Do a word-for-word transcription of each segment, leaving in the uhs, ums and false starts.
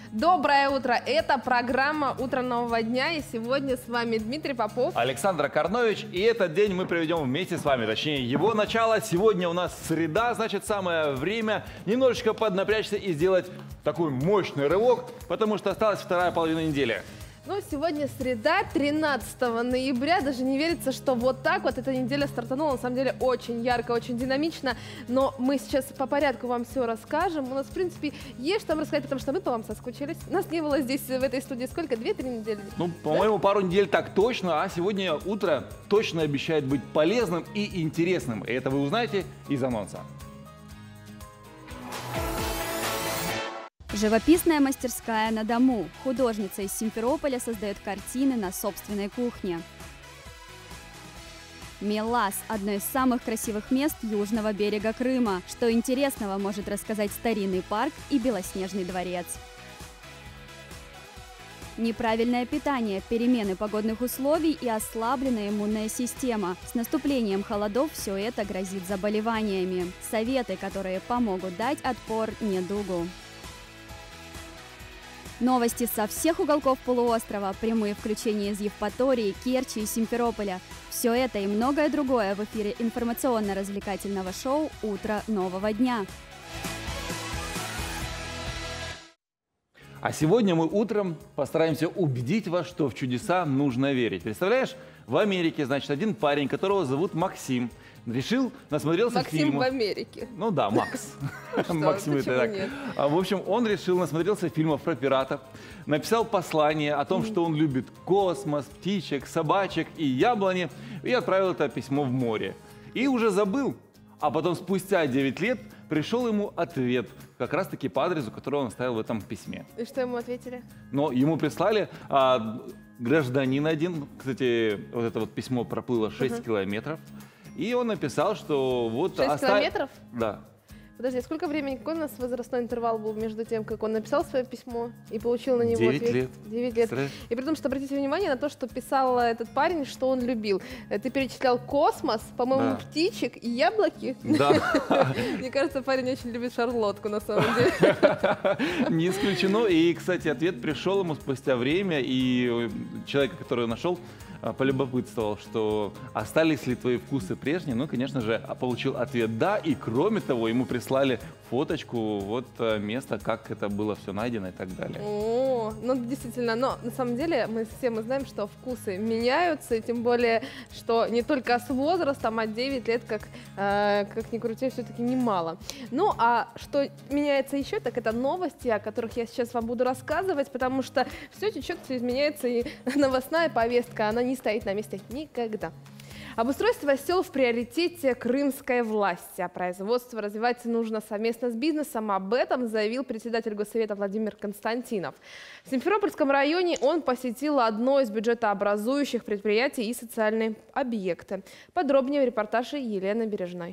Доброе утро! Это программа «Утро нового дня». И сегодня с вами Дмитрий Попов. Александр Корнович. И этот день мы проведем вместе с вами. Точнее, его начало. Сегодня у нас среда, значит, самое время немножечко поднапрячься и сделать такой мощный рывок, потому что осталась вторая половина недели. Ну, сегодня среда, тринадцатого ноября. Даже не верится, что вот так вот эта неделя стартанула. На самом деле очень ярко, очень динамично. Но мы сейчас по порядку вам все расскажем. У нас, в принципе, есть что вам рассказать, потому что мы по вам соскучились. Нас не было здесь, в этой студии, сколько? Две-три недели? Ну, по-моему, пару недель так точно. А сегодня утро точно обещает быть полезным и интересным. И это вы узнаете из анонса. Живописная мастерская на дому. Художница из Симферополя создает картины на собственной кухне. Мелас – одно из самых красивых мест южного берега Крыма. Что интересного может рассказать старинный парк и Белоснежный дворец. Неправильное питание, перемены погодных условий и ослабленная иммунная система. С наступлением холодов все это грозит заболеваниями. Советы, которые помогут дать отпор недугу. Новости со всех уголков полуострова, прямые включения из Евпатории, Керчи и Симферополя. Все это и многое другое в эфире информационно-развлекательного шоу «Утро нового дня». А сегодня мы утром постараемся убедить вас, что в чудеса нужно верить. Представляешь, в Америке, значит, один парень, которого зовут Максим, решил, насмотрелся Максим фильмов. в Америке. Ну да, Макс. Максим это так. В общем, он решил, насмотрелся фильмов про пиратов, написал послание о том, что он любит космос, птичек, собачек и яблони, и отправил это письмо в море. И уже забыл. А потом спустя девять лет пришел ему ответ, как раз-таки по адресу, который он оставил в этом письме. И что ему ответили? Но ему прислали а, гражданин один, кстати, вот это вот письмо проплыло шесть километров, и он написал, что вот... шесть оставь... километров? Да. Подожди, сколько времени, какой у нас возрастной интервал был между тем, как он написал свое письмо и получил на него девять ответ? лет. девять лет. И при том, что обратите внимание на то, что писал этот парень, что он любил. Ты перечислял космос, по-моему, Да. птичек и яблоки. Да. Мне кажется, парень очень любит шарлотку, на самом деле. Не исключено. И, кстати, ответ пришел ему спустя время, и человек, который нашел, полюбопытствовал, что остались ли твои вкусы прежние. Ну, конечно же, получил ответ «да». И, кроме того, ему прислали фоточку вот места, как это было все найдено и так далее. О, ну действительно, но на самом деле мы все мы знаем, что вкусы меняются, и тем более, что не только с возрастом, а девять лет, как, э, как ни крути, все-таки немало. Ну, а что меняется еще, так это новости, о которых я сейчас вам буду рассказывать, потому что все течет, все изменяется, и новостная повестка, она не стоит на месте никогда. Обустройство сел в приоритете крымской власти, а производство развивать нужно совместно с бизнесом. Об этом заявил председатель Госсовета Владимир Константинов. В Симферопольском районе он посетил одно из бюджетообразующих предприятий и социальные объекты. Подробнее в репортаже Елены Бережной.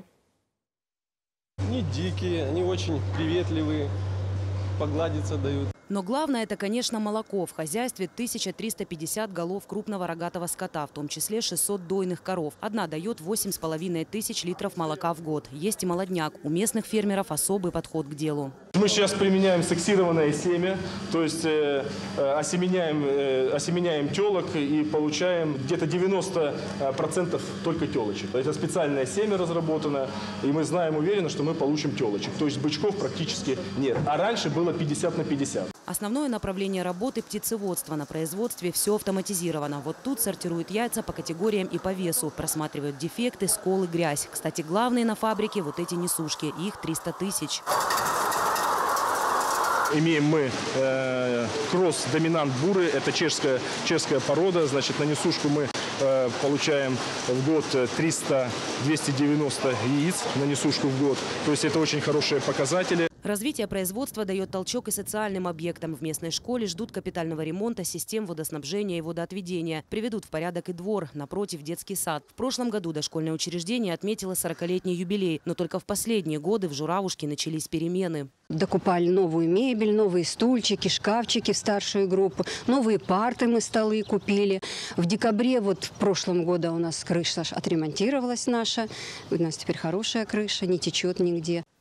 Не дикие, они очень приветливые, погладиться дают. Но главное – это, конечно, молоко. В хозяйстве тысяча триста пятьдесят голов крупного рогатого скота, в том числе шестьсот дойных коров. Одна дает восемь с половиной тысяч литров молока в год. Есть и молодняк. У местных фермеров особый подход к делу. Мы сейчас применяем сексированное семя, то есть э, осеменяем, э, осеменяем телок и получаем где-то девяносто процентов только телочек. Это специальное семя разработано, и мы знаем уверенно, что мы получим телочек. То есть бычков практически нет. А раньше было пятьдесят на пятьдесят. Основное направление работы – птицеводство. На производстве все автоматизировано. Вот тут сортируют яйца по категориям и по весу. Просматривают дефекты, сколы, грязь. Кстати, главные на фабрике – вот эти несушки. Их триста тысяч. Имеем мы э, кросс-доминант буры, это чешская, чешская порода. Значит, на несушку мы э, получаем в год триста — двести девяносто яиц на несушку в год. То есть это очень хорошие показатели. Развитие производства дает толчок и социальным объектам. В местной школе ждут капитального ремонта систем водоснабжения и водоотведения. Приведут в порядок и двор, напротив детский сад. В прошлом году дошкольное учреждение отметило сорокалетний юбилей. Но только в последние годы в Журавушке начались перемены. Докупали новую мебель, новые стульчики, шкафчики в старшую группу, новые парты мы столы купили. В декабре вот в прошлом году у нас крыша отремонтировалась наша. У нас теперь хорошая крыша, не течет нигде.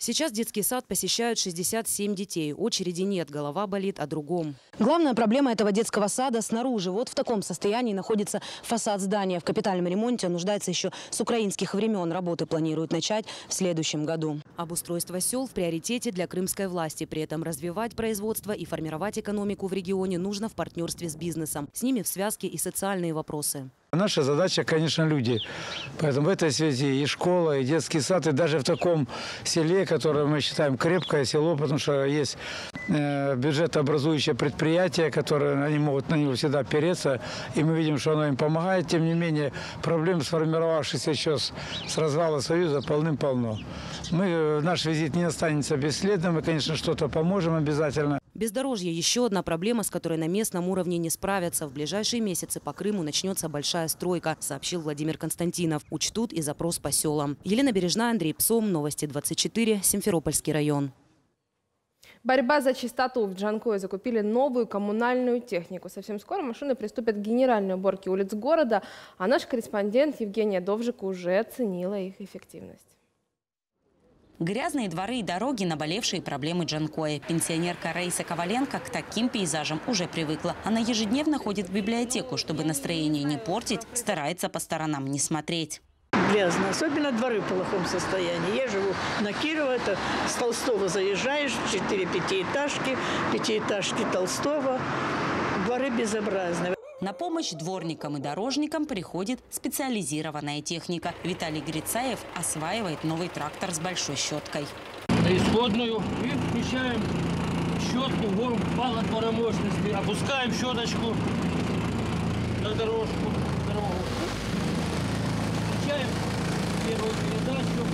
Сейчас детский сад посещают шестьдесят семь детей. Очереди нет, голова болит о другом. Главная проблема этого детского сада снаружи. Вот в таком состоянии находится фасад здания. В капитальном ремонте нуждается еще с украинских времен. Работы планируют начать в следующем году. Обустройство сел в приоритете для крымской власти. При этом развивать производство и формировать экономику в регионе нужно в партнерстве с бизнесом. С ними в связке и социальные вопросы. Наша задача, конечно, люди. Поэтому в этой связи и школа, и детский сад, и даже в таком селе, которое мы считаем крепкое село, потому что есть э, бюджетообразующее предприятие, которое они могут на него всегда опереться, и мы видим, что оно им помогает. Тем не менее, проблем, сформировавшихся еще с, с развала Союза, полным-полно. Мы, наш визит не останется бесследным, мы, конечно, что-то поможем обязательно. Бездорожье – еще одна проблема, с которой на местном уровне не справятся. В ближайшие месяцы по Крыму начнется большая стройка, сообщил Владимир Константинов. Учтут и запрос по селам. Елена Бережная, Андрей Псом, Новости двадцать четыре, Симферопольский район. Борьба за чистоту. В Джанкое закупили новую коммунальную технику. Совсем скоро машины приступят к генеральной уборке улиц города, а наш корреспондент Евгения Довжик уже оценила их эффективность. Грязные дворы и дороги – наболевшие проблемы Джанкоя. Пенсионерка Раиса Коваленко к таким пейзажам уже привыкла. Она ежедневно ходит в библиотеку, чтобы настроение не портить, старается по сторонам не смотреть. Грязно, особенно дворы в плохом состоянии. Я живу на Кирова, это с Толстого заезжаешь, четыре пятиэтажки, пятиэтажки Толстого, дворы безобразные. На помощь дворникам и дорожникам приходит специализированная техника. Виталий Грицаев осваивает новый трактор с большой щеткой. На исходную и включаем щетку, вон пал отбора мощности, опускаем щеточку на дорожку, дорогу. Включаем первую передачу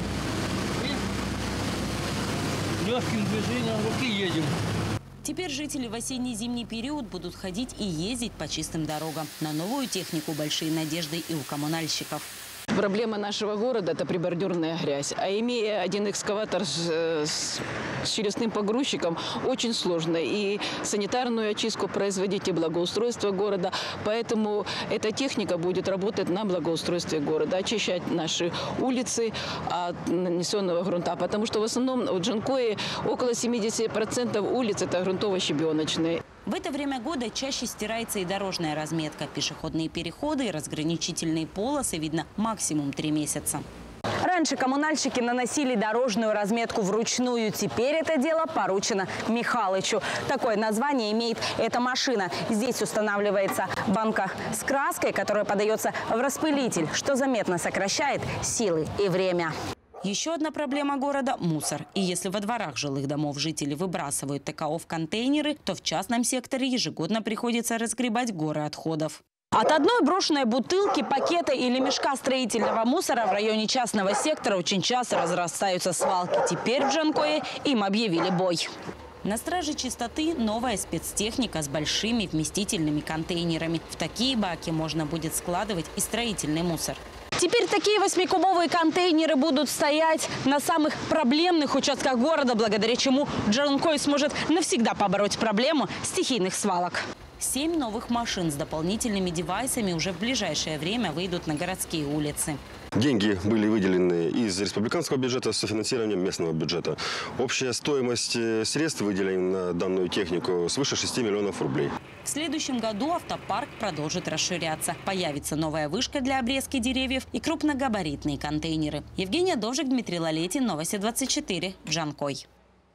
и легким движением руки едем. Теперь жители в осенне-зимний период будут ходить и ездить по чистым дорогам. На новую технику большие надежды и у коммунальщиков. Проблема нашего города – это прибордюрная грязь. А имея один экскаватор с, с, с челюстным погрузчиком, очень сложно и санитарную очистку производить, и благоустройство города. Поэтому эта техника будет работать на благоустройстве города, очищать наши улицы от нанесенного грунта. Потому что в основном в Джанкое около семидесяти процентов улиц – это грунтово-щебеночные. В это время года чаще стирается и дорожная разметка. Пешеходные переходы и разграничительные полосы видно максимум три месяца. Раньше коммунальщики наносили дорожную разметку вручную. Теперь это дело поручено Михалычу. Такое название имеет эта машина. Здесь устанавливается банка с краской, которая подается в распылитель, что заметно сокращает силы и время. Еще одна проблема города – мусор. И если во дворах жилых домов жители выбрасывают ТКО в контейнеры, то в частном секторе ежегодно приходится разгребать горы отходов. От одной брошенной бутылки, пакета или мешка строительного мусора в районе частного сектора очень часто разрастаются свалки. Теперь в Джанкое им объявили бой. На страже чистоты новая спецтехника с большими вместительными контейнерами. В такие баки можно будет складывать и строительный мусор. Теперь такие восьмикубовые контейнеры будут стоять на самых проблемных участках города, благодаря чему Джанкой сможет навсегда побороть проблему стихийных свалок. Семь новых машин с дополнительными девайсами уже в ближайшее время выйдут на городские улицы. Деньги были выделены из республиканского бюджета с софинансированием местного бюджета. Общая стоимость средств, выделенных на данную технику, свыше шести миллионов рублей. В следующем году автопарк продолжит расширяться. Появится новая вышка для обрезки деревьев и крупногабаритные контейнеры. Евгения Довжик, Дмитрий Лалетин, Новости двадцать четыре, Джанкой.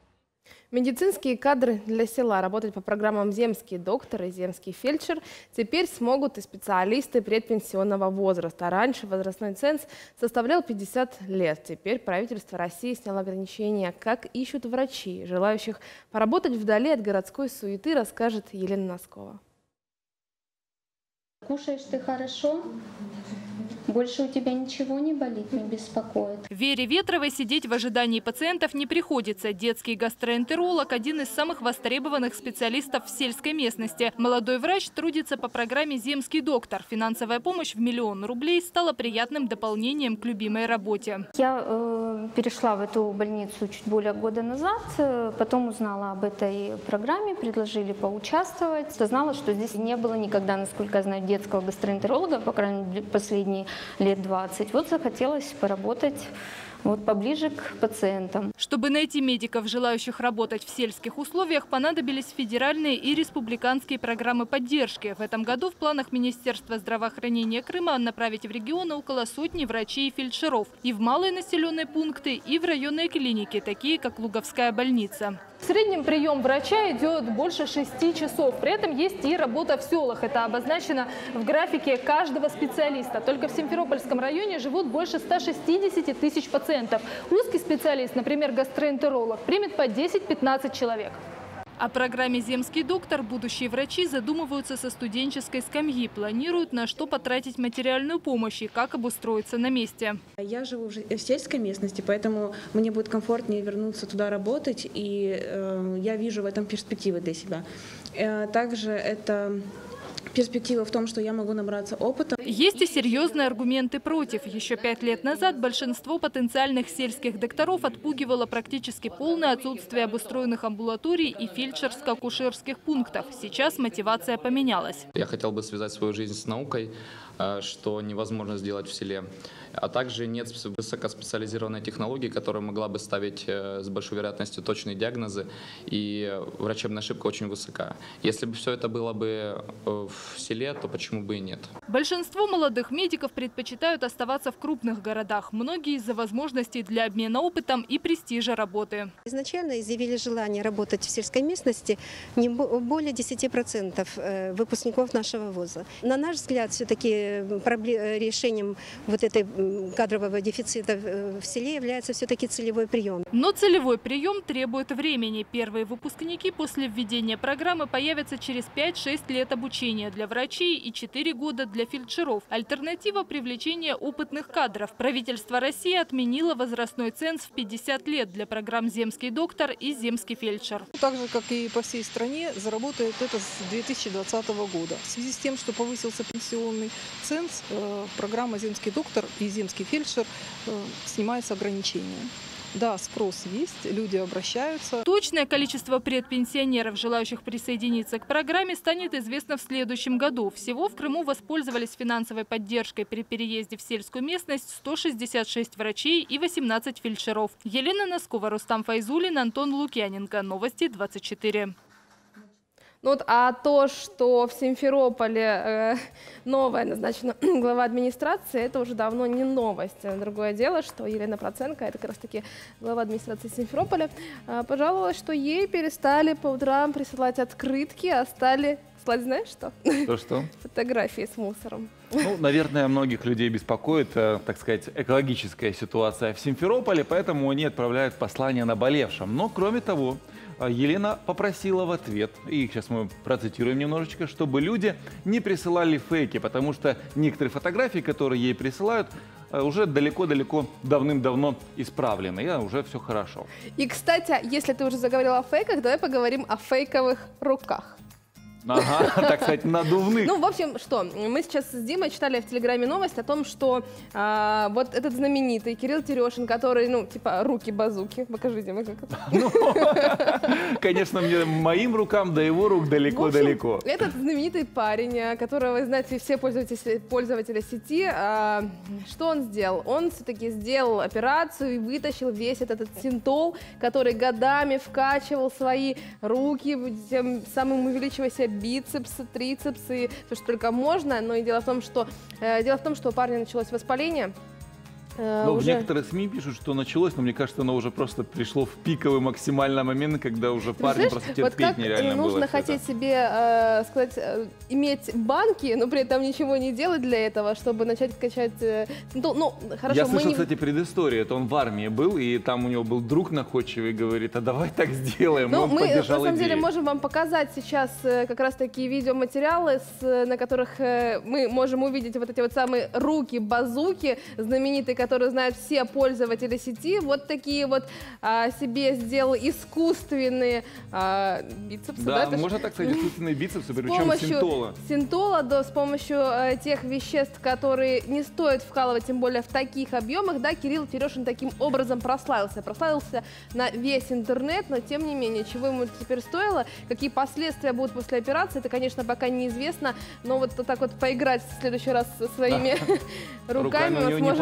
Медицинские кадры для села. Работать по программам «Земский доктор» и «Земский фельдшер» теперь смогут и специалисты предпенсионного возраста. Раньше возрастной ценз составлял пятьдесят лет. Теперь правительство России сняло ограничения. Как ищут врачи, желающих поработать вдали от городской суеты, расскажет Елена Носкова. Кушаешь ты хорошо? Больше у тебя ничего не болит, не беспокоит? Вере Ветровой сидеть в ожидании пациентов не приходится. Детский гастроэнтеролог – один из самых востребованных специалистов в сельской местности. Молодой врач трудится по программе «Земский доктор». Финансовая помощь в миллион рублей стала приятным дополнением к любимой работе. Я э, перешла в эту больницу чуть более года назад, потом узнала об этой программе, предложили поучаствовать. Знала, что здесь не было никогда, насколько я знаю, детского гастроэнтеролога, по крайней мере, последние лет двадцать. Вот захотелось поработать вот поближе к пациентам. Чтобы найти медиков, желающих работать в сельских условиях, понадобились федеральные и республиканские программы поддержки. В этом году в планах Министерства здравоохранения Крыма направить в регионы около сотни врачей и фельдшеров. И в малые населенные пункты, и в районные клиники, такие как Луговская больница. В среднем прием врача идет больше шести часов. При этом есть и работа в селах. Это обозначено в графике каждого специалиста. Только в Симферопольском районе живут больше ста шестидесяти тысяч пациентов. Узкий специалист, например, гастроэнтеролог, примет по десять-пятнадцать человек. О программе «Земский доктор» будущие врачи задумываются со студенческой скамьи. Планируют, на что потратить материальную помощь и как обустроиться на месте. Я живу в сельской местности, поэтому мне будет комфортнее вернуться туда работать, и э, я вижу в этом перспективы для себя. Э, также это... перспектива в том, что я могу набраться опыта. Есть и серьезные аргументы против. Еще пять лет назад большинство потенциальных сельских докторов отпугивало практически полное отсутствие обустроенных амбулаторий и фельдшерско-акушерских пунктов. Сейчас мотивация поменялась. Я хотел бы связать свою жизнь с наукой, что невозможно сделать в селе. А также нет высокоспециализированной технологии, которая могла бы ставить с большой вероятностью точные диагнозы, и врачебная ошибка очень высока. Если бы все это было бы в селе, то почему бы и нет? Большинство молодых медиков предпочитают оставаться в крупных городах. Многие из-за возможностей для обмена опытом и престижа работы. Изначально изъявили желание работать в сельской местности не более десяти процентов выпускников нашего вуза. На наш взгляд, все-таки решением вот этой кадрового дефицита в селе является все-таки целевой прием. Но целевой прием требует времени. Первые выпускники после введения программы появятся через пять-шесть лет обучения для врачей и четыре года для фельдшеров. Альтернатива – привлечение опытных кадров. Правительство России отменило возрастной ценз в пятьдесят лет для программ «Земский доктор» и «Земский фельдшер». Так же, как и по всей стране, заработает это с две тысячи двадцатого года. В связи с тем, что повысился пенсионный ценз, программа «Земский доктор» и «Земский фельдшер» снимается ограничения. Да, спрос есть, люди обращаются. Точное количество предпенсионеров, желающих присоединиться к программе, станет известно в следующем году. Всего в Крыму воспользовались финансовой поддержкой при переезде в сельскую местность сто шестьдесят шесть врачей и восемнадцать фельдшеров. Елена Носкова, Рустам Файзулин, Антон Лукьяненко. Новости двадцать четыре. Ну вот, а то, что в Симферополе э, новая назначена глава администрации, это уже давно не новость. Другое дело, что Елена Проценко, это как раз таки глава администрации Симферополя, э, пожаловалась, что ей перестали по утрам присылать открытки, а стали слать, знаешь что? Что-что? Фотографии с мусором. Ну, наверное, многих людей беспокоит, э, так сказать, экологическая ситуация в Симферополе, поэтому они отправляют послание наболевшим. Но, кроме того, Елена попросила в ответ, и сейчас мы процитируем немножечко, чтобы люди не присылали фейки, потому что некоторые фотографии, которые ей присылают, уже далеко-далеко давным-давно исправлены, и уже все хорошо. И, кстати, если ты уже заговорила о фейках, давай поговорим о фейковых руках. Ага, так сказать, надувных. Ну, в общем, что, мы сейчас с Димой читали в Телеграме новость о том, что а, вот этот знаменитый Кирилл Терешин, который, ну, типа, руки-базуки. Покажи, Дима, как это. Ну, конечно, мне, моим рукам до его рук далеко-далеко. Этот знаменитый парень, которого, знаете, все пользователи, пользователи сети, а, что он сделал? Он все-таки сделал операцию и вытащил весь этот синтол, который годами вкачивал свои руки, тем самым увеличивая себе бицепсы, трицепсы, все, что только можно. Но и дело в том, что, э, дело в том, что у парня началось воспаление. Э, но уже... в некоторых СМИ пишут, что началось, но мне кажется, оно уже просто пришло в пиковый максимальный момент, когда уже парню просто терпеть вот нереально было. Нужно хотеть это. себе, э, сказать, э, иметь банки, но при этом ничего не делать для этого, чтобы начать качать... Э, ну, ну, хорошо, Я слышал, не... кстати, предысторию. Это он в армии был, и там у него был друг находчивый, и говорит, а давай так сделаем. Ну, он мы, поддержал на самом идею. деле, можем вам показать сейчас э, как раз такие видеоматериалы, с, на которых э, мы можем увидеть вот эти вот самые руки-базуки, знаменитые, которые знают все пользователи сети. Вот такие вот а, себе сделал искусственные а, бицепсы. Да, да можно так сказать, искусственные бицепсы, причем помощью синтола. Синтола, да, с помощью а, тех веществ, которые не стоит вкалывать, тем более в таких объемах, да, Кирилл Терешин таким образом прославился. Прославился на весь интернет, но тем не менее, чего ему теперь стоило, какие последствия будут после операции, это, конечно, пока неизвестно, но вот так вот поиграть в следующий раз со своими руками он сможет не скоро.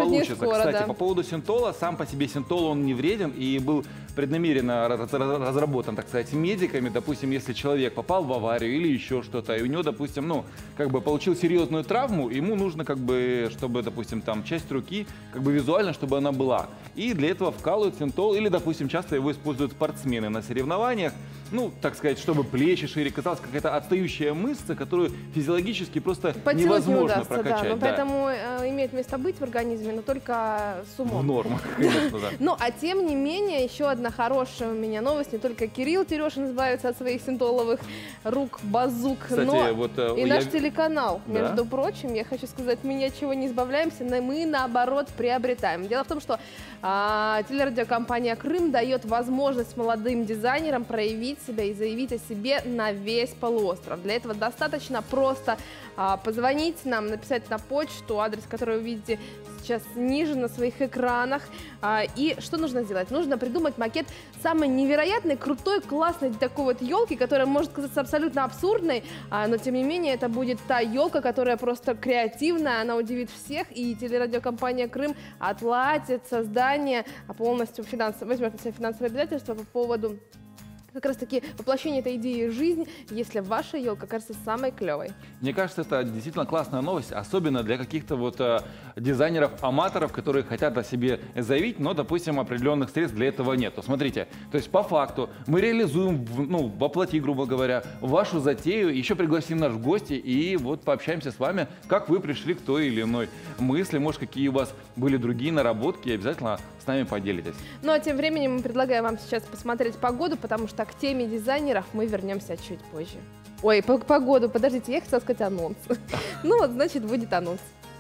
города. Кстати, по поводу синтола, сам по себе синтол, он не вреден и был преднамеренно разработан, так сказать, медиками. Допустим, если человек попал в аварию или еще что-то, и у него, допустим, ну, как бы получил серьезную травму, ему нужно, как бы, чтобы, допустим, там часть руки, как бы визуально, чтобы она была. И для этого вкалывают синтол, или, допустим, часто его используют спортсмены на соревнованиях, ну, так сказать, чтобы плечи шире, казалось, какая-то отстающая мышца, которую физиологически просто Потянуть невозможно не удастся, прокачать. Да, но да. поэтому э, имеет место быть в организме, но только с умом. В нормах, конечно, да. Ну, а тем не менее, еще одна хорошая у меня новость. Не только Кирилл Терешин избавится от своих синтоловых рук, базук, Кстати, но вот, э, и я... наш телеканал. Да? Между прочим, я хочу сказать, мы ни от чего не избавляемся, но мы, наоборот, приобретаем. Дело в том, что а, телерадиокомпания «Крым» дает возможность молодым дизайнерам проявить себя и заявить о себе на весь полуостров. Для этого достаточно просто а, позвонить нам, написать на почту, адрес, который вы видите сейчас ниже на своих экранах. А, и что нужно сделать? Нужно придумать макет самой невероятной, крутой, классной такой вот елки, которая может казаться абсолютно абсурдной, а, но тем не менее это будет та елка, которая просто креативная, она удивит всех, и телерадиокомпания «Крым» отплатит создание, а полностью финансово, возьмет на себя финансовые обязательства по поводу как раз таки воплощение этой идеи в жизнь, если ваша елка кажется самой клевой. Мне кажется, это действительно классная новость, особенно для каких-то вот э, дизайнеров-аматоров, которые хотят о себе заявить, но, допустим, определенных средств для этого нет. Смотрите, то есть по факту мы реализуем, ну, воплоти, грубо говоря, вашу затею, еще пригласим нас в гости и вот пообщаемся с вами, как вы пришли к той или иной мысли, может, какие у вас были другие наработки, и обязательно с нами поделитесь. Ну, а тем временем мы предлагаем вам сейчас посмотреть погоду, потому что к теме дизайнеров мы вернемся чуть позже. Ой, по погоду, подождите, я хотела сказать анонс. Ну вот, значит, будет анонс.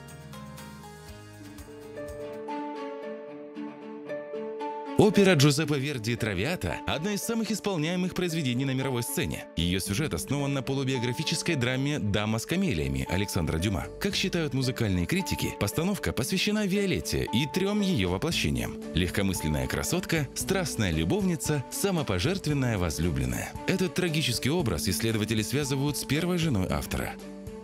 Опера Джузеппе Верди «Травиата» – одна из самых исполняемых произведений на мировой сцене. Ее сюжет основан на полубиографической драме «Дама с камелиями» Александра Дюма. Как считают музыкальные критики, постановка посвящена Виолетте и трем ее воплощениям – легкомысленная красотка, страстная любовница, самопожертвенная возлюбленная. Этот трагический образ исследователи связывают с первой женой автора.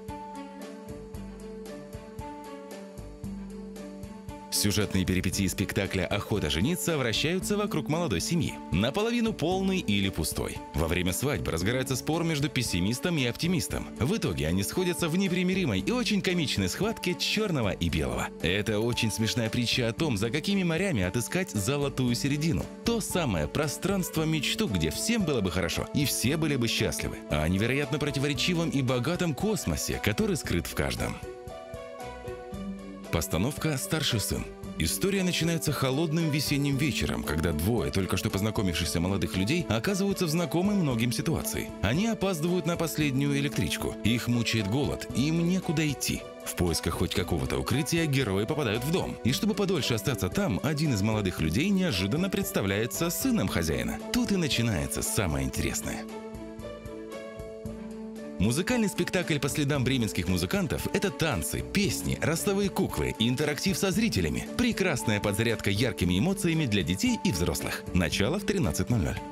Сюжетные перипетии спектакля «Охота жениться» вращаются вокруг молодой семьи, наполовину полной или пустой. Во время свадьбы разгорается спор между пессимистом и оптимистом. В итоге они сходятся в непримиримой и очень комичной схватке черного и белого. Это очень смешная притча о том, за какими морями отыскать золотую середину. То самое пространство-мечту, где всем было бы хорошо и все были бы счастливы. О невероятно противоречивом и богатом космосе, который скрыт в каждом. Постановка «Старший сын». История начинается холодным весенним вечером, когда двое только что познакомившихся молодых людей оказываются в знакомой многим ситуации. Они опаздывают на последнюю электричку, их мучает голод, им некуда идти. В поисках хоть какого-то укрытия герои попадают в дом. И чтобы подольше остаться там, один из молодых людей неожиданно представляется сыном хозяина. Тут и начинается самое интересное. Музыкальный спектакль по следам бременских музыкантов – это танцы, песни, ростовые куклы и интерактив со зрителями. Прекрасная подзарядка яркими эмоциями для детей и взрослых. Начало в тринадцать ноль ноль.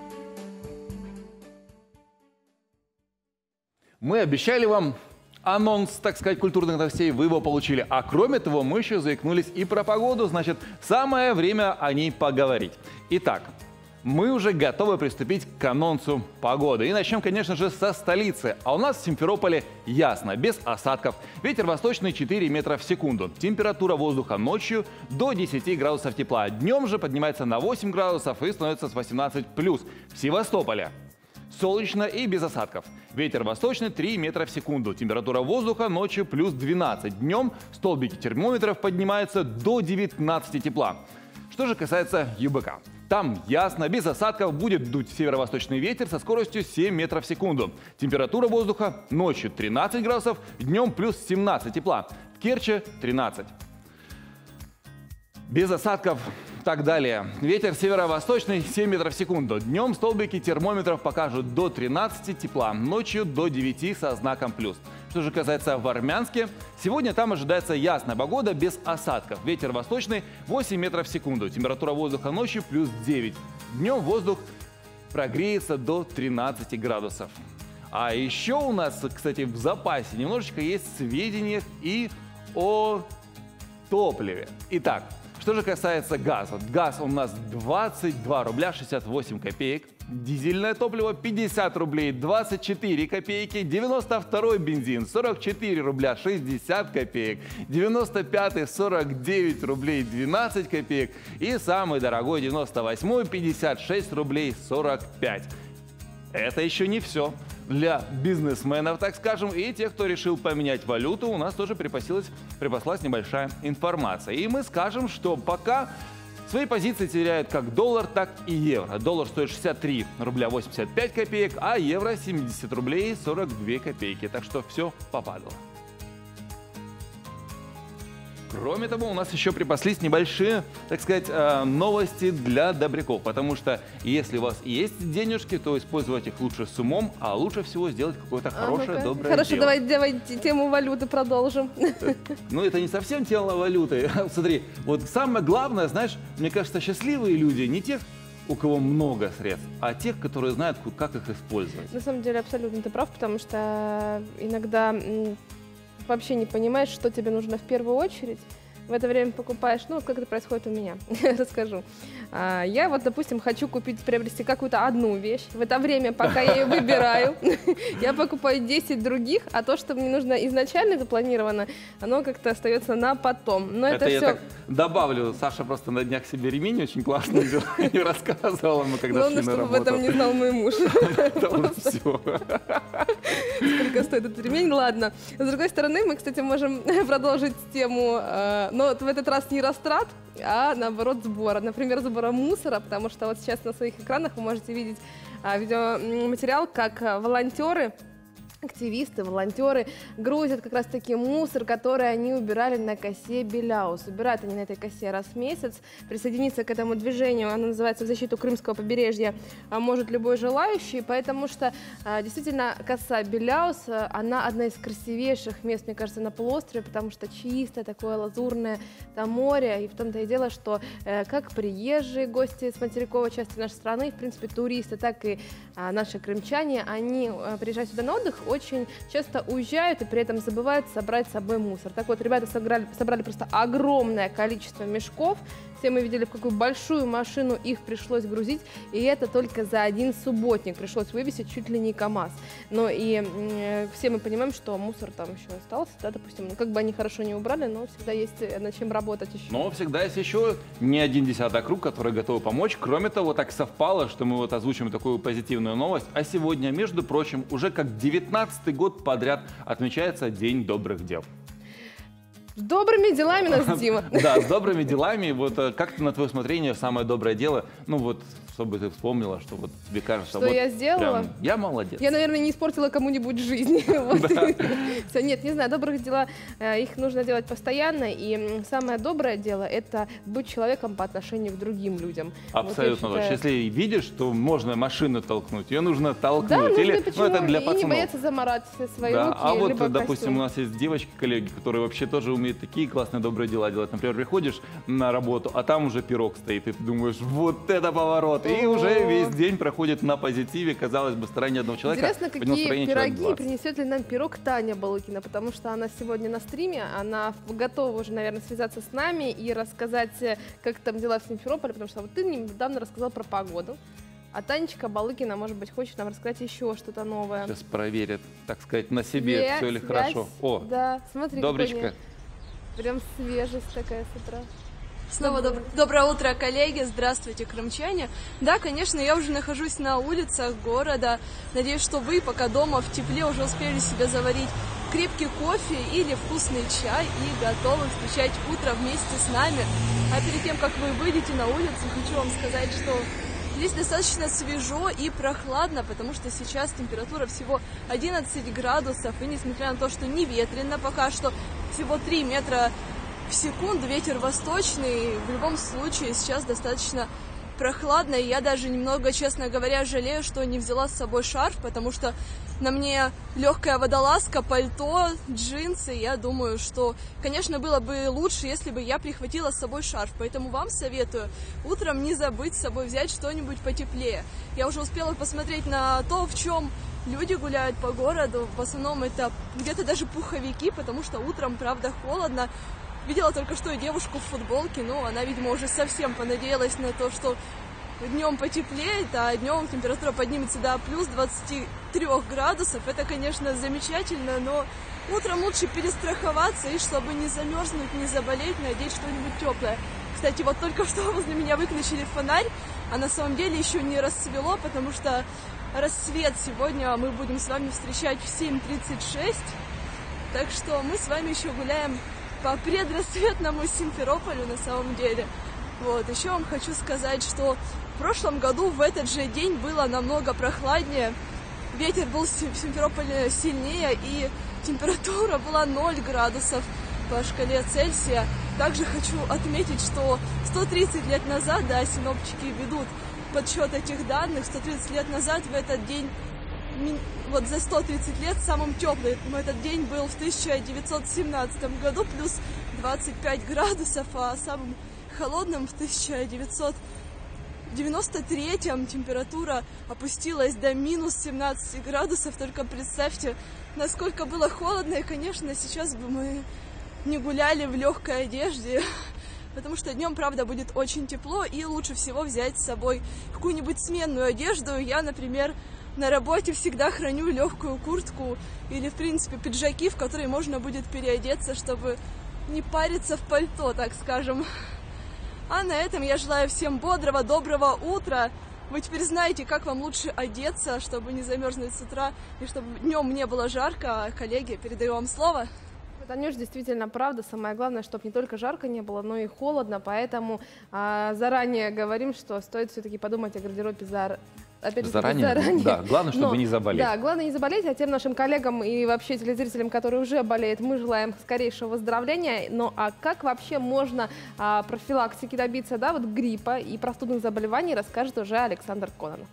Мы обещали вам анонс, так сказать, культурных новостей, вы его получили. А кроме того, мы еще заикнулись и про погоду, значит, самое время о ней поговорить. Итак, мы уже готовы приступить к анонсу погоды. И начнем, конечно же, со столицы. А у нас в Симферополе ясно, без осадков. Ветер восточный четыре метра в секунду. Температура воздуха ночью до десяти градусов тепла. Днем же поднимается на восемь градусов и становится с восемнадцати плюс. В Севастополе солнечно и без осадков. Ветер восточный три метра в секунду. Температура воздуха ночью плюс двенадцать. Днем столбики термометров поднимаются до девятнадцати тепла. Что же касается ЮБК. Там ясно, без осадков, будет дуть северо-восточный ветер со скоростью семь метров в секунду. Температура воздуха ночью тринадцать градусов, днем плюс семнадцать тепла. В Керчи тринадцать. Без осадков, так далее. Ветер северо-восточный семь метров в секунду. Днем столбики термометров покажут до тринадцати тепла, ночью до девяти со знаком плюс. Что же касается в Армянске, сегодня там ожидается ясная погода без осадков. Ветер восточный восемь метров в секунду. Температура воздуха ночью плюс девять. Днем воздух прогреется до тринадцати градусов. А еще у нас, кстати, в запасе немножечко есть сведения и о топливе. Итак, Что же касается газа. Газ у нас двадцать два рубля шестьдесят восемь копеек. Дизельное топливо пятьдесят рублей двадцать четыре копейки. девяносто второй бензин сорок четыре рубля шестьдесят копеек. девяносто пятый сорок девять рублей двенадцать копеек. И самый дорогой девяносто восьмой пятьдесят шесть рублей сорок пять. Это еще не все. Для бизнесменов, так скажем, и тех, кто решил поменять валюту, у нас тоже припасилась, припаслась небольшая информация. И мы скажем, что пока свои позиции теряют как доллар, так и евро. Доллар стоит шестьдесят три рубля восемьдесят пять копеек, а евро семьдесят рублей сорок две копейки. Так что все попадало. Кроме того, у нас еще припаслись небольшие, так сказать, новости для добряков. Потому что если у вас есть денежки, то использовать их лучше с умом, а лучше всего сделать какое-то хорошее, а, ну доброе Хорошо, дело. давай, давай тему валюты продолжим. Ну, это не совсем тема валюты. Смотри, вот самое главное, знаешь, мне кажется, счастливые люди не те, у кого много средств, а тех, которые знают, как их использовать. На самом деле, абсолютно ты прав, потому что иногда вообще не понимаешь, что тебе нужно в первую очередь. В это время покупаешь, ну, вот как это происходит у меня, расскажу. А, я вот, допустим, хочу купить, приобрести какую-то одну вещь. В это время, пока я ее выбираю, я покупаю десять других, а то, что мне нужно изначально запланировано, оно как-то остается на потом. Но это, это я все... так добавлю. Саша просто на днях себе ремень очень классно взял и рассказывала ему, когда Главное, шли на работу. чтобы об этом не знал мой муж. Все. Сколько стоит этот ремень? Ладно. С другой стороны, мы, кстати, можем продолжить тему, но в этот раз не растрат, а наоборот сбора. Например, сбора мусора, потому что вот сейчас на своих экранах вы можете видеть видеоматериал, как волонтеры, активисты, волонтеры грузят как раз-таки мусор, который они убирали на косе Беляус. Убирают они на этой косе раз в месяц. Присоединиться к этому движению, оно называется «В защиту Крымского побережья», может любой желающий, потому что действительно коса Беляус, она одна из красивейших мест, мне кажется, на полуострове, потому что чистое, такое лазурное там море. И в том-то и дело, что как приезжие гости с материковой части нашей страны, в принципе, туристы, так и наши крымчане, они приезжают сюда на отдых, очень часто уезжают и при этом забывают собрать с собой мусор. Так вот, ребята собрали, собрали просто огромное количество мешков. Все мы видели, в какую большую машину их пришлось грузить, и это только за один субботник пришлось вывесить чуть ли не КамАЗ. Но и э, все мы понимаем, что мусор там еще остался, да, допустим, ну, как бы они хорошо не убрали, но всегда есть над чем работать еще. Но всегда есть еще не один десяток рук, которые готовы помочь. Кроме того, так совпало, что мы вот озвучим такую позитивную новость. А сегодня, между прочим, уже как девятнадцатый год подряд отмечается День добрых дел. С добрыми делами нас, Дима. Да, с добрыми делами. Вот как-то на твое усмотрение самое доброе дело, ну вот, чтобы ты вспомнила, что вот тебе кажется, что вот я сделала? Прям, я молодец. Я, наверное, не испортила кому-нибудь жизнь. Все, нет, не знаю, добрых дела, их нужно делать постоянно, и самое доброе дело – это быть человеком по отношению к другим людям. Абсолютно точно. Если видишь, что можно машину толкнуть, ее нужно толкнуть. Да, нужно, или, почему? Ну, это для и пацанов. не бояться заморать свои да. руки. А вот, либо допустим, костюм. у нас есть девочки-коллеги, которые вообще тоже умеют такие классные добрые дела делать. Например, приходишь на работу, а там уже пирог стоит, и ты думаешь, вот это поворот. И уже весь день проходит на позитиве, казалось бы, стороне одного человека. Интересно, какие пироги принесет ли нам пирог Таня Балыкина, потому что она сегодня на стриме, она готова уже, наверное, связаться с нами и рассказать, как там дела в Симферополе, потому что вот ты мне недавно рассказал про погоду. А Танечка Балыкина, может быть, хочет нам рассказать еще что-то новое. Сейчас проверит, так сказать, на себе, связь, все ли связь. Хорошо. О, да, смотри, добречка. Прям свежесть такая с утра. Снова доб доброе утро, коллеги, здравствуйте, крымчане. Да, конечно, я уже нахожусь на улицах города. Надеюсь, что вы пока дома в тепле уже успели себе заварить крепкий кофе или вкусный чай и готовы встречать утро вместе с нами. А перед тем, как вы выйдете на улицу, хочу вам сказать, что здесь достаточно свежо и прохладно, потому что сейчас температура всего одиннадцать градусов, и несмотря на то, что не ветрено пока что, всего три метра в секунду, ветер восточный, в любом случае сейчас достаточно прохладно, и я даже немного, честно говоря, жалею, что не взяла с собой шарф, потому что на мне легкая водолазка, пальто, джинсы. Я думаю, что, конечно, было бы лучше, если бы я прихватила с собой шарф, поэтому вам советую утром не забыть с собой взять что-нибудь потеплее. Я уже успела посмотреть на то, в чем люди гуляют по городу, в основном это где-то даже пуховики, потому что утром, правда, холодно. Видела только что девушку в футболке, но она, видимо, уже совсем понадеялась на то, что днем потеплеет, а днем температура поднимется до плюс двадцати трёх градусов. Это, конечно, замечательно, но утром лучше перестраховаться, и чтобы не замерзнуть, не заболеть, надеть что-нибудь теплое. Кстати, вот только что возле меня выключили фонарь, а на самом деле еще не рассвело, потому что рассвет сегодня мы будем с вами встречать в семь тридцать шесть. Так что мы с вами еще гуляем по предрассветному Симферополю на самом деле. Вот, еще вам хочу сказать, что в прошлом году в этот же день было намного прохладнее. Ветер был в Симферополе сильнее, и температура была ноль градусов по шкале Цельсия. Также хочу отметить, что сто тридцать лет назад, да, синоптики ведут подсчет этих данных, сто тридцать лет назад в этот день, вот за сто тридцать лет самым теплым этот день был в тысяча девятьсот семнадцатом году, плюс двадцать пять градусов, а самым холодным в тысяча девятьсот девяносто третьем температура опустилась до минус семнадцати градусов. Только представьте, насколько было холодно, и, конечно, сейчас бы мы не гуляли в легкой одежде, потому что днем, правда, будет очень тепло, и лучше всего взять с собой какую-нибудь сменную одежду. Я, например, на работе всегда храню легкую куртку или, в принципе, пиджаки, в которые можно будет переодеться, чтобы не париться в пальто, так скажем. А на этом я желаю всем бодрого, доброго утра. Вы теперь знаете, как вам лучше одеться, чтобы не замерзнуть с утра, и чтобы днем не было жарко. Коллеги, передаю вам слово. Танюш, действительно, правда. Самое главное, чтобы не только жарко не было, но и холодно. Поэтому а, заранее говорим, что стоит все-таки подумать о гардеробе за... Опять заранее? заранее. Да, главное, чтобы но, не заболеть. Да, главное не заболеть, а тем нашим коллегам и вообще телезрителям, которые уже болеют, мы желаем скорейшего выздоровления. Ну а как вообще можно а, профилактики добиться, да, вот гриппа и простудных заболеваний, расскажет уже Александр Кононов.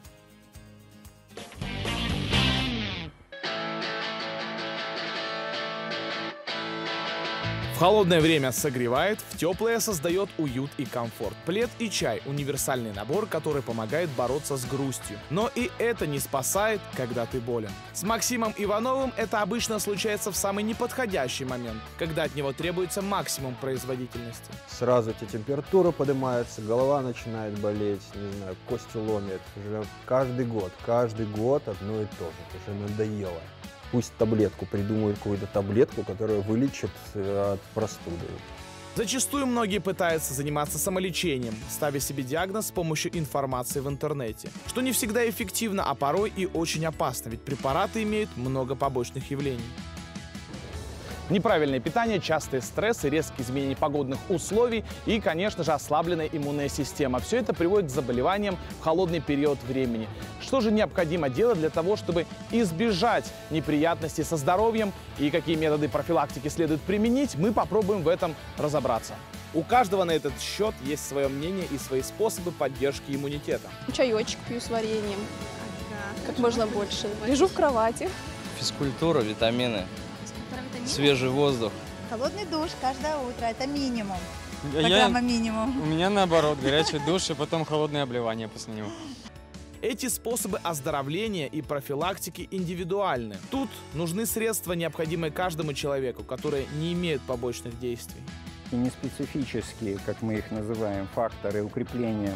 В холодное время согревает, в теплое создает уют и комфорт. Плед и чай – универсальный набор, который помогает бороться с грустью. Но и это не спасает, когда ты болен. С Максимом Ивановым это обычно случается в самый неподходящий момент, когда от него требуется максимум производительности. Сразу эти температура поднимается, голова начинает болеть, не знаю, кости ломит. Уже каждый год, каждый год одно и то же, уже надоело. Пусть таблетку, придумают какую-то таблетку, которая вылечит от простуды. Зачастую многие пытаются заниматься самолечением, ставя себе диагноз с помощью информации в интернете. Что не всегда эффективно, а порой и очень опасно, ведь препараты имеют много побочных явлений. Неправильное питание, частые стрессы, резкие изменения погодных условий и, конечно же, ослабленная иммунная система. Все это приводит к заболеваниям в холодный период времени. Что же необходимо делать для того, чтобы избежать неприятностей со здоровьем и какие методы профилактики следует применить, мы попробуем в этом разобраться. У каждого на этот счет есть свое мнение и свои способы поддержки иммунитета. Чаечек пью с вареньем, как можно больше. Лежу в кровати. Физкультура, витамины. Свежий воздух. Холодный душ каждое утро, это минимум. Программа Я, минимум. У меня наоборот, горячий душ и потом холодное обливание после него. Эти способы оздоровления и профилактики индивидуальны. Тут нужны средства, необходимые каждому человеку, которые не имеют побочных действий. И неспецифические, как мы их называем, факторы укрепления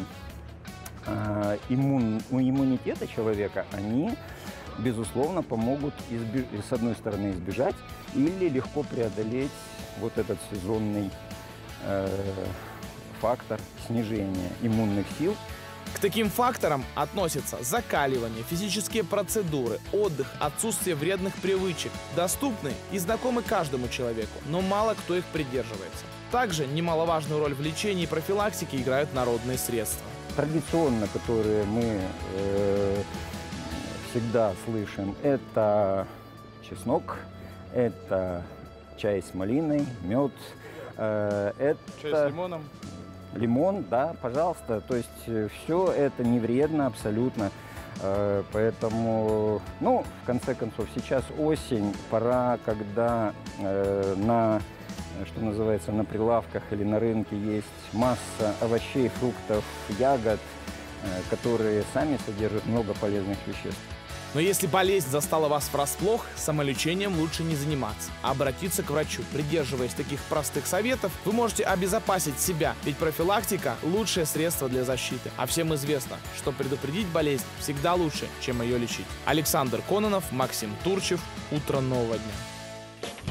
э, иммун, иммунитета человека, они, безусловно, помогут, избеж... с одной стороны, избежать или легко преодолеть вот этот сезонный э, фактор снижения иммунных сил. К таким факторам относятся закаливание, физические процедуры, отдых, отсутствие вредных привычек, доступны и знакомы каждому человеку, но мало кто их придерживается. Также немаловажную роль в лечении и профилактике играют народные средства. Традиционно, которые мы э, всегда слышим, это чеснок, это чай с малиной, мед, э, это... Чай с лимоном. Лимон, да, пожалуйста. То есть все это не вредно абсолютно. Э, поэтому, ну, в конце концов, сейчас осень, пора, когда э, на, что называется, на прилавках или на рынке есть масса овощей, фруктов, ягод, э, которые сами содержат много полезных веществ. Но если болезнь застала вас врасплох, самолечением лучше не заниматься, а обратиться к врачу. Придерживаясь таких простых советов, вы можете обезопасить себя, ведь профилактика – лучшее средство для защиты. А всем известно, что предупредить болезнь всегда лучше, чем ее лечить. Александр Кононов, Максим Турчев. Утро нового дня.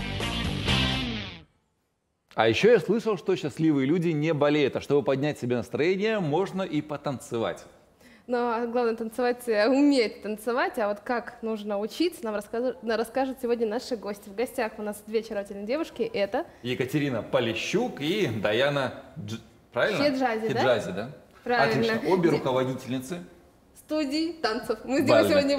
А еще я слышал, что счастливые люди не болеют, а чтобы поднять себе настроение, можно и потанцевать. Но главное танцевать, уметь танцевать, а вот как нужно учиться, нам расскажут, расскажут сегодня наши гости. В гостях у нас две очаровательные девушки, это Екатерина Полищук и Даяна Дж... Правильно? Хеджази, да? Хеджази, да? Правильно. Отлично. Обе руководительницы студии танцев. Мы с Димой сегодня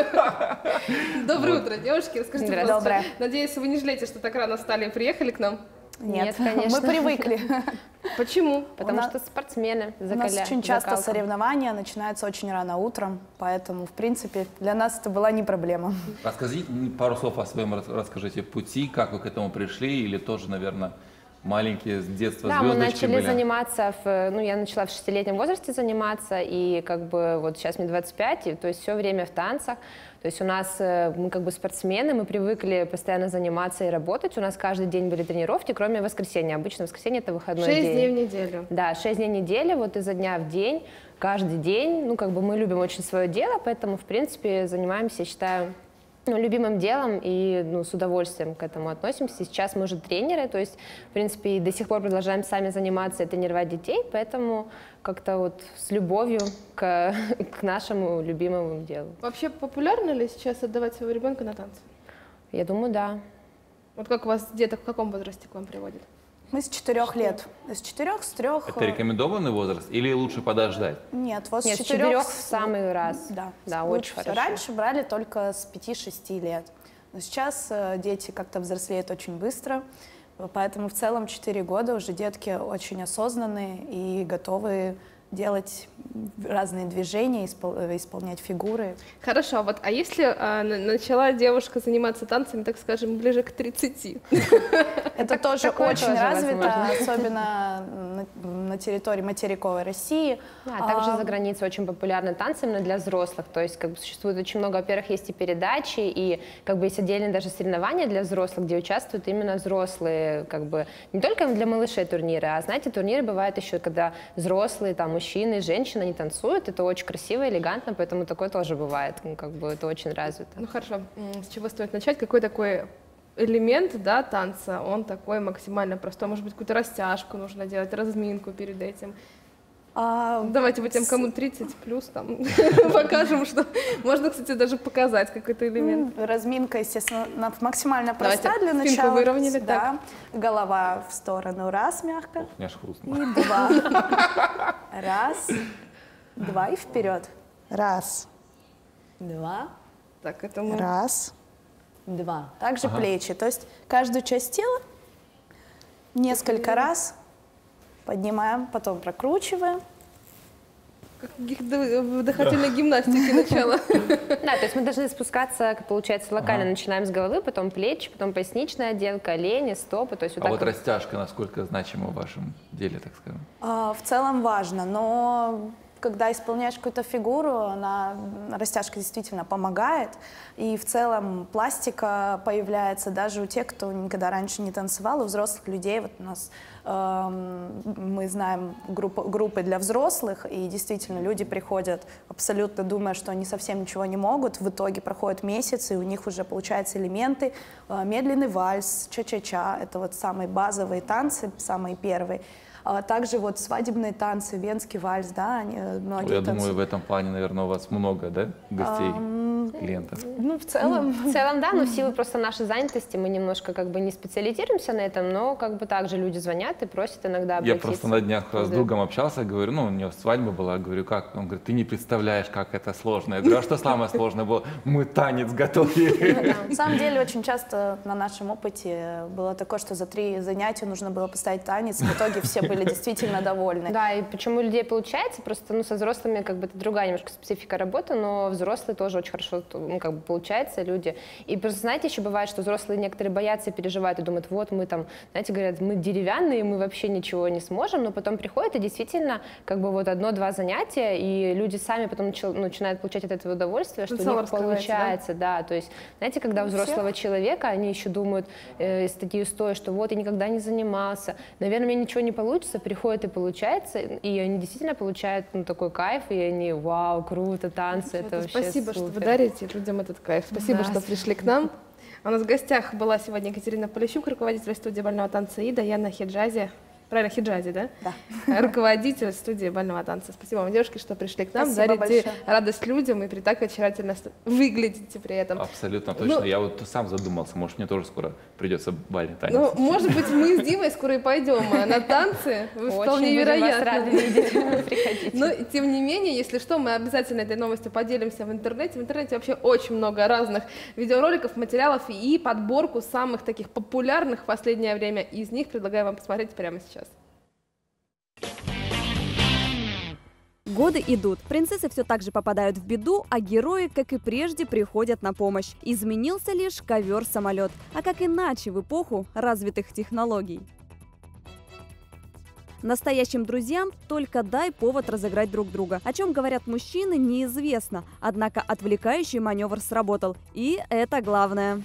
будем. Доброе утро, девушки. Расскажите, пожалуйста. Надеюсь, вы не жалеете, что так рано встали и приехали к нам? Нет, конечно. Мы привыкли. Почему? Потому что спортсмены закаля... У нас очень часто закалка. Соревнования начинаются очень рано утром, поэтому, в принципе, для нас это была не проблема. Расскажите пару слов о своем расскажите пути, как вы к этому пришли, или тоже, наверное, маленькие с детства да, звездочки мы начали были? заниматься, в, ну, я начала в шестилетнем возрасте заниматься, и как бы вот сейчас мне двадцать пять, и, то есть все время в танцах. То есть у нас, мы как бы спортсмены, мы привыкли постоянно заниматься и работать. У нас каждый день были тренировки, кроме воскресенья. Обычно воскресенье — это выходной день. Шесть дней в неделю. Да, шесть дней в неделю, вот изо дня в день, каждый день. Ну, как бы мы любим очень свое дело, поэтому, в принципе, занимаемся, считаю, ну, любимым делом и ну, с удовольствием к этому относимся. Сейчас мы уже тренеры, то есть, в принципе, и до сих пор продолжаем сами заниматься и тренировать детей, поэтому как-то вот с любовью к, к нашему любимому делу. Вообще популярно ли сейчас отдавать своего ребенка на танцы? Я думаю, да. Вот как у вас деток в каком возрасте к вам приводят? Мы с четырех лет. С четырех, с трех. Это рекомендованный возраст или лучше подождать? Нет, вот Нет, с четырех в самый раз. Да, да очень хорошо. Раньше брали только с пяти-шести лет. Но сейчас дети как-то взрослеют очень быстро. Поэтому в целом четыре года уже детки очень осознанные и готовы делать разные движения, испол исполнять фигуры. Хорошо, вот, а если а, начала девушка заниматься танцами, так скажем, ближе к тридцати? Это тоже очень развито, особенно на территории материковой России. А также за границей очень популярны танцы именно для взрослых, то есть как бы существует очень много, во-первых, есть и передачи, и как бы есть отдельные даже соревнования для взрослых, где участвуют именно взрослые, как бы не только для малышей турниры, а знаете, турниры бывают еще, когда взрослые, там, мужчины и женщины, они танцуют, это очень красиво, элегантно, поэтому такое тоже бывает, ну, как бы это очень развито. Ну хорошо, с чего стоит начать? Какой такой элемент, да, танца, он такой максимально простой, может быть, какую-то растяжку нужно делать, разминку перед этим? А, Давайте вот тем, кому тридцать плюс, там, покажем, что можно, кстати, даже показать какой-то элемент. Разминка, естественно, максимально простая для начала. Выровняли, да. Голова в сторону, раз, мягко. Ох, аж хрустно. И два. Раз, два и вперед. Раз, два. Так, это мы... Раз, два. Также ага. плечи, то есть каждую часть тела несколько раз поднимаем, потом прокручиваем. Как в дыхательной гимнастике начало. Да, то есть мы должны спускаться, получается, локально ага. начинаем с головы, потом плечи, потом поясничная отделка, колени, стопы. То есть вот а так вот вот. Растяжка насколько значима в вашем деле, так скажем? А, в целом важно, но когда исполняешь какую-то фигуру, она, растяжка действительно помогает. И в целом пластика появляется даже у тех, кто никогда раньше не танцевал, у взрослых людей. Вот у нас э, мы знаем группы, группы для взрослых, и действительно люди приходят абсолютно думая, что они совсем ничего не могут. В итоге проходят месяцы, и у них уже получаются элементы. Э, медленный вальс, ча-ча-ча — это вот самые базовые танцы, самые первые. А также вот свадебные танцы, венский вальс, да, они, многие Я танцуют. думаю, в этом плане, наверное, у вас много, да, гостей, а, клиентов? Ну, в целом. В целом, да, но в силу просто нашей занятости мы немножко как бы не специализируемся на этом, но как бы также люди звонят и просят иногда обратиться. Я просто на днях с другом общался, говорю, ну, у него свадьба была, говорю, как? Он говорит, ты не представляешь, как это сложно. Я говорю, а что самое сложное было? Мы танец готовили. На самом деле, очень часто на нашем опыте было такое, что за три занятия нужно было поставить танец, в итоге все были действительно довольны. Да, и почему у людей получается, просто ну, со взрослыми как бы это другая немножко специфика работы, но взрослые тоже очень хорошо ну, как бы получается, люди. И просто, знаете, еще бывает, что взрослые некоторые боятся и переживают, и думают, вот мы там, знаете, говорят, мы деревянные, мы вообще ничего не сможем, но потом приходят, и действительно как бы вот одно-два занятия, и люди сами потом начинают получать от этого удовольствие, что у них получается, да? да, то есть, знаете, когда у взрослого человека, они еще думают э, из такие истории, что вот я никогда не занимался, наверное, у меня ничего не получится, приходит и получается, и они действительно получают ну, такой кайф, и они, вау, круто, танцы, это, это вообще Спасибо, супер. что вы дарите людям этот кайф, спасибо, да, что пришли к нам. У нас в гостях была сегодня Екатерина Полищук, руководитель студии бального танца, и Даяна Хиджази. Правильно, Хиджази, да? Да. Руководитель студии бального танца. Спасибо вам, девушки, что пришли к нам, Спасибо дарите большое. радость людям и при так очаровательно выглядите при этом. Абсолютно точно. Ну, я вот сам задумался, может, мне тоже скоро придется бальный танец. Ну, может быть, мы с Димой скоро и пойдем на танцы. Вполне вероятно. Но, тем не менее, если что, мы обязательно этой новостью поделимся в интернете. В интернете вообще очень много разных видеороликов, материалов и подборку самых таких популярных в последнее время. Из них предлагаю вам посмотреть прямо сейчас. Годы идут, принцессы все так же попадают в беду, а герои, как и прежде, приходят на помощь. Изменился лишь ковер-самолет. А как иначе в эпоху развитых технологий? Настоящим друзьям только дай повод разыграть друг друга. О чем говорят мужчины, неизвестно. Однако отвлекающий маневр сработал. И это главное.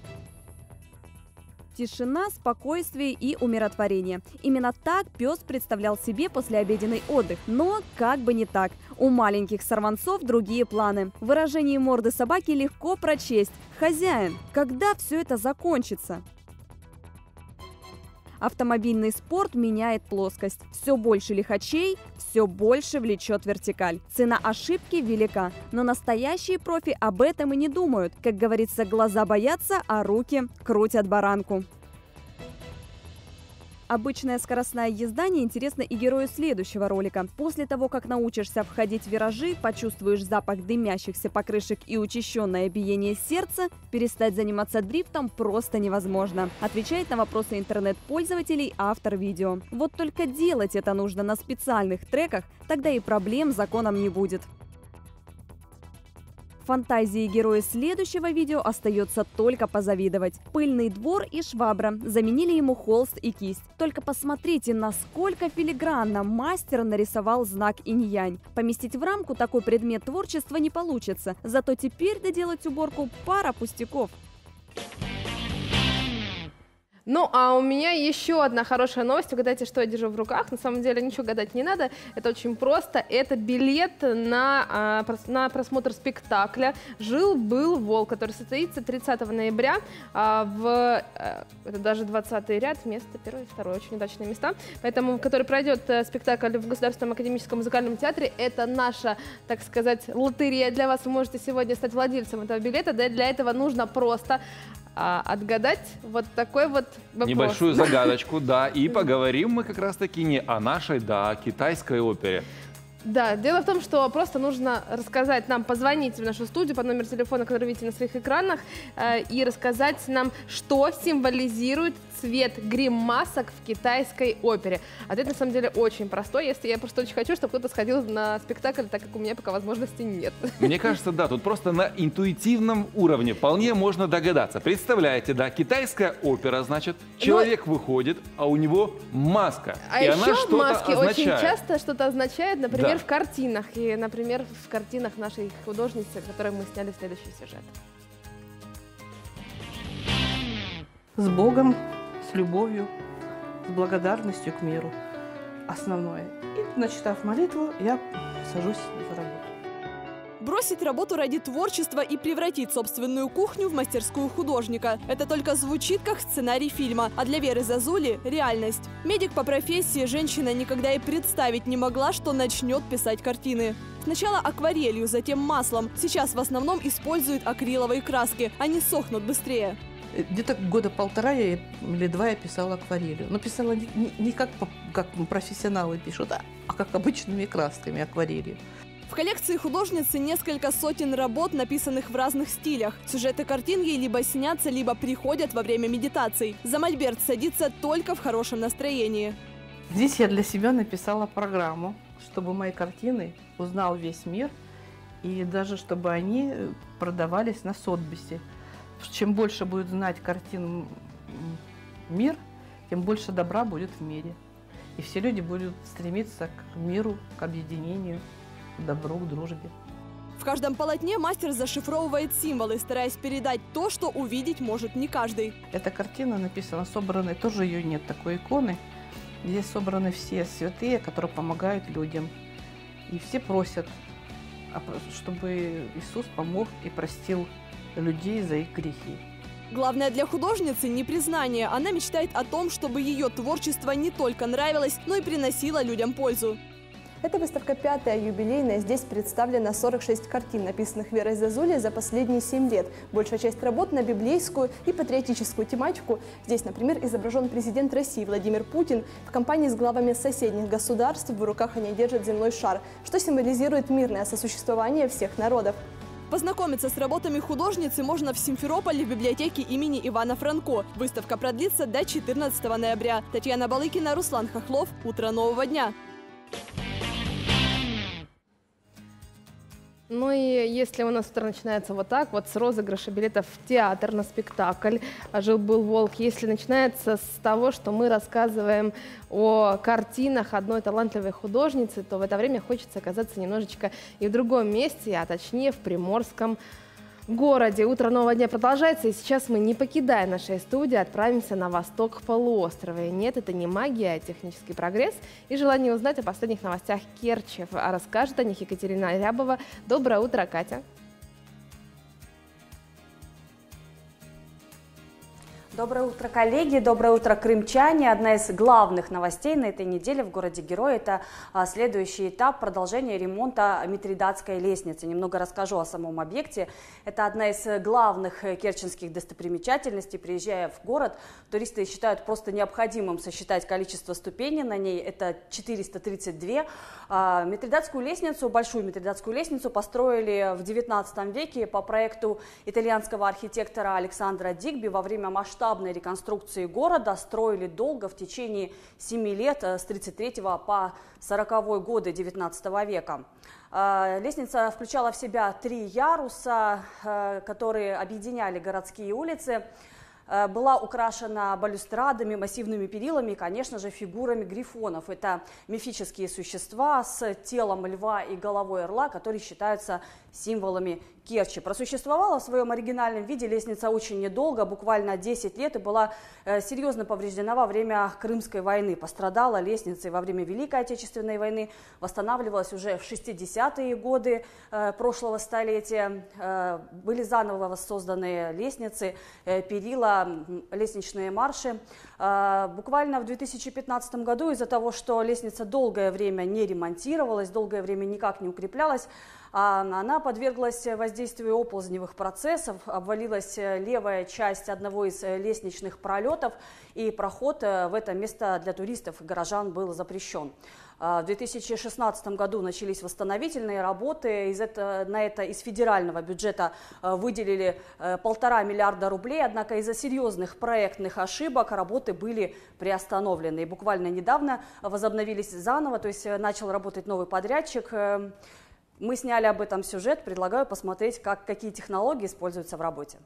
Тишина, спокойствие и умиротворение. Именно так пес представлял себе послеобеденный отдых. Но как бы не так. У маленьких сорванцов другие планы. В выражении морды собаки легко прочесть: «Хозяин, когда все это закончится?» Автомобильный спорт меняет плоскость. Все больше лихачей, все больше влечет вертикаль. Цена ошибки велика, но настоящие профи об этом и не думают. Как говорится, глаза боятся, а руки крутят баранку. Обычная скоростная езда неинтересна и герою следующего ролика. После того, как научишься входить в виражи, почувствуешь запах дымящихся покрышек и учащенное биение сердца, перестать заниматься дрифтом просто невозможно. Отвечает на вопросы интернет-пользователей автор видео. Вот только делать это нужно на специальных треках, тогда и проблем с законом не будет. Фантазии героя следующего видео остается только позавидовать. Пыльный двор и швабра заменили ему холст и кисть. Только посмотрите, насколько филигранно мастер нарисовал знак инь-янь. Поместить в рамку такой предмет творчества не получится, зато теперь доделать уборку пара пустяков. Ну, а у меня еще одна хорошая новость. Угадайте, что я держу в руках. На самом деле ничего гадать не надо. Это очень просто. Это билет на, на просмотр спектакля «Жил-был волк», который состоится тридцатого ноября в... Это даже двадцатый ряд, место первое и второе. Очень удачные места. Поэтому, который пройдет спектакль в Государственном академическом музыкальном театре. Это наша, так сказать, лотерея для вас. Вы можете сегодня стать владельцем этого билета. Для этого нужно просто... отгадать вот такой вот вопрос. Небольшую загадочку, да. И поговорим мы как раз-таки не о нашей, да, о китайской опере. Да, дело в том, что просто нужно рассказать нам, позвонить в нашу студию по номеру телефона, который видите на своих экранах, э, и рассказать нам, что символизирует цвет гримасок в китайской опере. Ответ на самом деле очень простой. Если я просто очень хочу, чтобы кто-то сходил на спектакль, так как у меня пока возможности нет. Мне кажется, да, тут просто на интуитивном уровне вполне можно догадаться. Представляете, да, китайская опера, значит, человек Но... выходит, а у него маска. А и еще она что-то маски означает. очень часто что-то означает, например, да. в картинах. И, например, в картинах нашей художницы, которые мы сняли следующий сюжет. С Богом, с любовью, с благодарностью к миру. Основное. И, начитав молитву, я сажусь за работу. Бросить работу ради творчества и превратить собственную кухню в мастерскую художника. Это только звучит как сценарий фильма, а для Веры Зозули – реальность. Медик по профессии, женщина никогда и представить не могла, что начнет писать картины. Сначала акварелью, затем маслом. Сейчас в основном используют акриловые краски, они сохнут быстрее. Где-то года полтора я, или два я писала акварелью. Но писала не, не, не как, как профессионалы пишут, а, а как обычными красками акварелью. В коллекции художницы несколько сотен работ, написанных в разных стилях. Сюжеты картин ей либо снятся, либо приходят во время медитаций. За мольберт садится только в хорошем настроении. Здесь я для себя написала программу, чтобы мои картины узнал весь мир, и даже чтобы они продавались на Сотбисе. Чем больше будет знать картин мир, тем больше добра будет в мире. И все люди будут стремиться к миру, к объединению, к добру, к дружбе. В каждом полотне мастер зашифровывает символы, стараясь передать то, что увидеть может не каждый. Эта картина написана, собраны, тоже ее нет, такой иконы. Здесь собраны все святые, которые помогают людям. И все просят, чтобы Иисус помог и простил людей за их грехи. Главное для художницы не признание. Она мечтает о том, чтобы ее творчество не только нравилось, но и приносило людям пользу. Эта выставка пятая, юбилейная. Здесь представлено сорок шесть картин, написанных Верой Зозулей за последние семь лет. Большая часть работ на библейскую и патриотическую тематику. Здесь, например, изображен президент России Владимир Путин. В компании с главами соседних государств в руках они держат земной шар, что символизирует мирное сосуществование всех народов. Познакомиться с работами художницы можно в Симферополе в библиотеке имени Ивана Франко. Выставка продлится до четырнадцатого ноября. Татьяна Балыкина, Руслан Хохлов. Утро нового дня. Ну и если у нас утро начинается вот так, вот с розыгрыша билетов в театр на спектакль «Жил-был волк», если начинается с того, что мы рассказываем о картинах одной талантливой художницы, то в это время хочется оказаться немножечко и в другом месте, а точнее в Приморском городе. Утро нового дня продолжается, и сейчас мы, не покидая нашей студии, отправимся на восток полуострова. И нет, это не магия, а технический прогресс и желание узнать о последних новостях Керчи. А расскажет о них Екатерина Рябова. Доброе утро, Катя. Доброе утро, коллеги, доброе утро, крымчане. Одна из главных новостей на этой неделе в городе Герой – это следующий этап продолжения ремонта Митридатской лестницы. Немного расскажу о самом объекте. Это одна из главных керченских достопримечательностей. Приезжая в город, туристы считают просто необходимым сосчитать количество ступеней на ней. Это четыреста тридцать две. Митридатскую лестницу, большую Митридатскую лестницу построили в девятнадцатом веке по проекту итальянского архитектора Александра Дигби во время масштабного реконструкции города. Строили долго, в течение семи лет, с тридцать третьего по сороковой годы девятнадцатого века. Лестница включала в себя три яруса, которые объединяли городские улицы. Была украшена балюстрадами, массивными перилами и, конечно же, фигурами грифонов. Это мифические существа с телом льва и головой орла, которые считаются символами Керчи. Просуществовала в своем оригинальном виде лестница очень недолго, буквально десять лет, и была серьезно повреждена во время Крымской войны. Пострадала лестница и во время Великой Отечественной войны, восстанавливалась уже в шестидесятые годы прошлого столетия. Были заново воссозданы лестницы, перила, лестничные марши. Буквально в две тысячи пятнадцатом году из-за того, что лестница долгое время не ремонтировалась, долгое время никак не укреплялась, она подверглась воздействию оползневых процессов, обвалилась левая часть одного из лестничных пролетов, и проход в это место для туристов и горожан был запрещен. В две тысячи шестнадцатом году начались восстановительные работы. Из это, на это из федерального бюджета выделили полтора миллиарда рублей, однако из-за серьезных проектных ошибок работы были приостановлены. И буквально недавно возобновились заново, то есть начал работать новый подрядчик. Мы сняли об этом сюжет, предлагаю посмотреть, как, какие технологии используются в работе.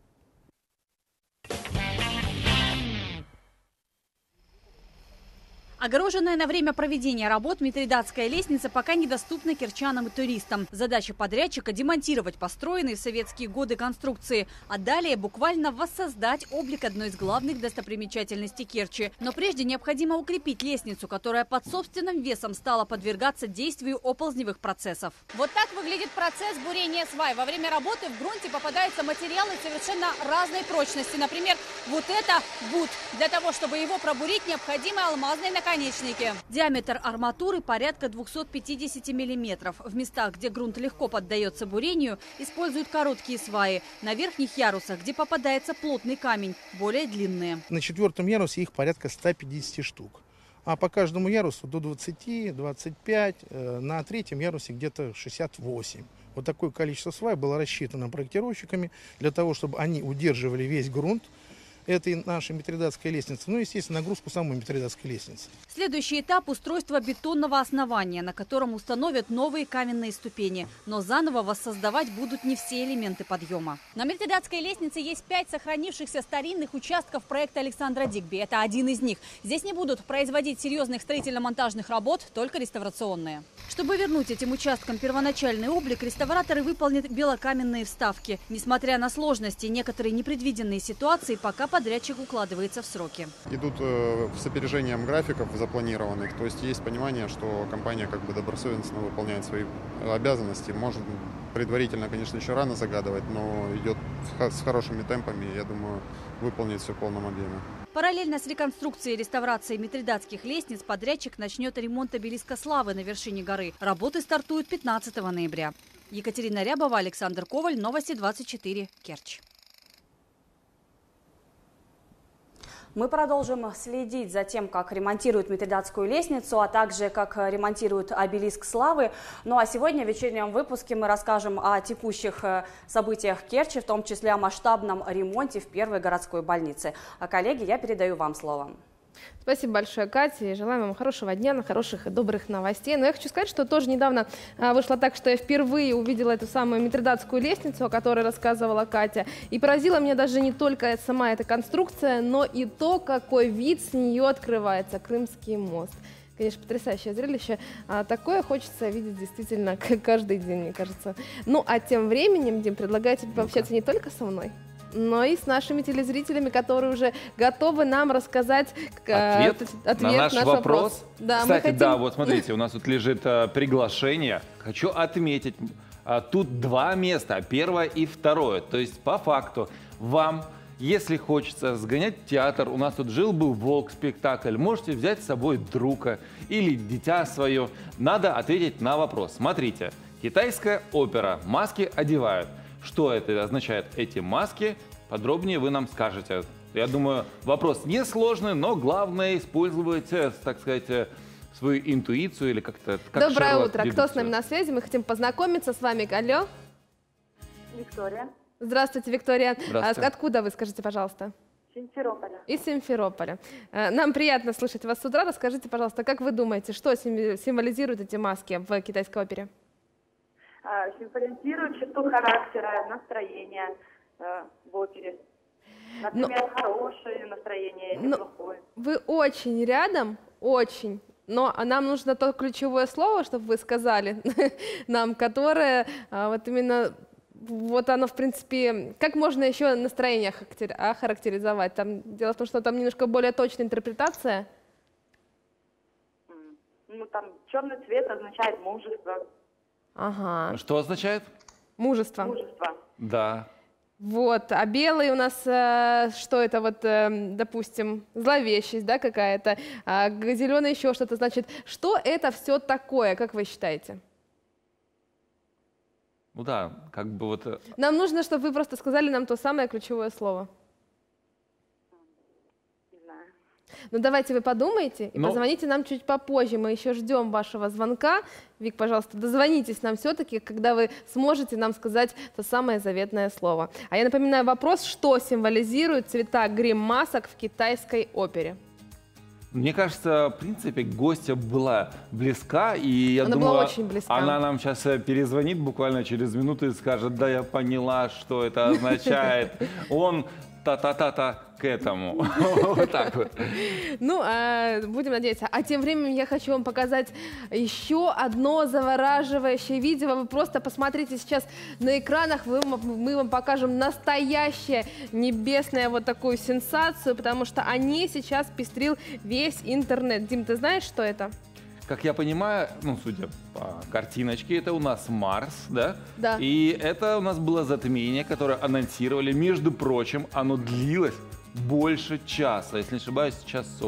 Огороженная на время проведения работ Митридатская лестница пока недоступна керчанам и туристам. Задача подрядчика – демонтировать построенные в советские годы конструкции, а далее буквально воссоздать облик одной из главных достопримечательностей Керчи. Но прежде необходимо укрепить лестницу, которая под собственным весом стала подвергаться действию оползневых процессов. Вот так выглядит процесс бурения свай. Во время работы в грунте попадаются материалы совершенно разной прочности. Например, вот это бут. Для того, чтобы его пробурить, необходимы алмазные наконечники. Диаметр арматуры порядка двухсот пятидесяти миллиметров. В местах, где грунт легко поддается бурению, используют короткие сваи. На верхних ярусах, где попадается плотный камень, более длинные. На четвертом ярусе их порядка ста пятидесяти штук. А по каждому ярусу до двадцати — двадцати пяти, на третьем ярусе где-то шестьдесят восемь. Вот такое количество свай было рассчитано проектировщиками для того, чтобы они удерживали весь грунт этой нашей Митридатской лестницы, ну, естественно, нагрузку самой Митридатской лестницы. Следующий этап – устройство бетонного основания, на котором установят новые каменные ступени. Но заново воссоздавать будут не все элементы подъема. На Митридатской лестнице есть пять сохранившихся старинных участков проекта Александра Дигби. Это один из них. Здесь не будут производить серьезных строительно-монтажных работ, только реставрационные. Чтобы вернуть этим участкам первоначальный облик, реставраторы выполнят белокаменные вставки. Несмотря на сложности, некоторые непредвиденные ситуации, пока подрядчик укладывается в сроки. Идут э, с опережением графиков запланированных, то есть есть понимание, что компания как бы добросовестно выполняет свои обязанности. Может, предварительно, конечно, еще рано загадывать, но идет с хорошими темпами, я думаю, выполнит все в полном объеме. Параллельно с реконструкцией и реставрацией митридатских лестниц подрядчик начнет ремонт обелиска славы на вершине горы. Работы стартуют пятнадцатого ноября. Екатерина Рябова, Александр Коваль, Новости двадцать четыре, Керчь. Мы продолжим следить за тем, как ремонтируют Митридатскую лестницу, а также как ремонтируют обелиск славы. Ну а сегодня в вечернем выпуске мы расскажем о текущих событиях Керчи, в том числе о масштабном ремонте в первой городской больнице. А, коллеги, я передаю вам слово. Спасибо большое, Катя, и желаем вам хорошего дня, хороших и добрых новостей. Но я хочу сказать, что тоже недавно вышло так, что я впервые увидела эту самую Митридатскую лестницу, о которой рассказывала Катя. И поразила меня даже не только сама эта конструкция, но и то, какой вид с нее открывается. Крымский мост. Конечно, потрясающее зрелище. А такое хочется видеть действительно каждый день, мне кажется. Ну, а тем временем, Дим, предлагаю тебе пообщаться не только со мной, но и с нашими телезрителями, которые уже готовы нам рассказать ответ, ответ на наш, наш вопрос. вопрос. Да, Кстати, хотим... да, вот смотрите, у нас тут лежит а, приглашение. Хочу отметить, а, тут два места, первое и второе. То есть, по факту, вам, если хочется сгонять в театр, у нас тут жил-был волк спектакль, можете взять с собой друга или дитя свое. Надо ответить на вопрос. Смотрите, китайская опера, маски одевают. Что это означает, эти маски? Подробнее вы нам скажете. Я думаю, вопрос несложный, но главное использовать, так сказать, свою интуицию или как-то... Как Доброе утро. Кто с нами на связи? Мы хотим познакомиться с вами. Алло. Виктория. Здравствуйте, Виктория. Здравствуйте. Откуда вы, скажите, пожалуйста? Симферополя. Из Симферополя. Нам приятно слышать вас с утра. Расскажите, пожалуйста, как вы думаете, что символизируют эти маски в китайской опере? Символизирует черту характера, настроения э, в опере. Например, но, хорошее настроение или плохое. Вы очень рядом, очень. Но нам нужно то ключевое слово, чтобы вы сказали нам, которое вот именно, вот оно в принципе, как можно еще настроение охарактеризовать? Там, дело в том, что там немножко более точная интерпретация. Ну, там черный цвет означает мужество. Ага. Что означает? Мужество. Мужество. Да. Вот, а белый у нас, э, что это вот, э, допустим, зловещесть, да, какая-то, а зеленый еще что-то, значит, что это все такое, как вы считаете? Ну да, как бы вот... Нам нужно, чтобы вы просто сказали нам то самое ключевое слово. Ну, давайте вы подумайте и Но... позвоните нам чуть попозже. Мы еще ждем вашего звонка. Вик, пожалуйста, дозвонитесь нам все-таки, когда вы сможете нам сказать то самое заветное слово. А я напоминаю вопрос, что символизируют цвета грим-масок в китайской опере? Мне кажется, в принципе, гостья была близка, и я она думаю, была очень близка. Она нам сейчас перезвонит буквально через минуту и скажет: да, я поняла, что это означает. Он та-та-та-та к этому. Вот так вот. Ну, будем надеяться. А тем временем я хочу вам показать еще одно завораживающее видео. Вы просто посмотрите сейчас на экранах, мы вам покажем настоящее небесное вот такую сенсацию, потому что о ней сейчас пестрил весь интернет. Дим, ты знаешь, что это? Как я понимаю, ну, судя по картиночке, это у нас Марс, да? Да. И это у нас было затмение, которое анонсировали. Между прочим, оно длилось больше часа, если не ошибаюсь, час сорок.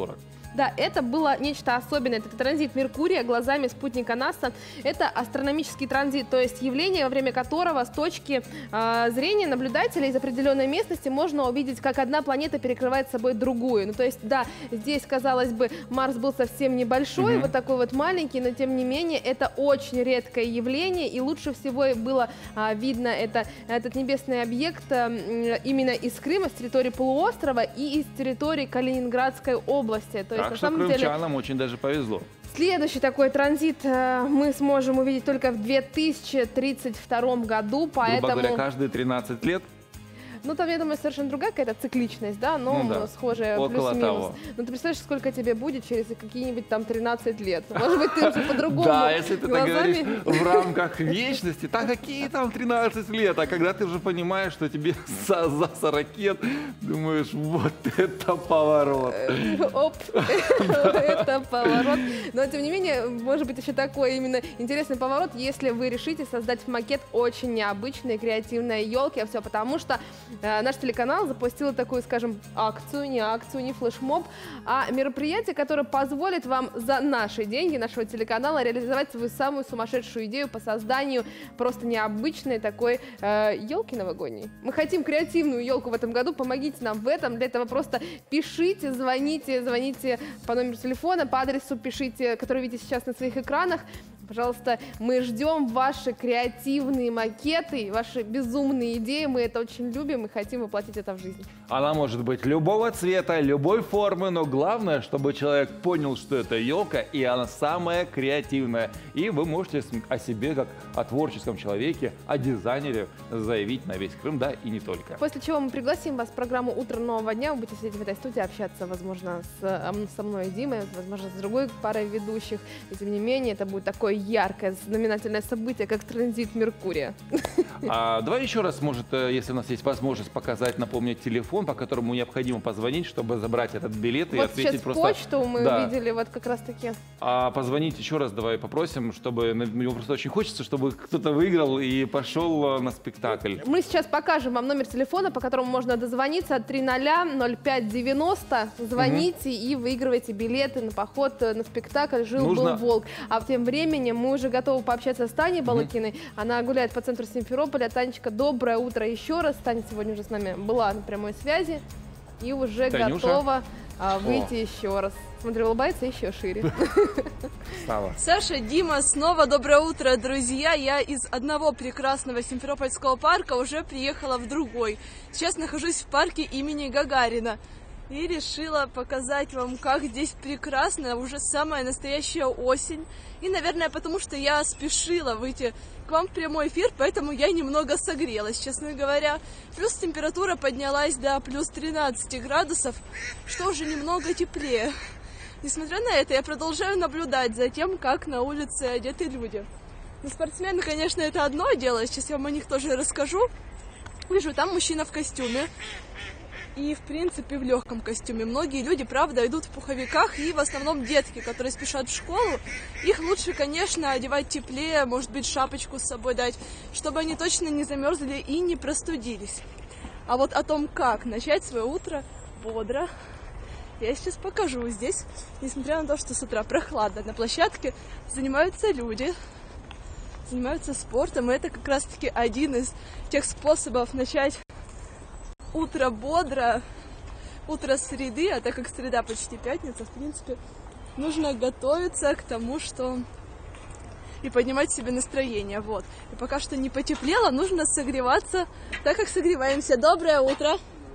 Да, это было нечто особенное. Это транзит Меркурия глазами спутника НАСА. Это астрономический транзит, то есть явление, во время которого с точки э, зрения наблюдателя из определенной местности можно увидеть, как одна планета перекрывает собой другую. Ну, то есть, да, здесь, казалось бы, Марс был совсем небольшой, mm-hmm. вот такой вот маленький, но тем не менее это очень редкое явление, и лучше всего было э, видно это, этот небесный объект э, именно из Крыма, с территории полуострова и из территории Калининградской области. То есть, так на что самом крымчанам деле, очень даже повезло. Следующий такой транзит э, мы сможем увидеть только в две тысячи тридцать втором году, поэтому... Грубо говоря, каждые тринадцать лет. Ну, там, я думаю, совершенно другая какая-то цикличность, да, но ну, да. схожая плюс-минус. Ну, ты представляешь, сколько тебе будет через какие-нибудь там тринадцать лет? Может быть, ты уже по-другому Да, если ты так говоришь глазами... в рамках вечности, так какие там тринадцать лет? А когда ты уже понимаешь, что тебе за, за сорок лет, думаешь, вот это поворот. Оп, это поворот. Но, тем не менее, может быть, еще такой именно интересный поворот, если вы решите создать макет очень необычной, креативной елки. А все потому, что наш телеканал запустил такую, скажем, акцию, не акцию, не флешмоб, а мероприятие, которое позволит вам за наши деньги нашего телеканала реализовать свою самую сумасшедшую идею по созданию просто необычной такой э, елки новогодней. Мы хотим креативную елку в этом году, помогите нам в этом. Для этого просто пишите, звоните, звоните по номеру телефона, по адресу пишите, который видите сейчас на своих экранах. Пожалуйста, мы ждем ваши креативные макеты, ваши безумные идеи. Мы это очень любим и хотим воплотить это в жизнь. Она может быть любого цвета, любой формы, но главное, чтобы человек понял, что это елка, и она самая креативная. И вы можете о себе, как о творческом человеке, о дизайнере заявить на весь Крым, да, и не только. После чего мы пригласим вас в программу «Утро нового дня». Вы будете сидеть в этой студии, общаться, возможно, с, со мной и Димой, возможно, с другой парой ведущих. И тем не менее, это будет такое яркое, знаменательное событие, как транзит Меркурия. А, давай еще раз, может, если у нас есть возможность показать, напомнить телефон, по которому необходимо позвонить, чтобы забрать этот билет вот и ответить сейчас просто... почту мы да. видели вот как раз-таки. А позвонить еще раз давай попросим, чтобы... Мне просто очень хочется, чтобы кто-то выиграл и пошел на спектакль. Мы сейчас покажем вам номер телефона, по которому можно дозвониться, три ноль ноль пять девяносто. Звоните угу. и выигрывайте билеты на поход на спектакль «Жил-был Нужно... волк». А тем временем мы уже готовы пообщаться с Таней Балыкиной. Mm-hmm. Она гуляет по центру Симферополя. Танечка, доброе утро еще раз. Таня сегодня уже с нами была на прямой связи и уже Танюша. готова а, выйти О. еще раз. Смотри, улыбается еще шире. Слава. Саша, Дима, снова доброе утро, друзья. Я из одного прекрасного Симферопольского парка уже приехала в другой. Сейчас нахожусь в парке имени Гагарина. И решила показать вам, как здесь прекрасно, уже самая настоящая осень. И, наверное, потому что я спешила выйти к вам в прямой эфир, поэтому я немного согрелась, честно говоря. Плюс температура поднялась до плюс тринадцати градусов, что уже немного теплее. Несмотря на это, я продолжаю наблюдать за тем, как на улице одеты люди. Но спортсмены, конечно, это одно дело, сейчас я вам о них тоже расскажу. Вижу, там мужчина в костюме. И, в принципе, в легком костюме. Многие люди, правда, идут в пуховиках, и в основном детки, которые спешат в школу. Их лучше, конечно, одевать теплее, может быть, шапочку с собой дать, чтобы они точно не замерзли и не простудились. А вот о том, как начать свое утро бодро, я сейчас покажу. Здесь, несмотря на то, что с утра прохладно, на площадке занимаются люди, занимаются спортом, и это как раз-таки один из тех способов начать утро бодро, утро среды, а так как среда почти пятница, в принципе, нужно готовиться к тому, что и поднимать себе настроение, вот. И пока что не потеплело, нужно согреваться, так как согреваемся. Доброе утро!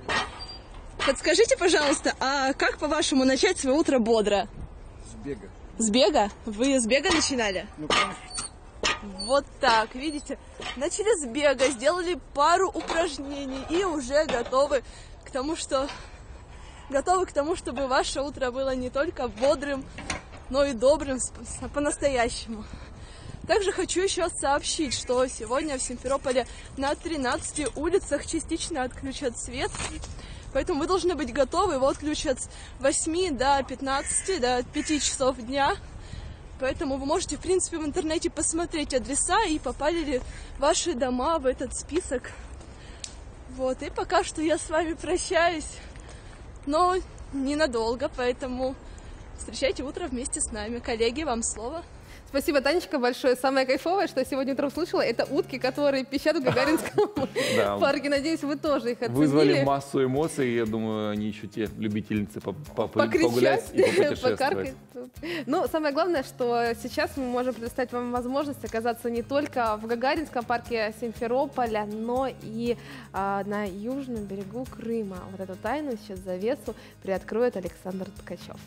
Подскажите, пожалуйста, а как, по-вашему, начать свое утро бодро? С бега. С бега? Вы с бега начинали? Ну, конечно. Вот так, видите, начали с бега, сделали пару упражнений и уже готовы к тому, что готовы к тому, чтобы ваше утро было не только бодрым, но и добрым по-настоящему. Также хочу еще сообщить, что сегодня в Симферополе на тринадцати улицах частично отключат свет, поэтому вы должны быть готовы, его отключат с восьми до пятнадцати, до пяти часов дня. Поэтому вы можете, в принципе, в интернете посмотреть адреса и попали ли ваши дома в этот список. Вот, и пока что я с вами прощаюсь, но ненадолго, поэтому встречайте утро вместе с нами. Коллеги, вам слово. Спасибо, Танечка, большое. Самое кайфовое, что я сегодня утром слышала, это утки, которые пищат в Гагаринском парке. Надеюсь, вы тоже их оценили. Вызвали массу эмоций. Я думаю, они еще те любительницы погулять и попутешествовать. Ну, самое главное, что сейчас мы можем предоставить вам возможность оказаться не только в Гагаринском парке Симферополя, но и а, на южном берегу Крыма. Вот эту тайну, сейчас завесу, приоткроет Александр Ткачев.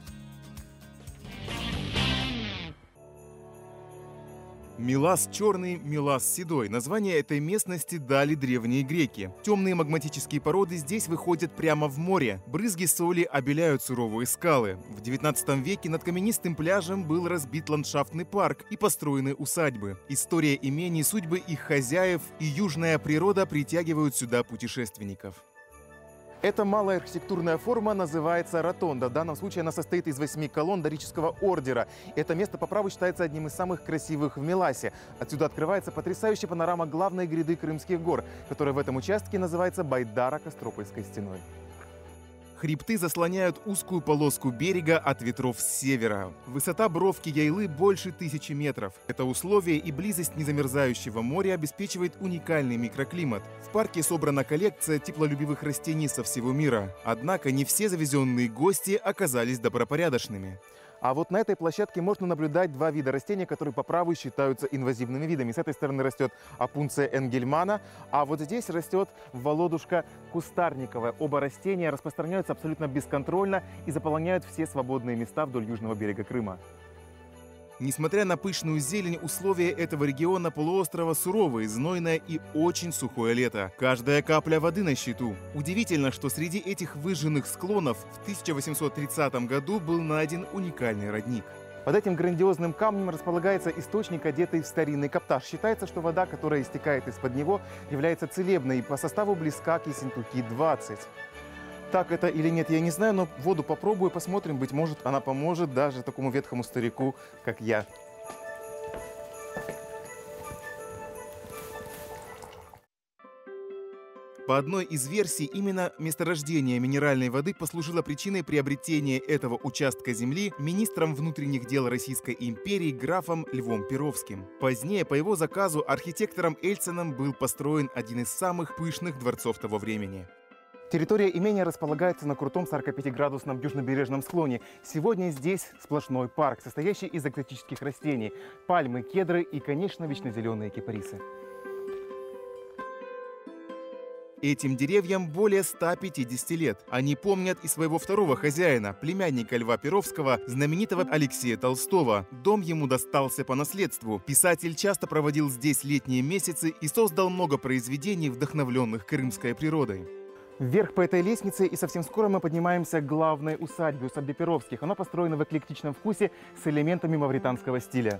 Милас черный, Милас седой. Название этой местности дали древние греки. Темные магматические породы здесь выходят прямо в море. Брызги соли обеляют суровые скалы. В девятнадцатом веке над каменистым пляжем был разбит ландшафтный парк и построены усадьбы. История имений, судьбы их хозяев и южная природа притягивают сюда путешественников. Эта малая архитектурная форма называется ротонда. В данном случае она состоит из восьми колонн дорического ордера. Это место по праву считается одним из самых красивых в Миласе. Отсюда открывается потрясающая панорама главной гряды Крымских гор, которая в этом участке называется Байдаро-Костропольской стеной. Хребты заслоняют узкую полоску берега от ветров с севера. Высота бровки Яйлы больше тысячи метров. Это условие и близость незамерзающего моря обеспечивает уникальный микроклимат. В парке собрана коллекция теплолюбивых растений со всего мира. Однако не все завезенные гости оказались добропорядочными. А вот на этой площадке можно наблюдать два вида растений, которые по праву считаются инвазивными видами. С этой стороны растет опунция энгельмана, а вот здесь растет володушка кустарниковая. Оба растения распространяются абсолютно бесконтрольно и заполоняют все свободные места вдоль южного берега Крыма. Несмотря на пышную зелень, условия этого региона полуострова суровые, знойное и очень сухое лето. Каждая капля воды на счету. Удивительно, что среди этих выжженных склонов в тысяча восемьсот тридцатом году был найден уникальный родник. Под этим грандиозным камнем располагается источник, одетый в старинный каптаж. Считается, что вода, которая истекает из-под него, является целебной и по составу близка к Ессентуки двадцать. Так это или нет, я не знаю, но воду попробую, посмотрим. Быть может, она поможет даже такому ветхому старику, как я. По одной из версий, именно месторождение минеральной воды послужило причиной приобретения этого участка земли министром внутренних дел Российской империи графом Львом Перовским. Позднее, по его заказу, архитектором Ельциным был построен один из самых пышных дворцов того времени. Территория имения располагается на крутом сорокапятиградусном южнобережном склоне. Сегодня здесь сплошной парк, состоящий из экзотических растений – пальмы, кедры и, конечно, вечнозеленые кипарисы. Этим деревьям более ста пятидесяти лет. Они помнят и своего второго хозяина, племянника Льва Перовского, знаменитого Алексея Толстого. Дом ему достался по наследству. Писатель часто проводил здесь летние месяцы и создал много произведений, вдохновленных крымской природой. Вверх по этой лестнице, и совсем скоро мы поднимаемся к главной усадьбе, усадьбе Перовских. Она построена в эклектичном вкусе с элементами мавританского стиля.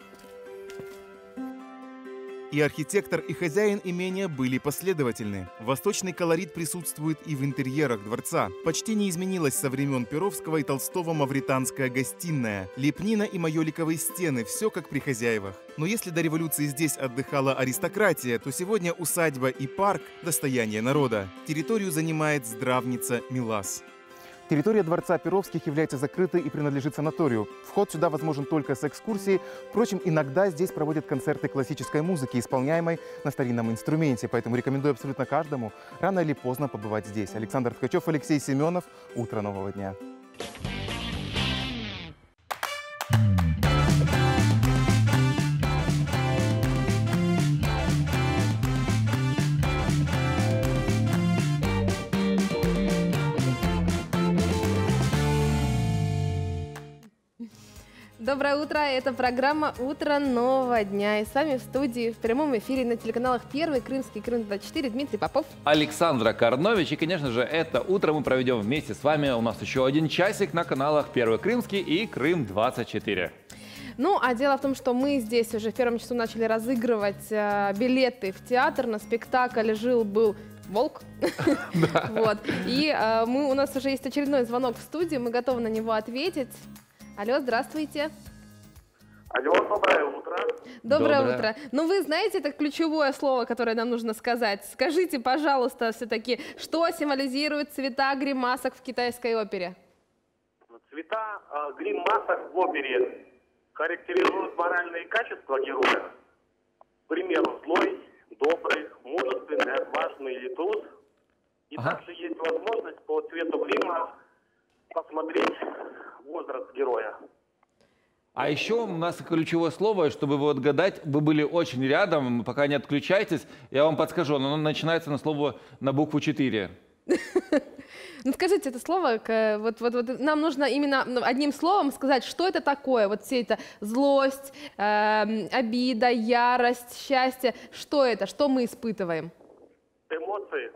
И архитектор, и хозяин имения были последовательны. Восточный колорит присутствует и в интерьерах дворца. Почти не изменилась со времен Перовского и Толстого мавританская гостиная. Лепнина и майоликовые стены – все как при хозяевах. Но если до революции здесь отдыхала аристократия, то сегодня усадьба и парк – достояние народа. Территорию занимает здравница Милас. Территория дворца Перовских является закрытой и принадлежит санаторию. Вход сюда возможен только с экскурсией. Впрочем, иногда здесь проводят концерты классической музыки, исполняемой на старинном инструменте. Поэтому рекомендую абсолютно каждому рано или поздно побывать здесь. Александр Ткачев, Алексей Семенов. Утро нового дня. Доброе утро, это программа «Утро нового дня». И с вами в студии в прямом эфире на телеканалах «Первый», «Крымский», «Крым двадцать четыре» Дмитрий Попов. Александра Карнович. И, конечно же, это утро мы проведем вместе с вами. У нас еще один часик на каналах «Первый Крымский» и «Крым двадцать четыре». Ну, а дело в том, что мы здесь уже в первом часу начали разыгрывать э, билеты в театр на спектакль «Жил-был волк». Вот. И э, мы, у нас уже есть очередной звонок в студию, мы готовы на него ответить. Алло, здравствуйте. Алло, доброе утро. Доброе, доброе утро. Ну, вы знаете, это ключевое слово, которое нам нужно сказать. Скажите, пожалуйста, все-таки, что символизирует цвета гримасок в китайской опере? цвета э, грим-масок в опере характеризуют моральные качества героя. К примеру, злой, добрый, мужественный, отважный или трус. И ага. также есть возможность по цвету грима посмотреть возраст героя. А еще у нас ключевое слово, чтобы его отгадать, вы были очень рядом, пока не отключайтесь, я вам подскажу, оно начинается на слово на букву четыре. Ну скажите это слово, вот, вот, вот нам нужно именно одним словом сказать, что это такое, вот все это злость, э, обида, ярость, счастье, что это, что мы испытываем? Эмоции.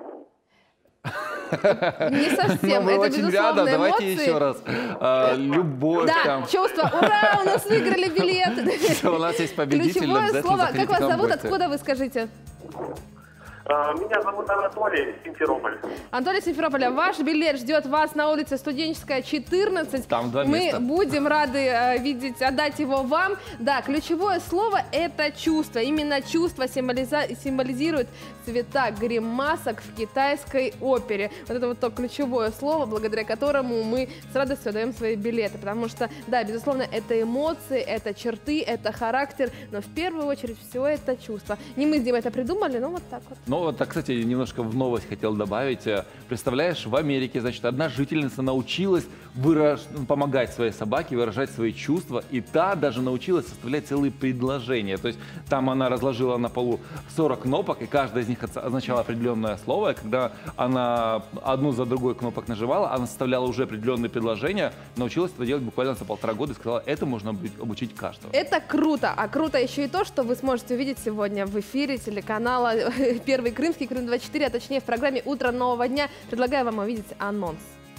Не совсем, это очень рядом, эмоции. Давайте еще раз. А, любовь. Да, там. чувство, ура, у нас выиграли билеты. Все, у нас есть победитель. Ключевое слово, как вас зовут, откуда вы скажите? Меня зовут Анатолий, Симферополь. Анатолий Симферополя, ваш билет ждет вас на улице Студенческая, четырнадцать. Там два Мы места. будем рады э, видеть, отдать его вам. Да, ключевое слово – это чувство. Именно чувство символиза- символизирует цвета гримасок в китайской опере. Вот это вот то ключевое слово, благодаря которому мы с радостью отдаем свои билеты. Потому что, да, безусловно, это эмоции, это черты, это характер, но в первую очередь все это чувство. Не мы с Димой это придумали, но вот так вот. Ну вот, так, кстати, немножко в новость хотел добавить. Представляешь, в Америке, значит, одна жительница научилась выраж... помогать своей собаке, выражать свои чувства, и та даже научилась составлять целые предложения. То есть там она разложила на полу сорок кнопок, и каждая из них означала определенное слово, и когда она одну за другой кнопок нажимала, она составляла уже определенные предложения, научилась это делать буквально за полтора года и сказала, это можно обучить каждого. Это круто, а круто еще и то, что вы сможете увидеть сегодня в эфире телеканала «Первый Крымский», Крым двадцать четыре, а точнее в программе «Утро нового дня». Предлагаю вам увидеть анонс.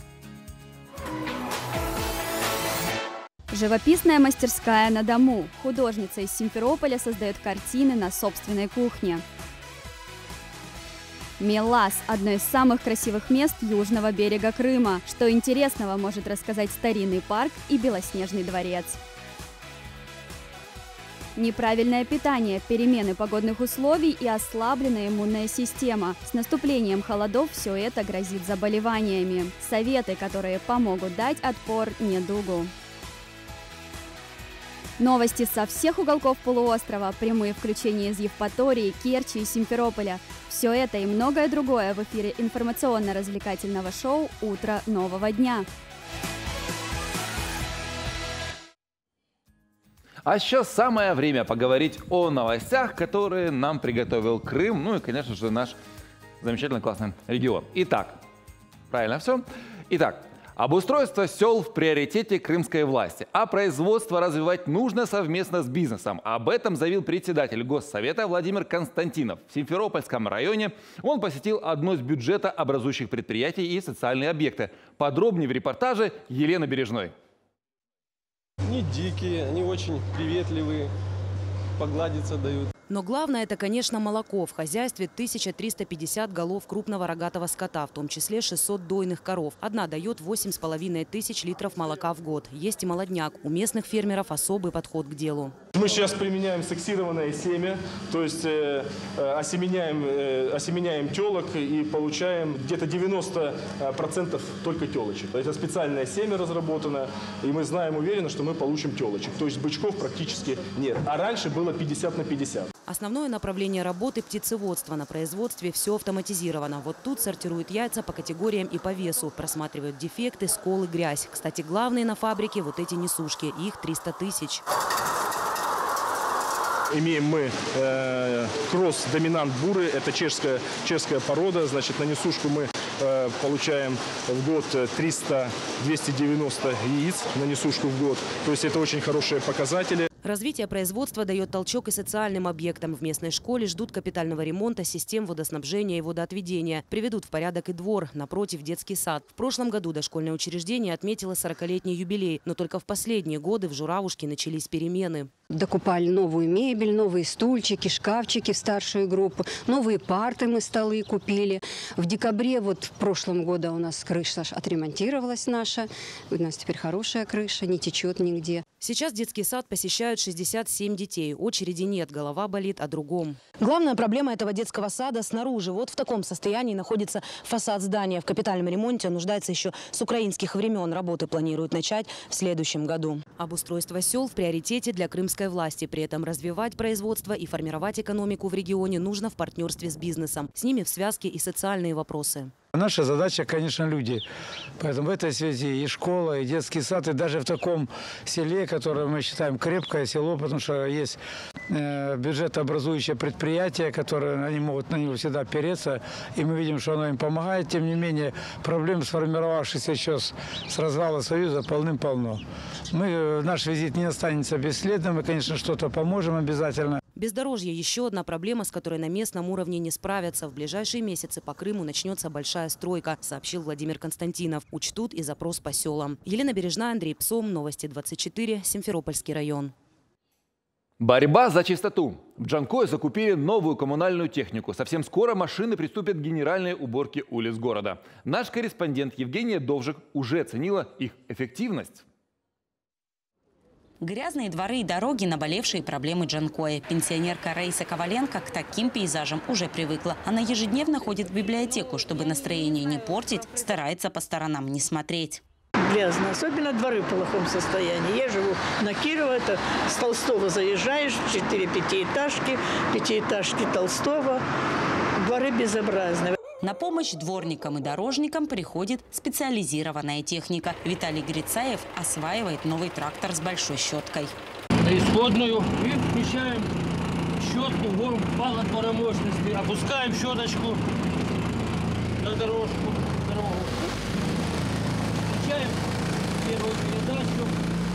Живописная мастерская на дому. Художница из Симферополя создает картины на собственной кухне. Милас – одно из самых красивых мест южного берега Крыма. Что интересного может рассказать старинный парк и белоснежный дворец. Неправильное питание, перемены погодных условий и ослабленная иммунная система. С наступлением холодов все это грозит заболеваниями. Советы, которые помогут дать отпор недугу. Новости со всех уголков полуострова, прямые включения из Евпатории, Керчи и Симферополя. Все это и многое другое в эфире информационно-развлекательного шоу «Утро нового дня». А сейчас самое время поговорить о новостях, которые нам приготовил Крым, ну и, конечно же, наш замечательный классный регион. Итак, правильно все? Итак, обустройство сел в приоритете крымской власти, а производство развивать нужно совместно с бизнесом. Об этом заявил председатель Госсовета Владимир Константинов. В Симферопольском районе он посетил одно из бюджетообразующих предприятий и социальные объекты. Подробнее в репортаже Елены Бережной. Не дикие, они очень приветливые, погладиться дают. Но главное – это, конечно, молоко. В хозяйстве тысяча триста пятьдесят голов крупного рогатого скота, в том числе шестьсот дойных коров. Одна дает восемь с половиной тысяч литров молока в год. Есть и молодняк. У местных фермеров особый подход к делу. Мы сейчас применяем сексированное семя, то есть э, осеменяем, э, осеменяем телок и получаем где-то девяносто процентов только телочек. Это специальное семя разработано, и мы знаем уверенно, что мы получим телочек. То есть бычков практически нет. А раньше было пятьдесят на пятьдесят. Основное направление работы – птицеводство. На производстве все автоматизировано. Вот тут сортируют яйца по категориям и по весу. Просматривают дефекты, сколы, грязь. Кстати, главные на фабрике – вот эти несушки. Их триста тысяч. Имеем мы э, кросс-доминант буры, это чешская, чешская порода. Значит, на несушку мы э, получаем в год триста — двести девяносто яиц на несушку в год. То есть это очень хорошие показатели. Развитие производства дает толчок и социальным объектам. В местной школе ждут капитального ремонта систем водоснабжения и водоотведения. Приведут в порядок и двор, напротив детский сад. В прошлом году дошкольное учреждение отметило сорокалетний юбилей. Но только в последние годы в Журавушке начались перемены. Докупали новую мебель, новые стульчики, шкафчики в старшую группу. Новые парты мы, столы купили. В декабре вот в прошлом году у нас крыша отремонтировалась наша. У нас теперь хорошая крыша, не течет нигде. Сейчас детский сад посещают шестьдесят семь детей. Очереди нет, голова болит о другом. Главная проблема этого детского сада снаружи. Вот в таком состоянии находится фасад здания. В капитальном ремонте нуждается еще с украинских времен. Работы планируют начать в следующем году. Обустройство сел в приоритете для крымской власти. При этом развивать производство и формировать экономику в регионе нужно в партнерстве с бизнесом. С ними в связке и социальные вопросы. Наша задача, конечно, люди. Поэтому в этой связи и школа, и детский сад, и даже в таком селе, которое мы считаем крепкое село, потому что есть э, бюджетообразующее предприятие, которое они могут на него всегда опереться, и мы видим, что оно им помогает. Тем не менее, проблем, сформировавшихся еще с, с развала Союза, полным-полно. Мы, наш визит не останется бесследным, мы, конечно, что-то поможем обязательно. Бездорожье – еще одна проблема, с которой на местном уровне не справятся. В ближайшие месяцы по Крыму начнется большая стройка, сообщил Владимир Константинов. Учтут и запрос по селам. Елена Бережная, Андрей Псом, Новости двадцать четыре, Симферопольский район. Борьба за чистоту. В Джанкое закупили новую коммунальную технику. Совсем скоро машины приступят к генеральной уборке улиц города. Наш корреспондент Евгения Довжик уже оценила их эффективность. Грязные дворы и дороги – наболевшие проблемы Джанкоя. Пенсионерка Раиса Коваленко к таким пейзажам уже привыкла. Она ежедневно ходит в библиотеку, чтобы настроение не портить, старается по сторонам не смотреть. Грязно, особенно дворы в плохом состоянии. Я живу на Кирова, это с Толстого заезжаешь, четыре пятиэтажки, пятиэтажки Толстого, дворы безобразные. На помощь дворникам и дорожникам приходит специализированная техника. Виталий Грицаев осваивает новый трактор с большой щеткой. На исходную и включаем щетку, вон пал отбора мощности, опускаем щеточку на дорожку, дорогу. Включаем первую передачу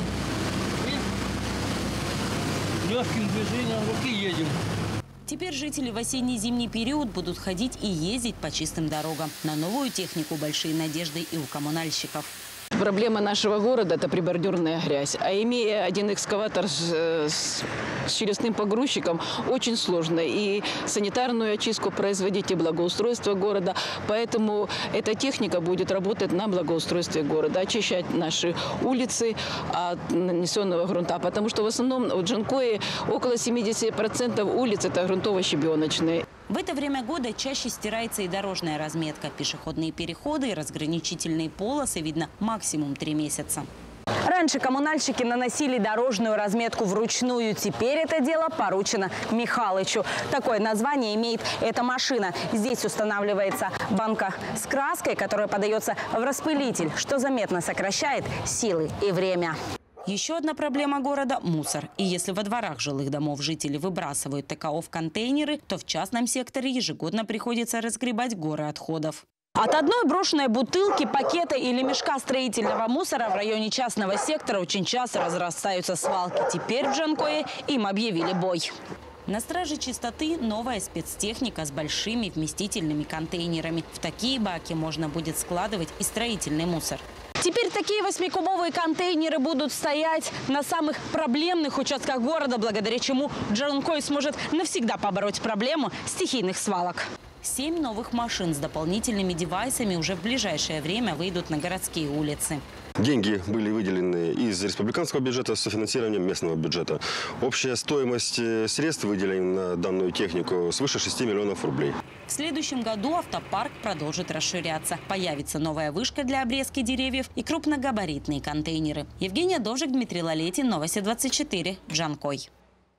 и легким движением руки едем. Теперь жители в осенне-зимний период будут ходить и ездить по чистым дорогам. На новую технику большие надежды и у коммунальщиков. Проблема нашего города – это прибордюрная грязь. А имея один экскаватор с, с, с челюстным погрузчиком, очень сложно и санитарную очистку производить, и благоустройство города. Поэтому эта техника будет работать на благоустройстве города, очищать наши улицы от нанесенного грунта. Потому что в основном в Джанкое около семидесяти процентов улиц – это грунтово-щебеночные. В это время года чаще стирается и дорожная разметка. Пешеходные переходы и разграничительные полосы видно максимум три месяца. Раньше коммунальщики наносили дорожную разметку вручную. Теперь это дело поручено Михалычу. Такое название имеет эта машина. Здесь устанавливается банка с краской, которая подается в распылитель, что заметно сокращает силы и время. Еще одна проблема города – мусор. И если во дворах жилых домов жители выбрасывают ТКО в контейнеры, то в частном секторе ежегодно приходится разгребать горы отходов. От одной брошенной бутылки, пакета или мешка строительного мусора в районе частного сектора очень часто разрастаются свалки. Теперь в Джанкое им объявили бой. На страже чистоты новая спецтехника с большими вместительными контейнерами. В такие баки можно будет складывать и строительный мусор. Теперь такие восьмикубовые контейнеры будут стоять на самых проблемных участках города, благодаря чему Джанкой сможет навсегда побороть проблему стихийных свалок. Семь новых машин с дополнительными девайсами уже в ближайшее время выйдут на городские улицы. Деньги были выделены из республиканского бюджета с софинансированием местного бюджета. Общая стоимость средств, выделенных на данную технику, свыше шести миллионов рублей. В следующем году автопарк продолжит расширяться. Появится новая вышка для обрезки деревьев и крупногабаритные контейнеры. Евгения Довжик, Дмитрий Лалетин, Новости двадцать четыре, Джанкой.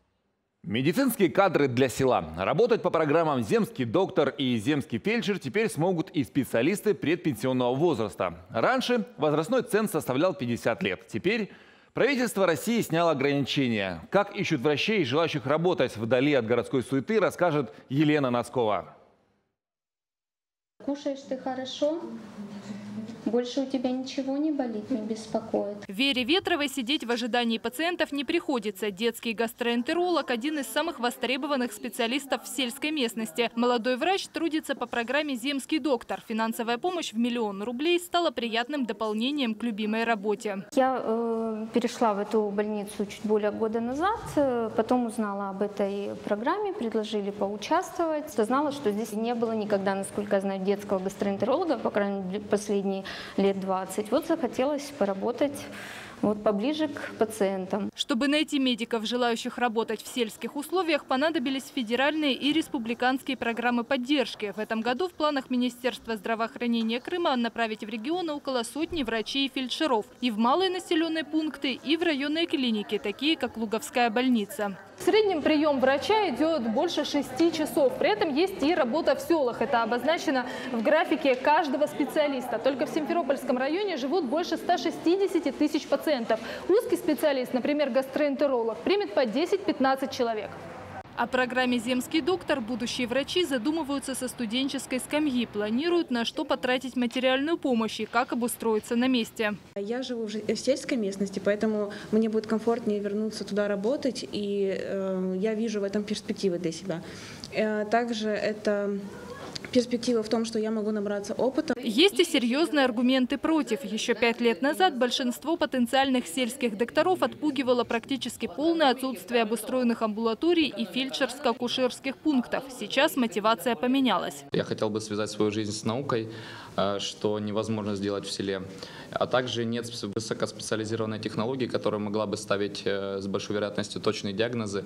Медицинские кадры для села. Работать по программам «Земский доктор» и «Земский фельдшер» теперь смогут и специалисты предпенсионного возраста. Раньше возрастной ценз составлял пятьдесят лет. Теперь правительство России сняло ограничения. Как ищут врачей, желающих работать вдали от городской суеты, расскажет Елена Носкова. Кушаешь ты хорошо? Больше у тебя ничего не болит, не беспокоит? Вере Ветровой сидеть в ожидании пациентов не приходится. Детский гастроэнтеролог – один из самых востребованных специалистов в сельской местности. Молодой врач трудится по программе «Земский доктор». Финансовая помощь в миллион рублей стала приятным дополнением к любимой работе. Я э, перешла в эту больницу чуть более года назад. Потом узнала об этой программе, предложили поучаствовать. Знала, что здесь не было никогда, насколько я знаю, детского гастроэнтеролога, по крайней мере, последние лет двадцать. Вот захотелось поработать вот, поближе к пациентам. Чтобы найти медиков, желающих работать в сельских условиях, понадобились федеральные и республиканские программы поддержки. В этом году в планах Министерства здравоохранения Крыма направить в регионы около сотни врачей и фельдшеров. И в малые населенные пункты, и в районные клиники, такие как Луговская больница. В среднем прием врача идет больше шести часов. При этом есть и работа в селах. Это обозначено в графике каждого специалиста. Только в Симферопольском районе живут больше ста шестидесяти тысяч пациентов. Узкий специалист, например, гастроэнтеролог, примет по десять-пятнадцать человек. О программе «Земский доктор» будущие врачи задумываются со студенческой скамьи. Планируют, на что потратить материальную помощь и как обустроиться на месте. Я живу в сельской местности, поэтому мне будет комфортнее вернуться туда работать, и э, я вижу в этом перспективы для себя. Э, также это... перспектива в том, что я могу набраться опыта. Есть и серьезные аргументы против. Еще пять лет назад большинство потенциальных сельских докторов отпугивало практически полное отсутствие обустроенных амбулаторий и фельдшерско-акушерских пунктов. Сейчас мотивация поменялась. Я хотел бы связать свою жизнь с наукой, что невозможно сделать в селе. А также нет высокоспециализированной технологии, которая могла бы ставить с большой вероятностью точные диагнозы,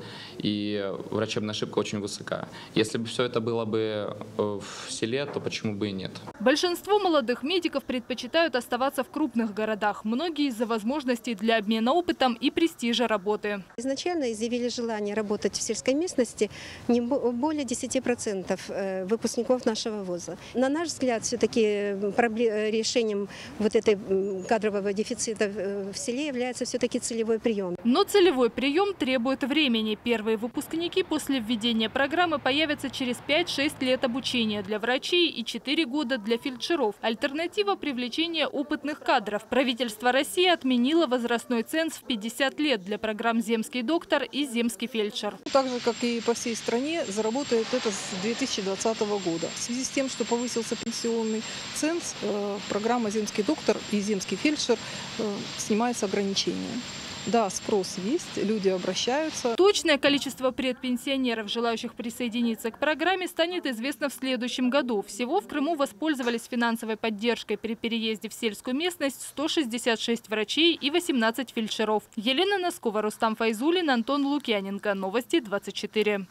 и врачебная ошибка очень высока. Если бы все это было бы в селе, то почему бы и нет? Большинство молодых медиков предпочитают оставаться в крупных городах. Многие из-за возможностей для обмена опытом и престижа работы. Изначально изъявили желание работать в сельской местности не более десяти процентов выпускников нашего вуза. На наш взгляд, все-таки решением вот этой кадрового дефицита в селе является все-таки целевой прием. Но целевой прием требует времени. Первые выпускники после введения программы появятся через пять-шесть лет обучения для врачей и четыре года для фельдшеров. Альтернатива – привлечение опытных кадров. Правительство России отменило возрастной ценз в пятьдесят лет для программ «Земский доктор» и «Земский фельдшер». Так же, как и по всей стране, заработает это с две тысячи двадцатого года. В связи с тем, что повысился пенсионный ценз, программа «Земский доктор» и «Земский фельдшер» снимается ограничения. Да, спрос есть, люди обращаются. Точное количество предпенсионеров, желающих присоединиться к программе, станет известно в следующем году. Всего в Крыму воспользовались финансовой поддержкой при переезде в сельскую местность сто шестьдесят шесть врачей и восемнадцать фельдшеров. Елена Носкова, Рустам Файзулин, Антон Лукьяненко. Новости двадцать четыре.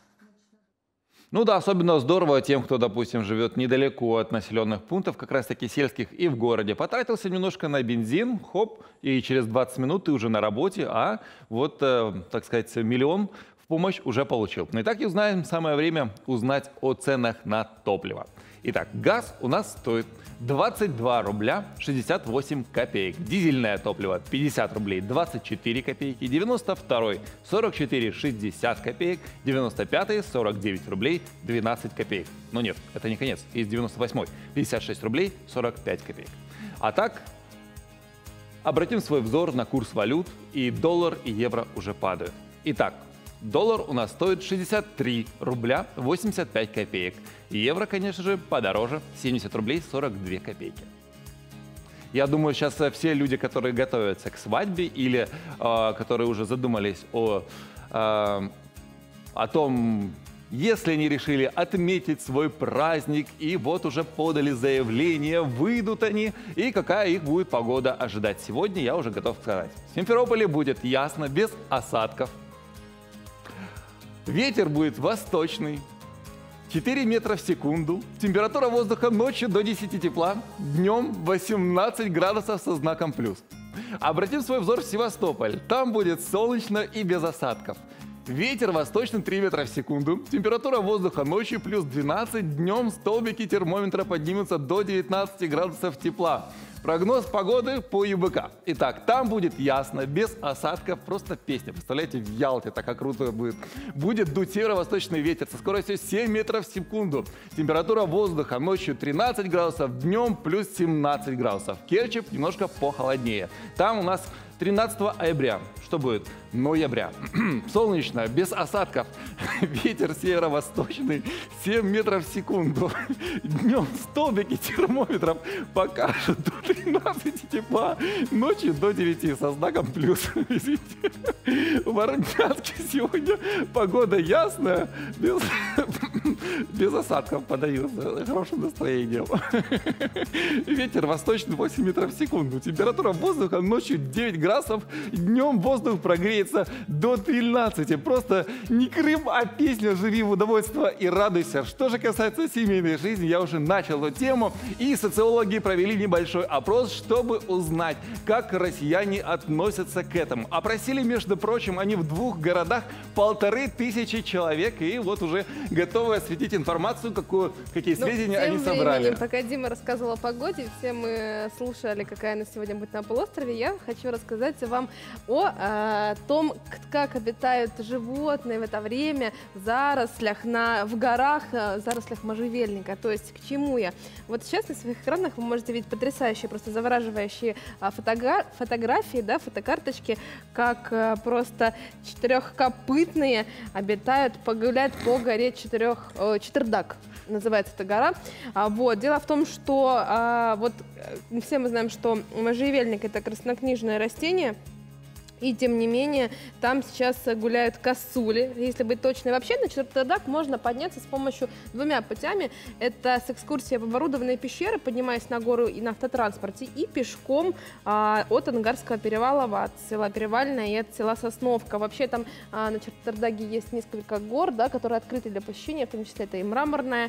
Ну да, особенно здорово тем, кто, допустим, живет недалеко от населенных пунктов, как раз таки сельских, и в городе. Потратился немножко на бензин, хоп, и через двадцать минут ты уже на работе, а вот, э, так сказать, миллион в помощь уже получил. Ну и так и узнаем, самое время узнать о ценах на топливо. Итак, газ у нас стоит двадцать два рубля шестьдесят восемь копеек. Дизельное топливо пятьдесят рублей двадцать четыре копейки. девяносто второй сорок четыре шестьдесят копеек. девяносто пятый сорок девять рублей двенадцать копеек. Но нет, это не конец. Из девяносто восьмой пятьдесят шесть рублей сорок пять копеек. А так, обратим свой взор на курс валют. И доллар, и евро уже падают. Итак, доллар у нас стоит шестьдесят три рубля восемьдесят пять копеек. Евро, конечно же, подороже – семьдесят рублей сорок две копейки. Я думаю, сейчас все люди, которые готовятся к свадьбе или э, которые уже задумались о, э, о том, если они решили отметить свой праздник и вот уже подали заявление, выйдут они и какая их будет погода ожидать. Сегодня я уже готов сказать. В Симферополе будет ясно, без осадков. Ветер будет восточный, четыре метра в секунду. Температура воздуха ночью до десяти тепла, днем восемнадцать градусов со знаком плюс. Обратим свой взор в Севастополь. Там будет солнечно и без осадков. Ветер восточный три метра в секунду. Температура воздуха ночью плюс двенадцать, днем столбики термометра поднимутся до девятнадцати градусов тепла. Прогноз погоды по ЮБК. Итак, там будет ясно, без осадков, просто песня. Представляете, в Ялте такая круто будет. Будет дуть северо-восточный ветер со скоростью семь метров в секунду. Температура воздуха ночью тринадцать градусов, днем плюс семнадцать градусов. Керчь немножко похолоднее. Там у нас тринадцатого ноября. Что будет? Ноября. Солнечно, без осадков. Ветер северо-восточный, семь метров в секунду. Днем столбики термометров покажут до тринадцати тепла, ночью до девяти со знаком плюс. В Армянске сегодня погода ясная, без, без осадков подавился, хорошим настроением. Ветер восточный восемь метров в секунду. Температура воздуха ночью девять градусов, днем воздух прогреется до тринадцати. Просто не Крым, а песня «Живи в удовольствие и радуйся». Что же касается семейной жизни, я уже начал эту тему, и социологи провели небольшой опрос, чтобы узнать, как россияне относятся к этому. Опросили, между прочим, они в двух городах полторы тысячи человек, и вот уже готовы осветить информацию, какую, какие сведения они собрали. Временем, пока Дима рассказывала о погоде, все мы слушали, какая она сегодня будет на полуострове, я хочу рассказать вам о, о том, как обитают животные в это время в зарослях, на, в горах, в зарослях можжевельника. То есть к чему я? Вот сейчас на своих экранах вы можете видеть потрясающие, просто завораживающие фотога фотографии, да, фотокарточки, как просто четырехкопытные обитают, погуляют по горе четырех, э, Четырдак. Называется эта гора. А, вот. Дело в том, что а, вот, все мы знаем, что можжевельник – это краснокнижное растение, и тем не менее там сейчас гуляют косули, если быть точной. Вообще на Четырдак можно подняться с помощью двумя путями. Это с экскурсией в оборудованные пещеры, поднимаясь на гору и на автотранспорте, и пешком а, от Ангарского перевала от села Перевальное и от села Сосновка. Вообще там а, на Четырдаке есть несколько гор, да, которые открыты для посещения, в том числе это и Мраморная,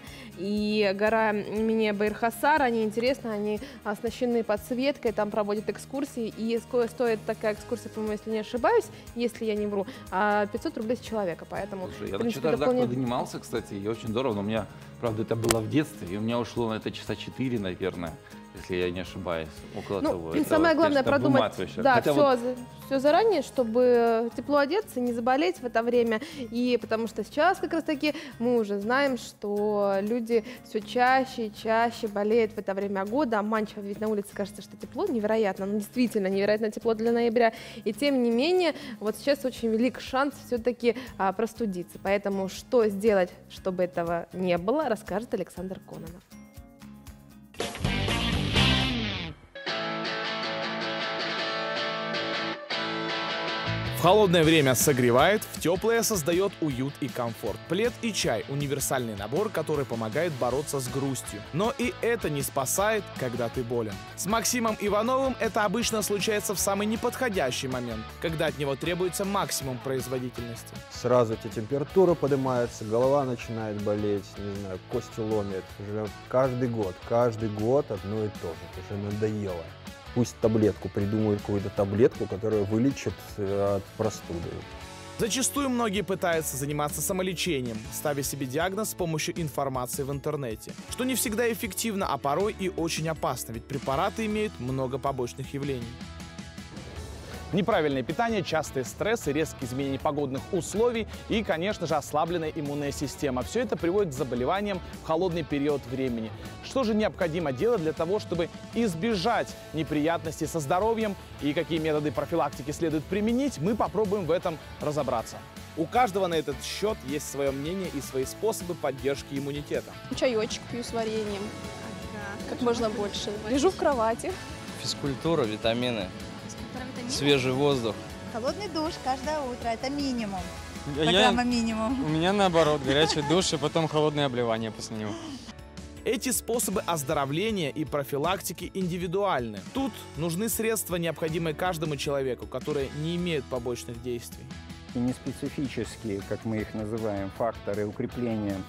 и гора имени Баир-Хасара. Они интересны, они оснащены подсветкой, там проводят экскурсии, и стоит такая экскурсия, по-моему, если не ошибаюсь, если я не вру, пятьсот рублей с человека, поэтому... Слушай, я на Четырдак вполне... поднимался, кстати, и очень здорово, но у меня, правда, это было в детстве, и у меня ушло на это часа четыре, наверное, если я не ошибаюсь, около ну, того. Самое это, главное продумать, да, все, вот... все заранее, чтобы тепло одеться, не заболеть в это время, и потому что сейчас как раз-таки мы уже знаем, что люди все чаще и чаще болеют в это время года, обманчиво, ведь на улице кажется, что тепло, невероятно, ну действительно невероятно тепло для ноября, и тем не менее, вот сейчас очень велик шанс все-таки а, простудиться, поэтому что сделать, чтобы этого не было, расскажет Александр Кононов. В холодное время согревает, в теплое создает уют и комфорт. Плед и чай – универсальный набор, который помогает бороться с грустью. Но и это не спасает, когда ты болен. С Максимом Ивановым это обычно случается в самый неподходящий момент, когда от него требуется максимум производительности. Сразу тебе температура поднимается, голова начинает болеть, не знаю, кости ломит. Уже каждый год, каждый год одно и то же, уже надоело. Пусть таблетку, придумают какую-то таблетку, которая вылечит от простуды. Зачастую многие пытаются заниматься самолечением, ставя себе диагноз с помощью информации в интернете, что не всегда эффективно, а порой и очень опасно, ведь препараты имеют много побочных явлений. Неправильное питание, частые стрессы, резкие изменения погодных условий и, конечно же, ослабленная иммунная система. Все это приводит к заболеваниям в холодный период времени. Что же необходимо делать для того, чтобы избежать неприятностей со здоровьем и какие методы профилактики следует применить, мы попробуем в этом разобраться. У каждого на этот счет есть свое мнение и свои способы поддержки иммунитета. Чаечек пью с вареньем, как можно больше. Лежу в кровати. Физкультура, витамины. Свежий воздух. Холодный душ каждое утро, это минимум. Программа минимум. У меня наоборот, горячий душ и потом холодное обливание после него. Эти способы оздоровления и профилактики индивидуальны. Тут нужны средства, необходимые каждому человеку, которые не имеют побочных действий. И неспецифические, как мы их называем, факторы укрепления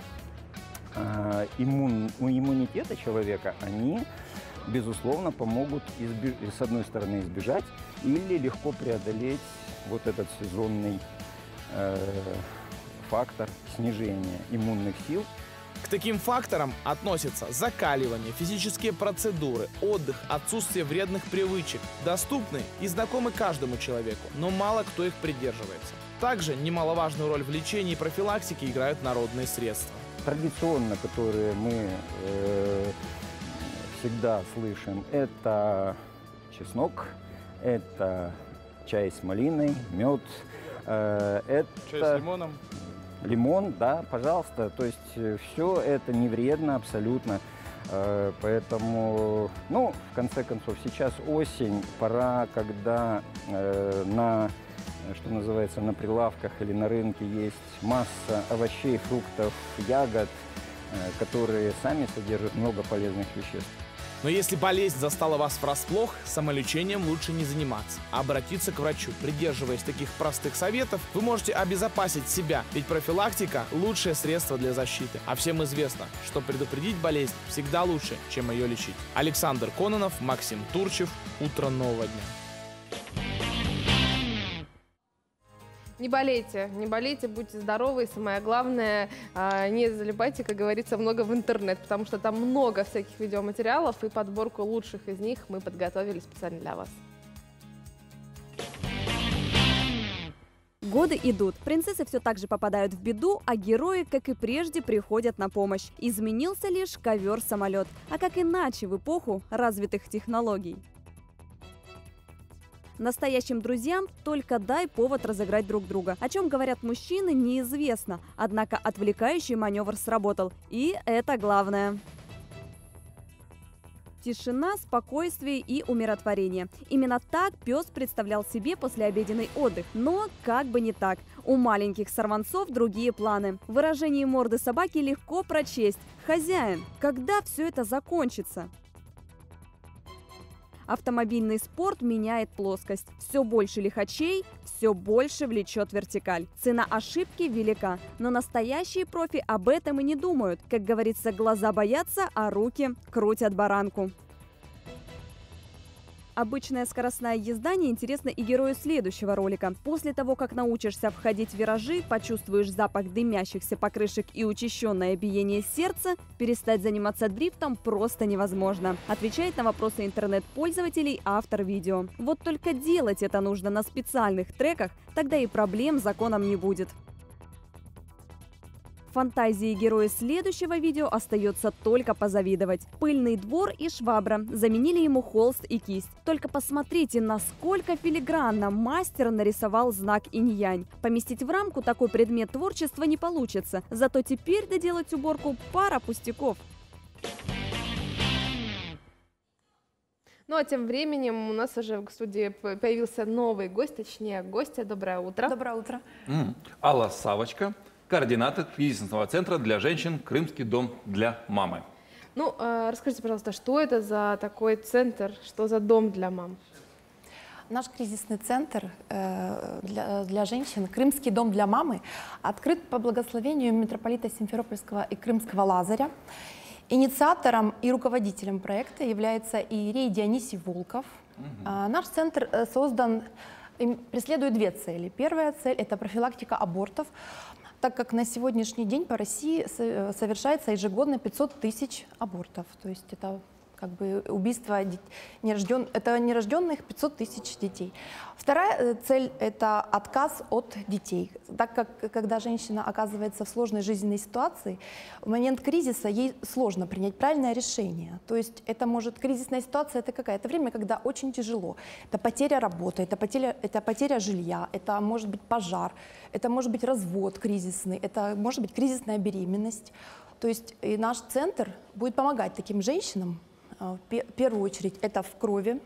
э, иммун, иммунитета человека, они, безусловно, помогут, избеж... с одной стороны, избежать или легко преодолеть вот этот сезонный э, фактор снижения иммунных сил. К таким факторам относятся закаливание, физические процедуры, отдых, отсутствие вредных привычек, доступны и знакомы каждому человеку, но мало кто их придерживается. Также немаловажную роль в лечении и профилактике играют народные средства. Традиционно, которые мы э, всегда слышим, это чеснок, это чай с малиной, мед, э, это... Чай с лимоном. Лимон, да, пожалуйста. То есть все это не вредно абсолютно. Э, поэтому, ну, в конце концов, сейчас осень, пора, когда э, на что называется, на прилавках или на рынке есть масса овощей, фруктов, ягод, которые сами содержат много полезных веществ. Но если болезнь застала вас врасплох, самолечением лучше не заниматься, а обратиться к врачу. Придерживаясь таких простых советов, вы можете обезопасить себя, ведь профилактика – лучшее средство для защиты. А всем известно, что предупредить болезнь всегда лучше, чем ее лечить. Александр Кононов, Максим Турчев. Утро нового дня. Не болейте, не болейте, будьте здоровы. И самое главное, не залипайте, как говорится, много в интернет, потому что там много всяких видеоматериалов, и подборку лучших из них мы подготовили специально для вас. Годы идут, принцессы все так же попадают в беду, а герои, как и прежде, приходят на помощь. Изменился лишь ковер-самолет. А как иначе в эпоху развитых технологий? Настоящим друзьям только дай повод разыграть друг друга. О чем говорят мужчины, неизвестно. Однако отвлекающий маневр сработал. И это главное. Тишина, спокойствие и умиротворение. Именно так пес представлял себе послеобеденный отдых. Но как бы не так. У маленьких сорванцов другие планы. В выражении морды собаки легко прочесть: «Хозяин, когда все это закончится?» Автомобильный спорт меняет плоскость. Все больше лихачей, все больше влечет вертикаль. Цена ошибки велика, но настоящие профи об этом и не думают. Как говорится, глаза боятся, а руки крутят баранку. Обычная скоростная езда неинтересна и герою следующего ролика. После того, как научишься входить в виражи, почувствуешь запах дымящихся покрышек и учащенное биение сердца, перестать заниматься дрифтом просто невозможно. Отвечает на вопросы интернет-пользователей автор видео. Вот только делать это нужно на специальных треках, тогда и проблем с законом не будет. Фантазии героя следующего видео остается только позавидовать. Пыльный двор и швабра заменили ему холст и кисть. Только посмотрите, насколько филигранно мастер нарисовал знак инь-янь. Поместить в рамку такой предмет творчества не получится, зато теперь доделать уборку пара пустяков. Ну а тем временем у нас уже в студии появился новый гость, точнее гостья. Доброе утро. Доброе утро. Mm. Алла Савочка, координатор кризисного центра для женщин «Крымский дом для мамы». Ну, э, расскажите, пожалуйста, что это за такой центр, что за дом для мам? Наш кризисный центр э, для, для женщин «Крымский дом для мамы» открыт по благословению митрополита Симферопольского и Крымского Лазаря. Инициатором и руководителем проекта является иерей Дионисий Волков. Угу. А, наш центр создан, преследует две цели. Первая цель – это профилактика абортов, так как на сегодняшний день по России совершается ежегодно пятьсот тысяч абортов. То есть это как бы убийство нерожден, это нерожденных пятьсот тысяч детей. Вторая цель – это отказ от детей. Так как когда женщина оказывается в сложной жизненной ситуации, в момент кризиса ей сложно принять правильное решение. То есть это может, кризисная ситуация – это какая? Это время, когда очень тяжело. Это потеря работы, это потеря, это потеря жилья, это может быть пожар, это может быть развод кризисный, это может быть кризисная беременность. То есть и наш центр будет помогать таким женщинам. В первую очередь это в крови,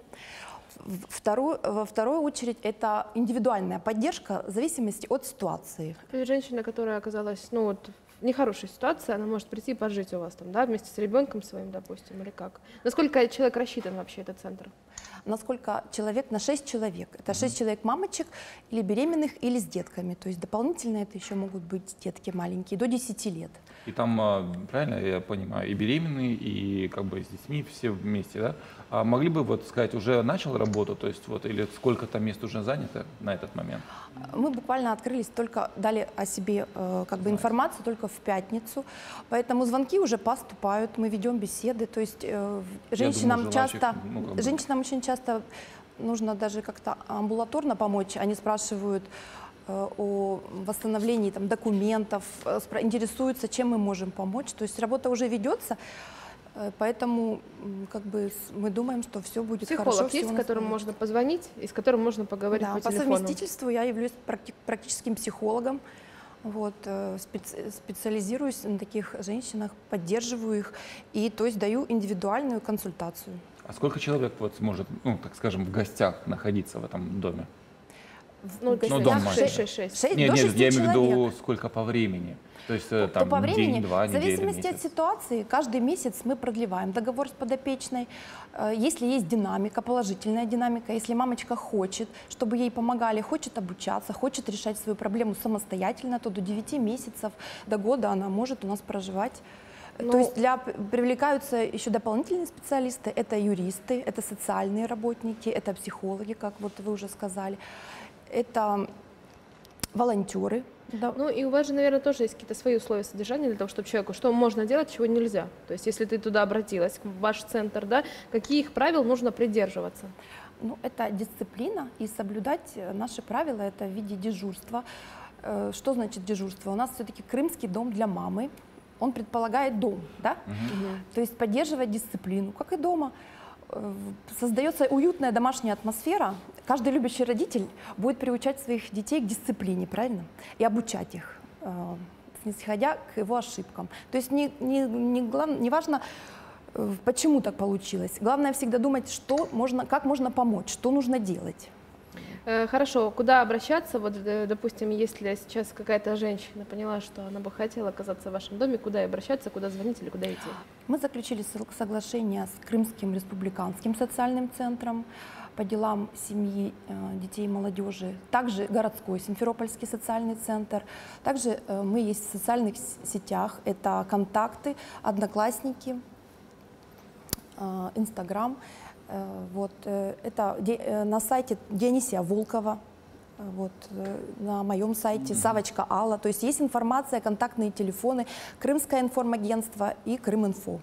вторую, во вторую очередь это индивидуальная поддержка в зависимости от ситуации. То есть женщина, которая оказалась ну, вот, в нехорошей ситуации, она может прийти и пожить у вас там, да, вместе с ребенком своим, допустим, или как? Насколько человек рассчитан вообще, этот центр? Насколько человек? На шесть человек. Это шесть человек мамочек, или беременных, или с детками. То есть дополнительно это еще могут быть детки маленькие, до десяти лет. И там, правильно я понимаю, и беременные, и как бы с детьми все вместе, да? А могли бы вот сказать, уже начал работу, то есть вот, или сколько там мест уже занято на этот момент? Мы буквально открылись, только дали о себе э, как бы информацию только в пятницу, поэтому звонки уже поступают, мы ведем беседы, то есть э, женщинам думаю, часто, ну, как бы... женщинам очень часто нужно даже как-то амбулаторно помочь, они спрашивают о восстановлении там, документов, интересуются, чем мы можем помочь. То есть работа уже ведется, поэтому как бы, мы думаем, что все будет Психолог хорошо. Психолог есть, с которым можно позвонить и с которым можно поговорить да, по телефону? телефону? По совместительству я являюсь практическим психологом. Вот, специ специализируюсь на таких женщинах, поддерживаю их и то есть даю индивидуальную консультацию. А сколько человек вот сможет, ну, так скажем, в гостях находиться в этом доме? Ну, ну дом шесть шесть шесть. Нет, нет, я имею в виду, сколько по времени. То есть то там по времени, день-два, в зависимости неделя, от ситуации, каждый месяц мы продлеваем договор с подопечной. Если есть динамика, положительная динамика, если мамочка хочет, чтобы ей помогали, хочет обучаться, хочет решать свою проблему самостоятельно, то до девяти месяцев, до года она может у нас проживать. Ну, то есть для, привлекаются еще дополнительные специалисты, это юристы, это социальные работники, это психологи, как вот вы уже сказали, это волонтеры. Да. Ну и у вас же, наверное, тоже есть какие-то свои условия содержания для того, чтобы человеку, что можно делать, чего нельзя. То есть если ты туда обратилась, в ваш центр, да, каких правил нужно придерживаться? Ну, это дисциплина и соблюдать наши правила, это в виде дежурства. Что значит дежурство? У нас все-таки крымский дом для мамы, он предполагает дом, да? Угу. То есть поддерживать дисциплину, как и дома. Создается уютная домашняя атмосфера. Каждый любящий родитель будет приучать своих детей к дисциплине, правильно? И обучать их, снисходя к его ошибкам. То есть не, не, не, глав, не важно, почему так получилось. Главное всегда думать, что можно, как можно помочь, что нужно делать. Хорошо, куда обращаться? Вот, допустим, если сейчас какая-то женщина поняла, что она бы хотела оказаться в вашем доме, куда обращаться, куда звонить или куда идти? Мы заключили соглашение с Крымским республиканским социальным центром по делам семьи, детей и молодежи, также городской Симферопольский социальный центр. Также мы есть в социальных сетях, это «Контакты», «Одноклассники», «Инстаграм». Вот, это на сайте Дионисия Волкова, вот, на моем сайте Савочка Алла. То есть есть информация, контактные телефоны, Крымское информагентство и Крыминфо.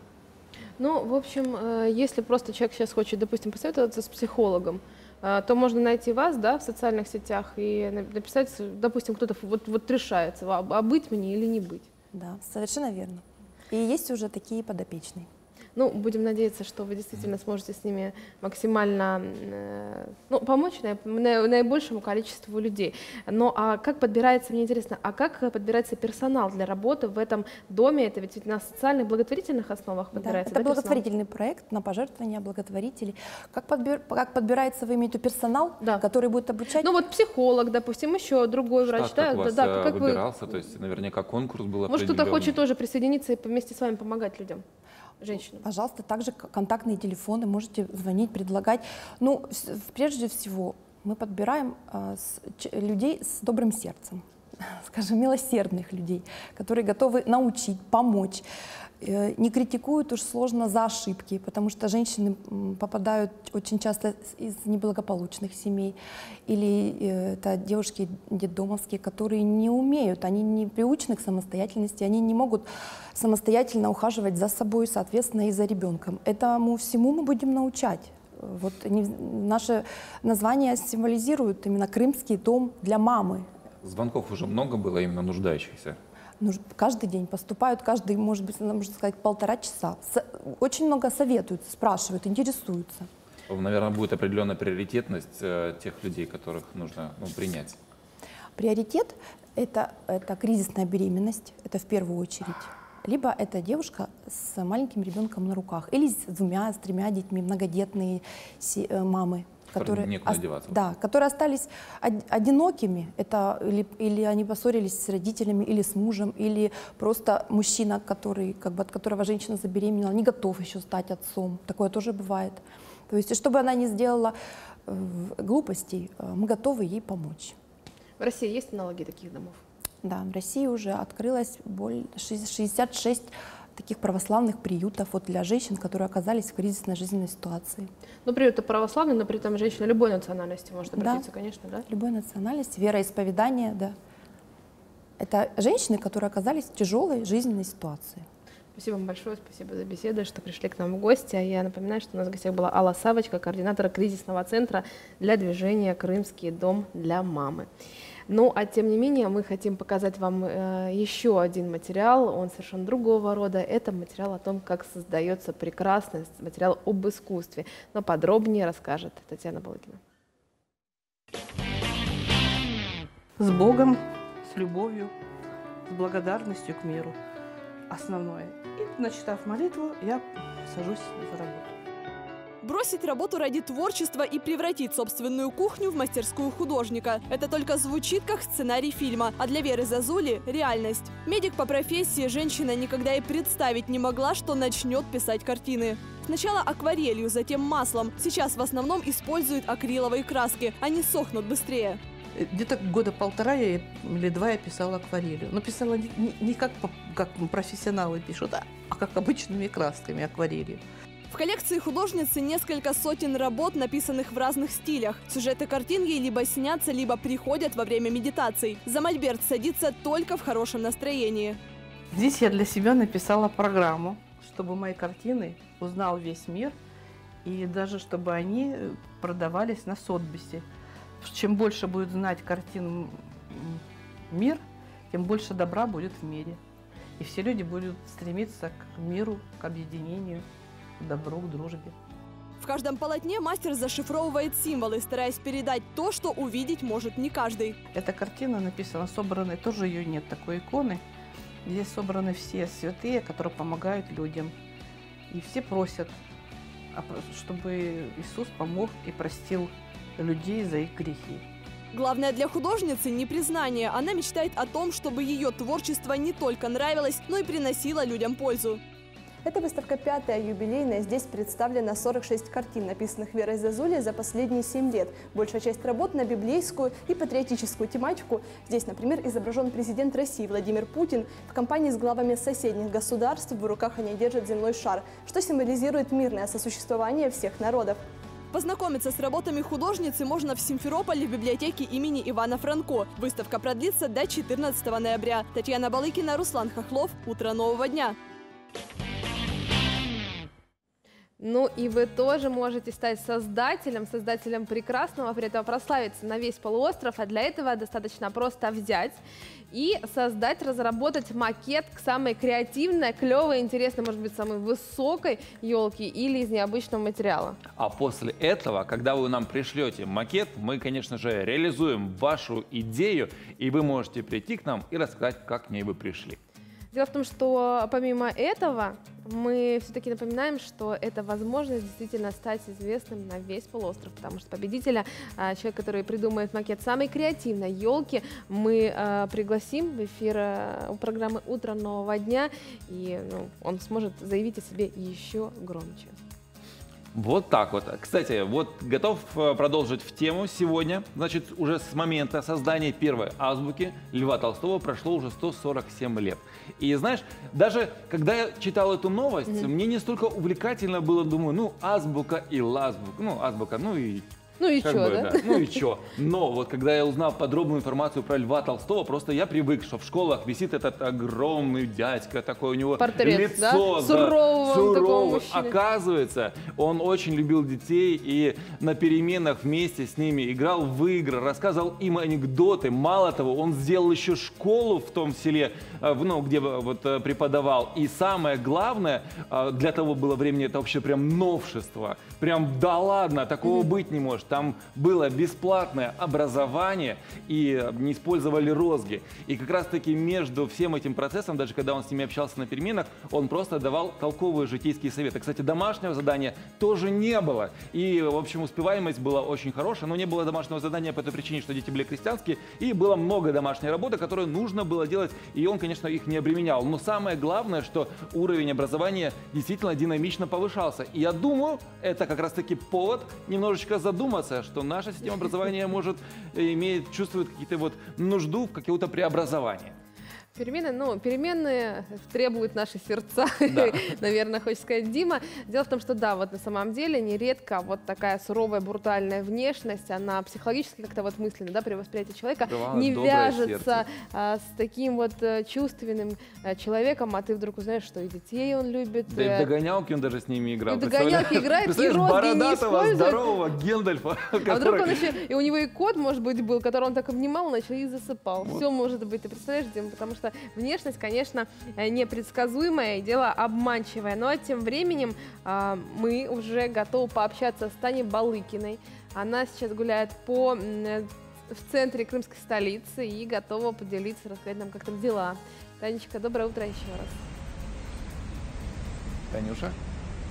Ну, в общем, если просто человек сейчас хочет, допустим, посоветоваться с психологом, то можно найти вас, да, в социальных сетях и написать, допустим, кто-то вот, вот решается, а быть мне или не быть. Да, совершенно верно. И есть уже такие подопечные. Ну, будем надеяться, что вы действительно сможете с ними максимально э, ну, помочь на, наибольшему количеству людей. Но а как подбирается, мне интересно, а как подбирается персонал для работы в этом доме? Это ведь на социальных благотворительных основах подбирается? Да, это да, благотворительный проект на пожертвования благотворителей. Как, подбир, как подбирается, вы имеете персонал, да, который будет обучать? Ну вот психолог, допустим, еще другой врач. Штат да, как у вас да, как выбирался, вы... то есть наверняка конкурс был определенный. Может, кто-то хочет тоже присоединиться и вместе с вами помогать людям? Женщинам. Пожалуйста, также контактные телефоны, можете звонить, предлагать. Ну, прежде всего, мы подбираем э, с, ч, людей с добрым сердцем, скажем, милосердных людей, которые готовы научить, помочь. Э, не критикуют уж сложно за ошибки, потому что женщины попадают очень часто из неблагополучных семей. Или э, это девушки детдомовские, которые не умеют, они не приучены к самостоятельности, они не могут самостоятельно ухаживать за собой, соответственно, и за ребенком. Этому всему мы будем научать. Вот не, наше название символизирует именно крымский дом для мамы. Звонков уже много было именно нуждающихся? Ну, каждый день поступают, каждый, может быть, можно сказать, полтора часа. С, очень много советуют, спрашивают, интересуются. Наверное, будет определенная приоритетность э, тех людей, которых нужно ну, принять. Приоритет это, – это кризисная беременность, это в первую очередь. Либо это девушка с маленьким ребенком на руках, или с двумя, с тремя детьми, многодетные мамы, которые, некуда деваться. Да, которые остались одинокими, это, или, или они поссорились с родителями, или с мужем, или просто мужчина, который, как бы, от которого женщина забеременела, не готов еще стать отцом. Такое тоже бывает. То есть, чтобы она не сделала э, глупостей, э, мы готовы ей помочь. В России есть аналоги таких домов? Да, в России уже открылось более шестьдесят шесть таких православных приютов вот для женщин, которые оказались в кризисной жизненной ситуации. Ну, приюты православные, но при этом женщина любой национальности может обратиться, да, конечно, да? Любой национальности, вероисповедания, да. Это женщины, которые оказались в тяжелой жизненной ситуации. Спасибо вам большое, спасибо за беседу, что пришли к нам в гости. Я напоминаю, что у нас в гостях была Алла Савочка, координатор кризисного центра для движения «Крымский дом для мамы». Ну, а тем не менее, мы хотим показать вам э, еще один материал, он совершенно другого рода. Это материал о том, как создается прекрасный материал об искусстве. Но подробнее расскажет Татьяна Балыкина. С Богом, с любовью, с благодарностью к миру. Основное. И, начитав молитву, я сажусь за работу. Бросить работу ради творчества и превратить собственную кухню в мастерскую художника. Это только звучит как сценарий фильма, а для Веры Зозули – реальность. Медик по профессии, женщина никогда и представить не могла, что начнет писать картины. Сначала акварелью, затем маслом. Сейчас в основном используют акриловые краски, они сохнут быстрее. Где-то года полтора я, или два я писала акварелью. Но писала не, не, не как, как профессионалы пишут, а, а как обычными красками акварелью. В коллекции художницы несколько сотен работ, написанных в разных стилях. Сюжеты картин ей либо снятся, либо приходят во время медитаций. За мольберт садится только в хорошем настроении. Здесь я для себя написала программу, чтобы мои картины узнал весь мир, и даже чтобы они продавались на Сотбисе. Чем больше будет знать картин мир, тем больше добра будет в мире. И все люди будут стремиться к миру, к объединению, к добру, к дружбе. В каждом полотне мастер зашифровывает символы, стараясь передать то, что увидеть может не каждый. Эта картина написана, собраны, тоже ее нет, такой иконы. Здесь собраны все святые, которые помогают людям. И все просят, чтобы Иисус помог и простил людей за их грехи. Главное для художницы не признание. Она мечтает о том, чтобы ее творчество не только нравилось, но и приносило людям пользу. Эта выставка пятая, юбилейная. Здесь представлено сорок шесть картин, написанных Верой Зозулей за последние семь лет. Большая часть работ на библейскую и патриотическую тематику. Здесь, например, изображен президент России Владимир Путин. В компании с главами соседних государств в руках они держат земной шар, что символизирует мирное сосуществование всех народов. Познакомиться с работами художницы можно в Симферополе в библиотеке имени Ивана Франко. Выставка продлится до четырнадцатого ноября. Татьяна Балыкина, Руслан Хохлов. Утро нового дня. Ну и вы тоже можете стать создателем, создателем прекрасного, при этом прославиться на весь полуостров, а для этого достаточно просто взять и создать, разработать макет к самой креативной, клевой, интересной, может быть, самой высокой елки или из необычного материала. А после этого, когда вы нам пришлете макет, мы, конечно же, реализуем вашу идею, и вы можете прийти к нам и рассказать, как к ней вы пришли. Дело в том, что помимо этого мы все-таки напоминаем, что это возможность действительно стать известным на весь полуостров, потому что победителя, человек, который придумает макет самой креативной елки, мы пригласим в эфир программы «Утро нового дня», и ну, он сможет заявить о себе еще громче. Вот так вот. Кстати, вот готов продолжить в тему сегодня. Значит, уже с момента создания первой азбуки Льва Толстого прошло уже сто сорок семь лет. И знаешь, даже когда я читал эту новость, mm-hmm. мне не столько увлекательно было, думаю, ну, азбука и лазбука. Ну, азбука, ну и... Ну и что, бы, да? да? Ну и что? Но вот когда я узнал подробную информацию про Льва Толстого, просто я привык, что в школах висит этот огромный дядька, такой у него портрет, лицо, да? Да, сурового, сурового. Оказывается, он очень любил детей и на переменах вместе с ними играл в игры, рассказывал им анекдоты. Мало того, он сделал еще школу в том селе, ну, где вот преподавал. И самое главное, для того было времени, это вообще прям новшество. Прям да ладно, такого mm-hmm. быть не может. Там было бесплатное образование и не использовали розги. И как раз-таки между всем этим процессом, даже когда он с ними общался на переменах, он просто давал толковые житейские советы. Кстати, домашнего задания тоже не было. И, в общем, успеваемость была очень хорошая, но не было домашнего задания по той причине, что дети были крестьянские, и было много домашней работы, которую нужно было делать, и он, конечно, их не обременял. Но самое главное, что уровень образования действительно динамично повышался. И я думаю, это как раз-таки повод немножечко задуматься, что наша система образования может иметь, чувствует какие-то вот нужду в какого-то преобразования. Перемены, ну, перемены требуют наши сердца, да. Наверное, хочет сказать Дима. Дело в том, что да, вот на самом деле нередко вот такая суровая, брутальная внешность, она психологически как-то вот мысленно, да, при восприятии человека да, не вяжется а, с таким вот чувственным а, человеком, а ты вдруг узнаешь, что и детей он любит. Да и в догонялки он даже с ними играл. И в догонялки играет, и розги бородатого, не использует. Здорового Гендальфа. Который... А вдруг он еще, и у него и кот, может быть, был, который он так обнимал, начал и засыпал. Вот. Все может быть, ты представляешь, Дима, потому что внешность, конечно, непредсказуемая и дело обманчивое, но тем временем э, мы уже готовы пообщаться с Таней Балыкиной. Она сейчас гуляет по, э, в центре крымской столицы и готова поделиться, рассказать нам, как там дела. Танечка, доброе утро еще раз. Танюша?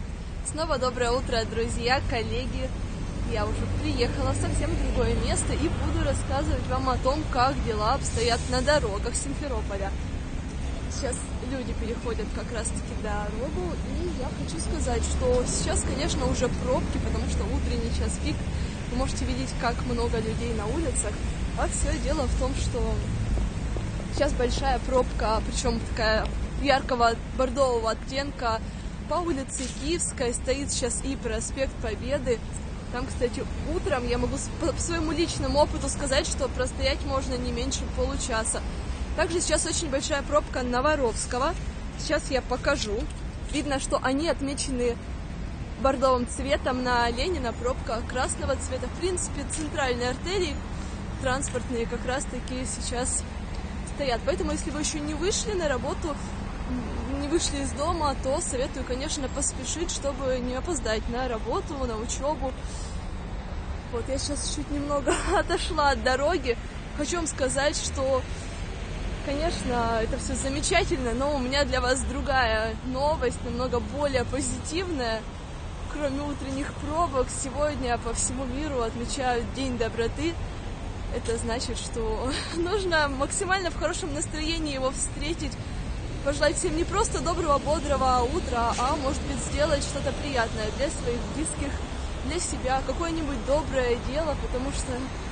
Снова доброе утро, друзья, коллеги. Я уже приехала в совсем другое место и буду рассказывать вам о том, как дела обстоят на дорогах Симферополя. Сейчас люди переходят как раз-таки дорогу, и я хочу сказать, что сейчас, конечно, уже пробки, потому что утренний час пик. Вы можете видеть, как много людей на улицах. А все дело в том, что сейчас большая пробка, причем такая яркого бордового оттенка. По улице Киевской стоит сейчас и проспект Победы. Там, кстати, утром я могу по своему личному опыту сказать, что простоять можно не меньше получаса. Также сейчас очень большая пробка на Воровского. Сейчас я покажу. Видно, что они отмечены бордовым цветом. На Ленина пробка красного цвета. В принципе, центральные артерии транспортные как раз-таки сейчас стоят. Поэтому, если вы еще не вышли на работу, не вышли из дома, то советую, конечно, поспешить, чтобы не опоздать на работу, на учебу. Вот я сейчас чуть немного отошла от дороги. Хочу вам сказать, что, конечно, это все замечательно, но у меня для вас другая новость, намного более позитивная. Кроме утренних пробок, сегодня по всему миру отмечают День доброты. Это значит, что нужно максимально в хорошем настроении его встретить, пожелать всем не просто доброго, бодрого утра, а может быть сделать что-то приятное для своих близких, для себя, какое-нибудь доброе дело, потому что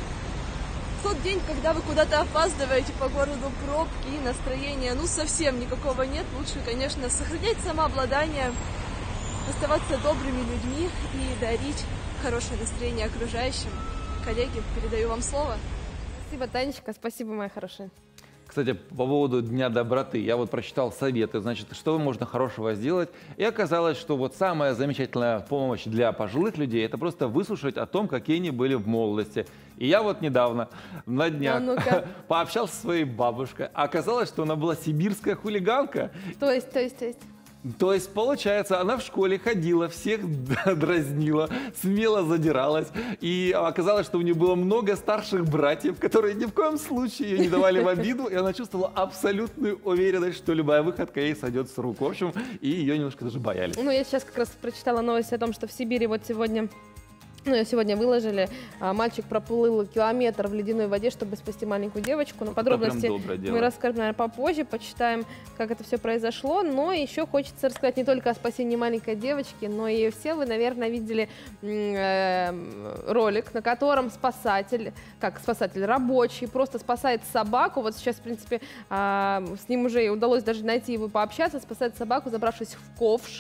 в тот день, когда вы куда-то опаздываете по городу, пробки и настроения, ну совсем никакого нет, лучше, конечно, сохранять самообладание, оставаться добрыми людьми и дарить хорошее настроение окружающим. Коллеги, передаю вам слово. Спасибо, Танечка, спасибо, моя хорошая. Кстати, по поводу Дня доброты. Я вот прочитал советы, значит, что можно хорошего сделать. И оказалось, что вот самая замечательная помощь для пожилых людей – это просто выслушать о том, какие они были в молодости. И я вот недавно, на днях, а пообщался со своей бабушкой. А оказалось, что она была сибирская хулиганка. То есть, то есть, то есть? То есть, получается, она в школе ходила, всех дразнила, смело задиралась. И оказалось, что у нее было много старших братьев, которые ни в коем случае ее не давали в обиду. И она чувствовала абсолютную уверенность, что любая выходка ей сойдет с рук. В общем, и ее немножко даже боялись. Ну, я сейчас как раз прочитала новость о том, что в Сибири вот сегодня... Ну, ее сегодня выложили. А, мальчик проплыл километр в ледяной воде, чтобы спасти маленькую девочку. Но подробности мы расскажем, наверное, попозже, почитаем, как это все произошло. Но еще хочется рассказать не только о спасении маленькой девочки, но и все вы, наверное, видели э, ролик, на котором спасатель, как спасатель, рабочий, просто спасает собаку. Вот сейчас, в принципе, э, с ним уже удалось даже найти его, пообщаться. Спасает собаку, забравшись в ковш.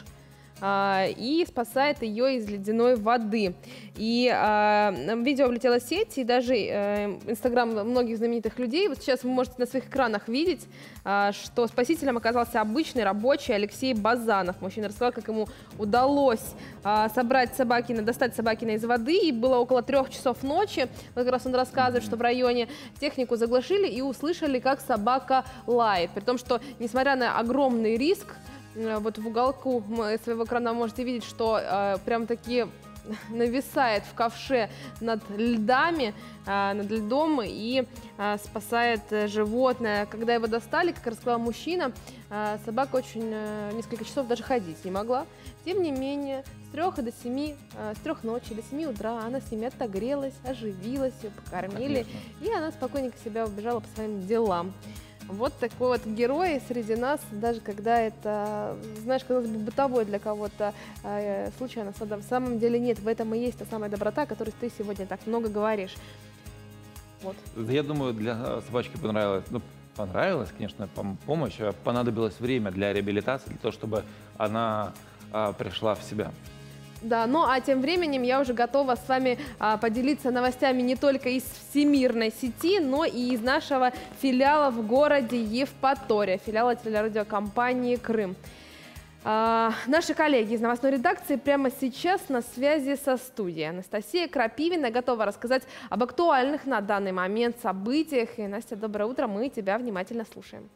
И спасает ее из ледяной воды. И а, видео влетело в сеть, и даже инстаграм а, многих знаменитых людей. Вот сейчас вы можете на своих экранах видеть, а, что спасителем оказался обычный рабочий Алексей Базанов. Мужчина рассказал, как ему удалось а, собрать Собакина, достать Собакина из воды. И было около трех часов ночи. Вот как раз он рассказывает, что в районе технику заглушили и услышали, как собака лает. При том, что, несмотря на огромный риск, вот в уголку своего экрана вы можете видеть, что э, прям таки нависает в ковше над льдами, э, над льдом и э, спасает животное. Когда его достали, как рассказал мужчина, э, собака очень э, несколько часов даже ходить не могла. Тем не менее, с трех до семи, э, с трех ночи до семи утра она с ними отогрелась, оживилась, ее покормили, конечно. И она спокойненько себя убежала по своим делам. Вот такой вот герой среди нас, даже когда это, знаешь, казалось бы, бытовой для кого-то э, случай, на самом деле нет. В этом и есть та самая доброта, о которой ты сегодня так много говоришь. Вот. Я думаю, для собачки понравилось, ну, понравилась, конечно, помощь, понадобилось время для реабилитации, для того, чтобы она а, пришла в себя. Да, ну а тем временем я уже готова с вами а, поделиться новостями не только из всемирной сети, но и из нашего филиала в городе Евпатория, филиала телерадиокомпании «Крым». А, наши коллеги из новостной редакции прямо сейчас на связи со студией. Анастасия Крапивина готова рассказать об актуальных на данный момент событиях. И, Настя, доброе утро, мы тебя внимательно слушаем.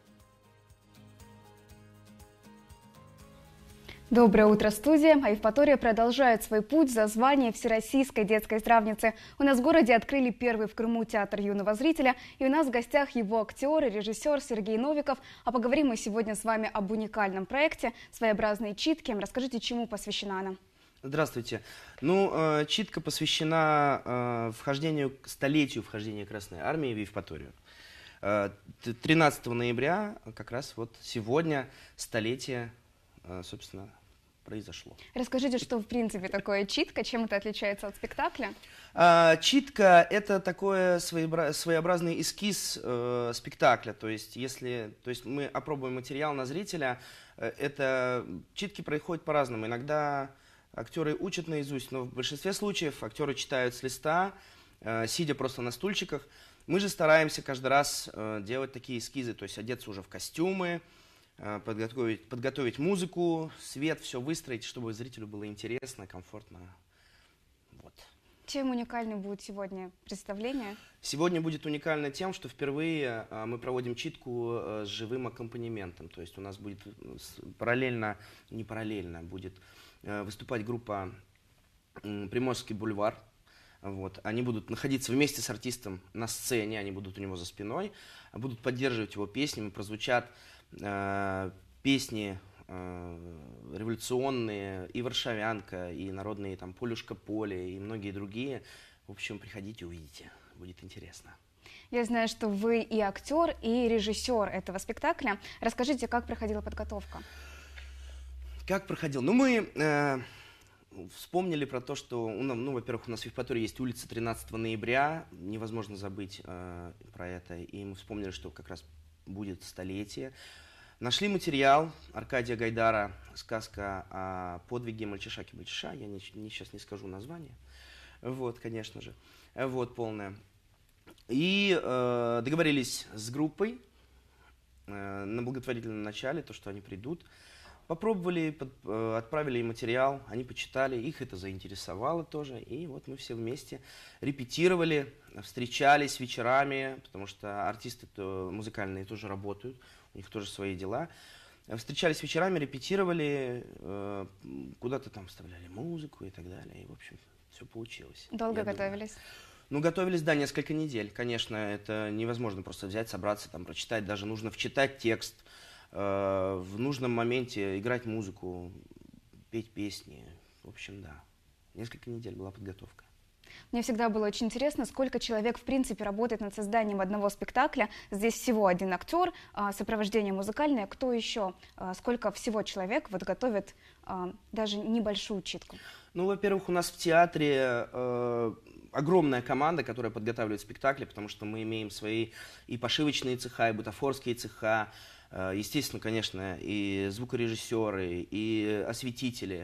Доброе утро, студия. А Евпатория продолжает свой путь за звание Всероссийской детской здравницы. У нас в городе открыли первый в Крыму театр юного зрителя. И у нас в гостях его актер и режиссер Сергей Новиков. А поговорим мы сегодня с вами об уникальном проекте «Своеобразные читки». Расскажите, чему посвящена она? Здравствуйте. Ну, э, читка посвящена э, вхождению, столетию вхождения Красной Армии в Евпаторию. Э, тринадцатого ноября, как раз вот сегодня, столетие, э, собственно, произошло. Расскажите, что в принципе такое читка, чем это отличается от спектакля? Э, читка — это такой своеобразный эскиз э, спектакля. То есть, если, то есть мы опробуем материал на зрителя, э, это читки происходят по-разному. Иногда актеры учат наизусть, но в большинстве случаев актеры читают с листа, э, сидя просто на стульчиках. Мы же стараемся каждый раз э, делать такие эскизы, то есть одеться уже в костюмы, э, подготовить, подготовить музыку, свет, все выстроить, чтобы зрителю было интересно, комфортно. Вот. Чем уникальным будет сегодня представление? Сегодня будет уникально тем, что впервые э, мы проводим читку э, с живым аккомпанементом. То есть у нас будет параллельно, не параллельно, будет выступать группа «Приморский бульвар». Вот. Они будут находиться вместе с артистом на сцене, они будут у него за спиной, будут поддерживать его песнями, прозвучат э, песни э, революционные, и «Варшавянка», и народные там «Полюшка поле», и многие другие. В общем, приходите, увидите, будет интересно. Я знаю, что вы и актер, и режиссер этого спектакля. Расскажите, как проходила подготовка? Как проходил? Ну, мы э, вспомнили про то, что, ну, во-первых, у нас в Евпатории есть улица тринадцатого ноября, невозможно забыть э, про это, и мы вспомнили, что как раз будет столетие. Нашли материал Аркадия Гайдара, сказка о подвиге мальчиша-кибальчиша, я не, не, сейчас не скажу название, вот, конечно же, вот, полное. И э, договорились с группой э, на благотворительном начале, то, что они придут. Попробовали, под, э, отправили им материал, они почитали, их это заинтересовало тоже. И вот мы все вместе репетировали, встречались вечерами, потому что артисты музыкальные тоже работают, у них тоже свои дела. Встречались вечерами, репетировали, э, куда-то там вставляли музыку и так далее. И, в общем, все получилось. Долго готовились? Ну, готовились, да, несколько недель. Конечно, это невозможно просто взять, собраться, там, прочитать. Даже нужно вчитать текст. В нужном моменте играть музыку, петь песни. В общем, да. Несколько недель была подготовка. Мне всегда было очень интересно, сколько человек в принципе работает над созданием одного спектакля. Здесь всего один актер, сопровождение музыкальное. Кто еще? Сколько всего человек вот готовит даже небольшую читку? Ну, во-первых, у нас в театре э, огромная команда, которая подготавливает спектакли, потому что мы имеем свои и пошивочные цеха, и бутафорские цеха. Естественно, конечно, и звукорежиссеры, и осветители,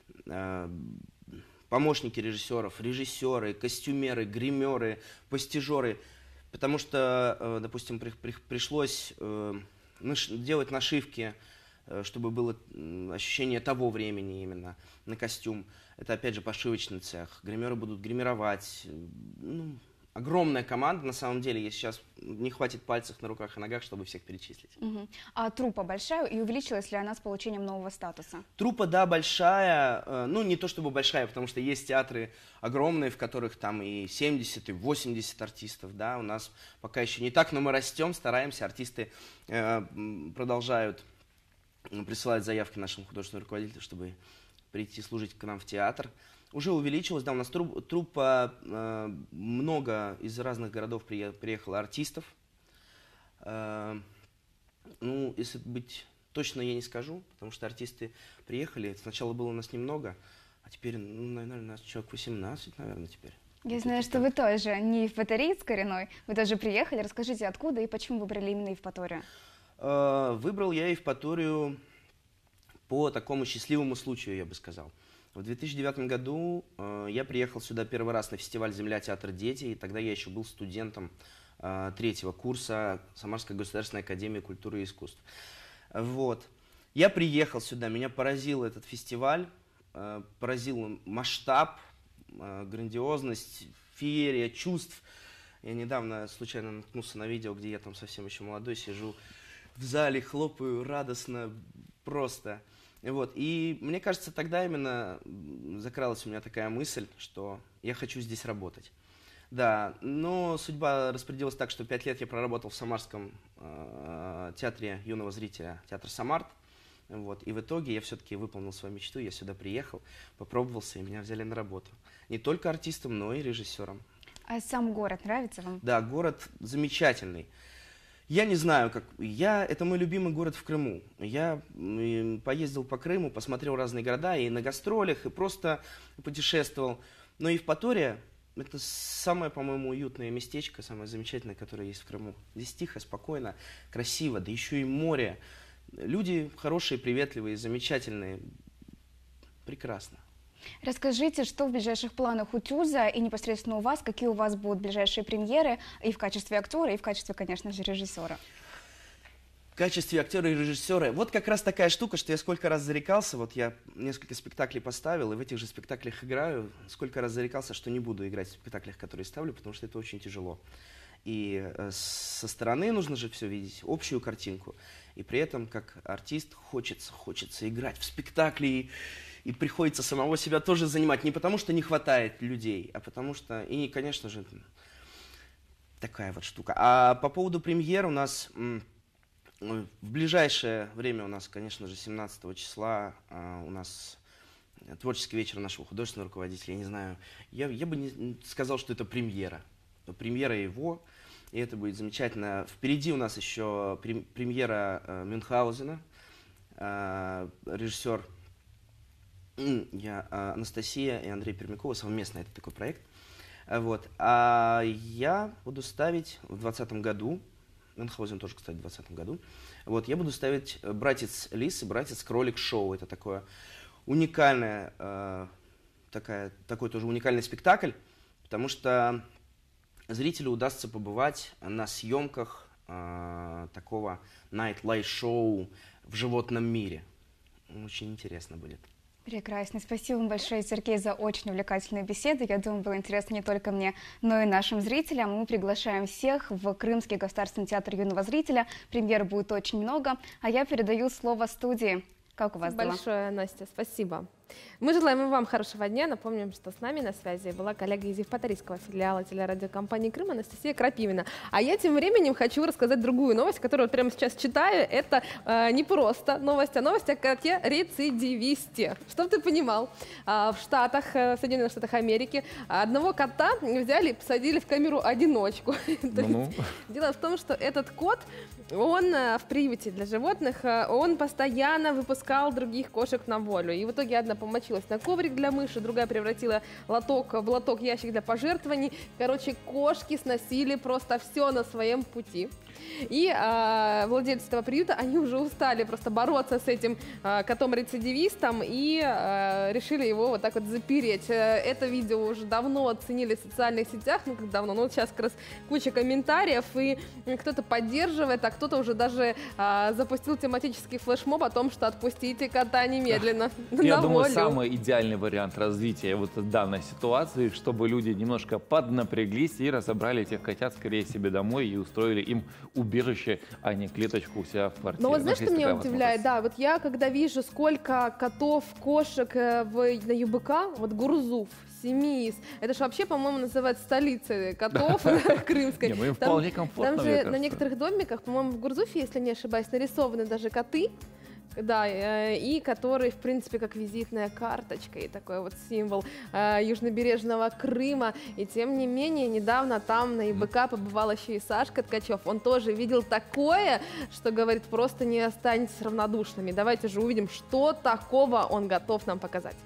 помощники режиссеров, режиссеры, костюмеры, гримеры, постижеры. Потому что, допустим, пришлось делать нашивки, чтобы было ощущение того времени именно на костюм. Это, опять же, пошивочный цех. Гримеры будут гримировать. Ну, огромная команда, на самом деле, если сейчас не хватит пальцев на руках и ногах, чтобы всех перечислить. Угу. А труппа большая, и увеличилась ли она с получением нового статуса? Труппа, да, большая, ну не то чтобы большая, потому что есть театры огромные, в которых там и семьдесят, и восемьдесят артистов, да, у нас пока еще не так, но мы растем, стараемся, артисты э, продолжают присылать заявки нашему художественному руководителю, чтобы прийти служить к нам в театр. Уже увеличилось, да, у нас труп, труппа, э, много из разных городов при, приехало артистов. Э, ну, если быть точно, я не скажу, потому что артисты приехали. Сначала было у нас немного, а теперь, ну, наверное, у нас человек восемнадцать, наверное, теперь. Я знаю, что вы тоже не евпаториец коренной, вы тоже приехали. Расскажите, откуда и почему выбрали именно Евпаторию? Э, выбрал я Евпаторию по такому счастливому случаю, я бы сказал. В две тысячи девятом году э, я приехал сюда первый раз на фестиваль «Земля, театр, дети», и тогда я еще был студентом э, третьего курса Самарской государственной академии культуры и искусств. Вот. Я приехал сюда, меня поразил этот фестиваль, э, поразил масштаб, э, грандиозность, феерия чувств. Я недавно случайно наткнулся на видео, где я там совсем еще молодой, сижу в зале, хлопаю радостно, просто... Вот. И мне кажется, тогда именно закралась у меня такая мысль, что я хочу здесь работать. Да, но судьба распорядилась так, что пять лет я проработал в Самарском э, театре юного зрителя, театр «Самарт». Вот. И в итоге я все-таки выполнил свою мечту, я сюда приехал, попробовался, и меня взяли на работу. Не только артистом, но и режиссером. А сам город нравится вам? Да, город замечательный. Я не знаю, как... Я... Это мой любимый город в Крыму. Я поездил по Крыму, посмотрел разные города и на гастролях, и просто путешествовал. Но Евпатория — это самое, по-моему, уютное местечко, самое замечательное, которое есть в Крыму. Здесь тихо, спокойно, красиво, да еще и море. Люди хорошие, приветливые, замечательные. Прекрасно. Расскажите, что в ближайших планах у ТЮЗа и непосредственно у вас, какие у вас будут ближайшие премьеры и в качестве актера, и в качестве, конечно же, режиссера? В качестве актера и режиссера. Вот как раз такая штука, что я сколько раз зарекался, вот я несколько спектаклей поставил, и в этих же спектаклях играю, сколько раз зарекался, что не буду играть в спектаклях, которые ставлю, потому что это очень тяжело. И э, со стороны нужно же все видеть, общую картинку. И при этом, как артист, хочется, хочется играть в спектакле, и, и приходится самого себя тоже занимать. Не потому, что не хватает людей, а потому что... И, конечно же, такая вот штука. А по поводу премьер у нас... В ближайшее время у нас, конечно же, семнадцатого числа а, у нас творческий вечер нашего художественного руководителя. Я не знаю, я, я бы не сказал, что это премьера. Премьера его, и это будет замечательно. Впереди у нас еще премьера э, Мюнхгаузена, э, режиссер я, э, Анастасия и Андрей Пермякова, совместно это такой проект. Вот. А я буду ставить в двадцатом году, Мюнхгаузен тоже, кстати, в двадцатом году, вот, я буду ставить «Братец Лис» и «Братец Кролик» шоу. Это такое уникальное, э, такая, такой тоже уникальный спектакль, потому что зрителю удастся побывать на съемках э, такого найт-лайт-шоу в животном мире. Очень интересно будет. Прекрасно. Спасибо вам большое, Сергей, за очень увлекательную беседу. Я думаю, было интересно не только мне, но и нашим зрителям. Мы приглашаем всех в Крымский государственный театр юного зрителя. Премьер будет очень много. А я передаю слово студии. Как у вас дела? Большое, Настя, спасибо. Мы желаем и вам хорошего дня. Напомним, что с нами на связи была коллега из Евпаторийского филиала телерадиокомпании «Крым» Анастасия Крапивина. А я тем временем хочу рассказать другую новость, которую вот прямо сейчас читаю. Это э, не просто новость, а новость о коте-рецидивисте. Чтоб ты понимал, э, в Штатах, э, в Соединенных Штатах Америки одного кота взяли и посадили в камеру-одиночку. Ну-ну. Дело в том, что этот кот, он э, в приюте для животных, э, он постоянно выпускал других кошек на волю. И в итоге одна помочилась на коврик для мыши, другая превратила лоток в лоток ящик для пожертвований. Короче, кошки сносили просто все на своем пути. И э, владельцы этого приюта, они уже устали просто бороться с этим э, котом-рецидивистом и э, решили его вот так вот запереть. Это видео уже давно оценили в социальных сетях, ну как давно, ну вот сейчас как раз куча комментариев, и кто-то поддерживает, а кто-то уже даже э, запустил тематический флешмоб о том, что отпустите кота немедленно Я на думаю, волю. самый идеальный вариант развития вот данной ситуации, чтобы люди немножко поднапряглись и разобрали этих котят скорее себе домой и устроили им убежище, а не клеточку у себя в квартире. Ну вот знаешь, что меня удивляет? Да, вот я когда вижу, сколько котов, кошек в, на ЮБК, вот Гурзуф, Семиис, это же вообще, по-моему, называется столицей котов крымской. Не, ну им вполне комфортно, там же на некоторых домиках, по-моему, в Гурзуфе, если не ошибаюсь, нарисованы даже коты. Да, и который, в принципе, как визитная карточка и такой вот символ э, южнобережного Крыма. И тем не менее, недавно там на ИБК побывал еще и Сашка Ткачев. Он тоже видел такое, что, говорит, просто не останетесь равнодушными. Давайте же увидим, что такого он готов нам показать.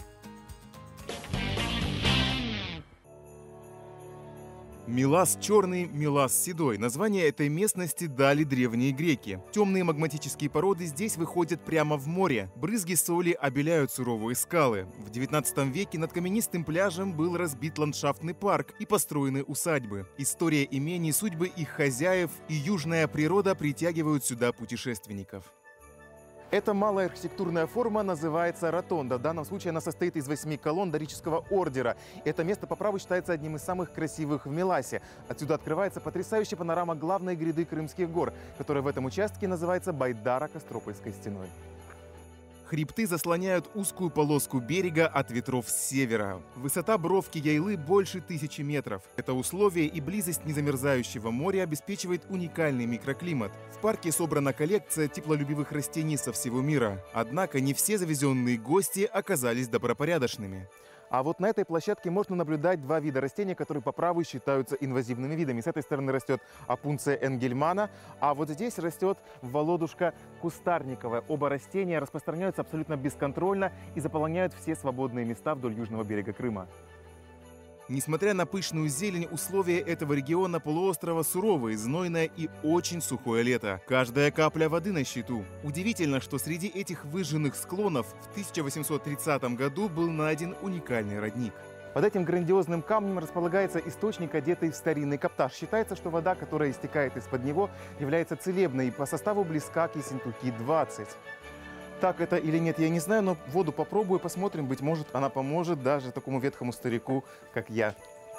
Милас черный, Милас седой. Название этой местности дали древние греки. Темные магматические породы здесь выходят прямо в море. Брызги соли обеляют суровые скалы. В девятнадцатом веке над каменистым пляжем был разбит ландшафтный парк и построены усадьбы. История имений, судьбы их хозяев и южная природа притягивают сюда путешественников. Эта малая архитектурная форма называется ротонда. В данном случае она состоит из восьми колонн дорического ордера. Это место по праву считается одним из самых красивых в Миласе. Отсюда открывается потрясающая панорама главной гряды Крымских гор, которая в этом участке называется Байдаро-Костропольской стеной. Хребты заслоняют узкую полоску берега от ветров с севера. Высота бровки Яйлы больше тысячи метров. Это условие и близость незамерзающего моря обеспечивает уникальный микроклимат. В парке собрана коллекция теплолюбивых растений со всего мира. Однако не все завезенные гости оказались добропорядочными. А вот на этой площадке можно наблюдать два вида растений, которые по праву считаются инвазивными видами. С этой стороны растет опунция энгельмана, а вот здесь растет володушка кустарниковая. Оба растения распространяются абсолютно бесконтрольно и заполоняют все свободные места вдоль южного берега Крыма. Несмотря на пышную зелень, условия этого региона полуострова суровые, знойное и очень сухое лето. Каждая капля воды на счету. Удивительно, что среди этих выжженных склонов в тысяча восемьсот тридцатом году был найден уникальный родник. Под этим грандиозным камнем располагается источник, одетый в старинный каптаж. Считается, что вода, которая истекает из-под него, является целебной и по составу близка к Ессентуки двадцать. Так это или нет, я не знаю, но воду попробую, посмотрим. Быть может, она поможет даже такому ветхому старику, как я.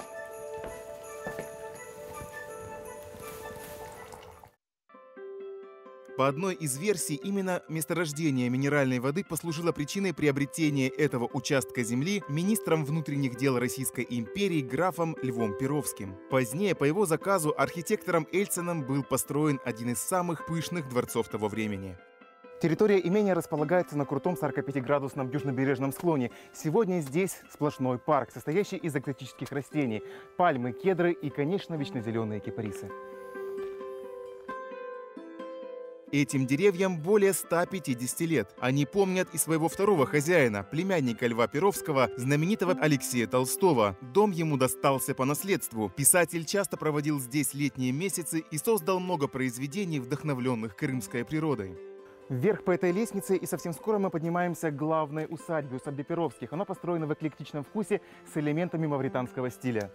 По одной из версий, именно месторождение минеральной воды послужило причиной приобретения этого участка земли министром внутренних дел Российской империи графом Львом Перовским. Позднее, по его заказу, архитектором Ельцином был построен один из самых пышных дворцов того времени. Территория имения располагается на крутом сорокапятиградусном южнобережном склоне. Сегодня здесь сплошной парк, состоящий из экзотических растений – пальмы, кедры и, конечно, вечнозеленые кипарисы. Этим деревьям более ста пятидесяти лет. Они помнят и своего второго хозяина, племянника Льва Перовского, знаменитого Алексея Толстого. Дом ему достался по наследству. Писатель часто проводил здесь летние месяцы и создал много произведений, вдохновленных крымской природой. Вверх по этой лестнице, и совсем скоро мы поднимаемся к главной усадьбе, усадьбе Перовских. Она построена в эклектичном вкусе с элементами мавританского стиля.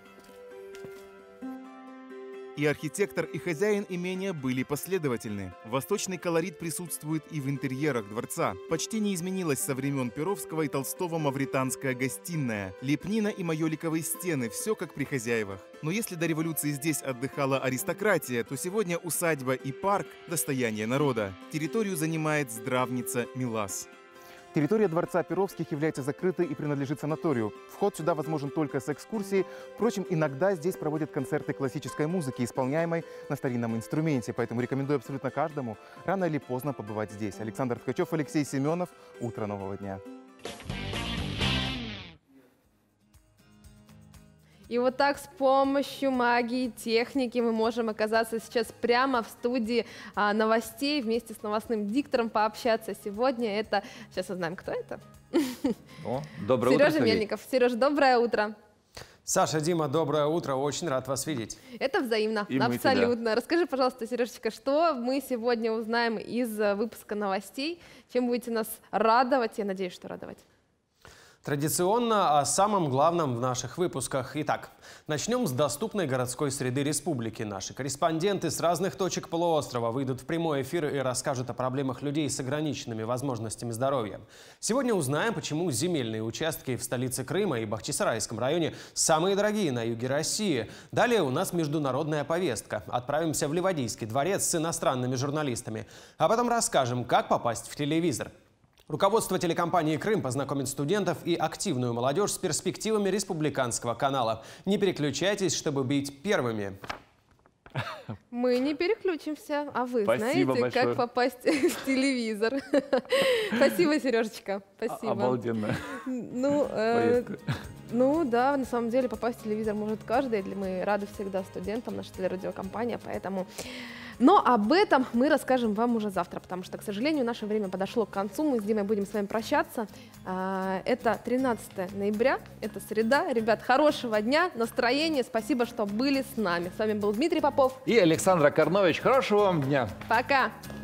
И архитектор, и хозяин имения были последовательны. Восточный колорит присутствует и в интерьерах дворца. Почти не изменилась со времен Перовского и Толстого мавританская гостиная. Лепнина и майоликовые стены – все как при хозяевах. Но если до революции здесь отдыхала аристократия, то сегодня усадьба и парк – достояние народа. Территорию занимает здравница Милас. Территория дворца Перовских является закрытой и принадлежит санаторию. Вход сюда возможен только с экскурсией. Впрочем, иногда здесь проводят концерты классической музыки, исполняемой на старинном инструменте. Поэтому рекомендую абсолютно каждому рано или поздно побывать здесь. Александр Ткачев, Алексей Семенов. Утро нового дня. И вот так с помощью магии, техники мы можем оказаться сейчас прямо в студии а, новостей, вместе с новостным диктором пообщаться. Сегодня это... Сейчас узнаем, кто это. О, доброе утро, Сережа Мельников. Сереж, доброе утро. Саша, Дима, доброе утро. Очень рад вас видеть. Это взаимно, И абсолютно. Расскажи, пожалуйста, Сережечка, что мы сегодня узнаем из выпуска новостей? Чем будете нас радовать? Я надеюсь, что радовать. Традиционно о самом главном в наших выпусках. Итак, начнем с доступной городской среды республики. Наши корреспонденты с разных точек полуострова выйдут в прямой эфир и расскажут о проблемах людей с ограниченными возможностями здоровья. Сегодня узнаем, почему земельные участки в столице Крыма и Бахчисарайском районе самые дорогие на юге России. Далее у нас международная повестка. Отправимся в Ливадийский дворец с иностранными журналистами. А потом расскажем, как попасть в телевизор. Руководство телекомпании «Крым» познакомит студентов и активную молодежь с перспективами республиканского канала. Не переключайтесь, чтобы быть первыми. Мы не переключимся, а вы Спасибо знаете, большое. как попасть в телевизор. Спасибо, Сережечка. Спасибо. Обалденно. Ну, э, ну да, на самом деле попасть в телевизор может каждый. Мы рады всегда студентам, наша телерадиокомпания, поэтому... Но об этом мы расскажем вам уже завтра, потому что, к сожалению, наше время подошло к концу. Мы с Димой будем с вами прощаться. Это тринадцатое ноября, это среда. Ребят, хорошего дня, настроения. Спасибо, что были с нами. С вами был Дмитрий Попов и Александра Корнович. Хорошего вам дня. Пока.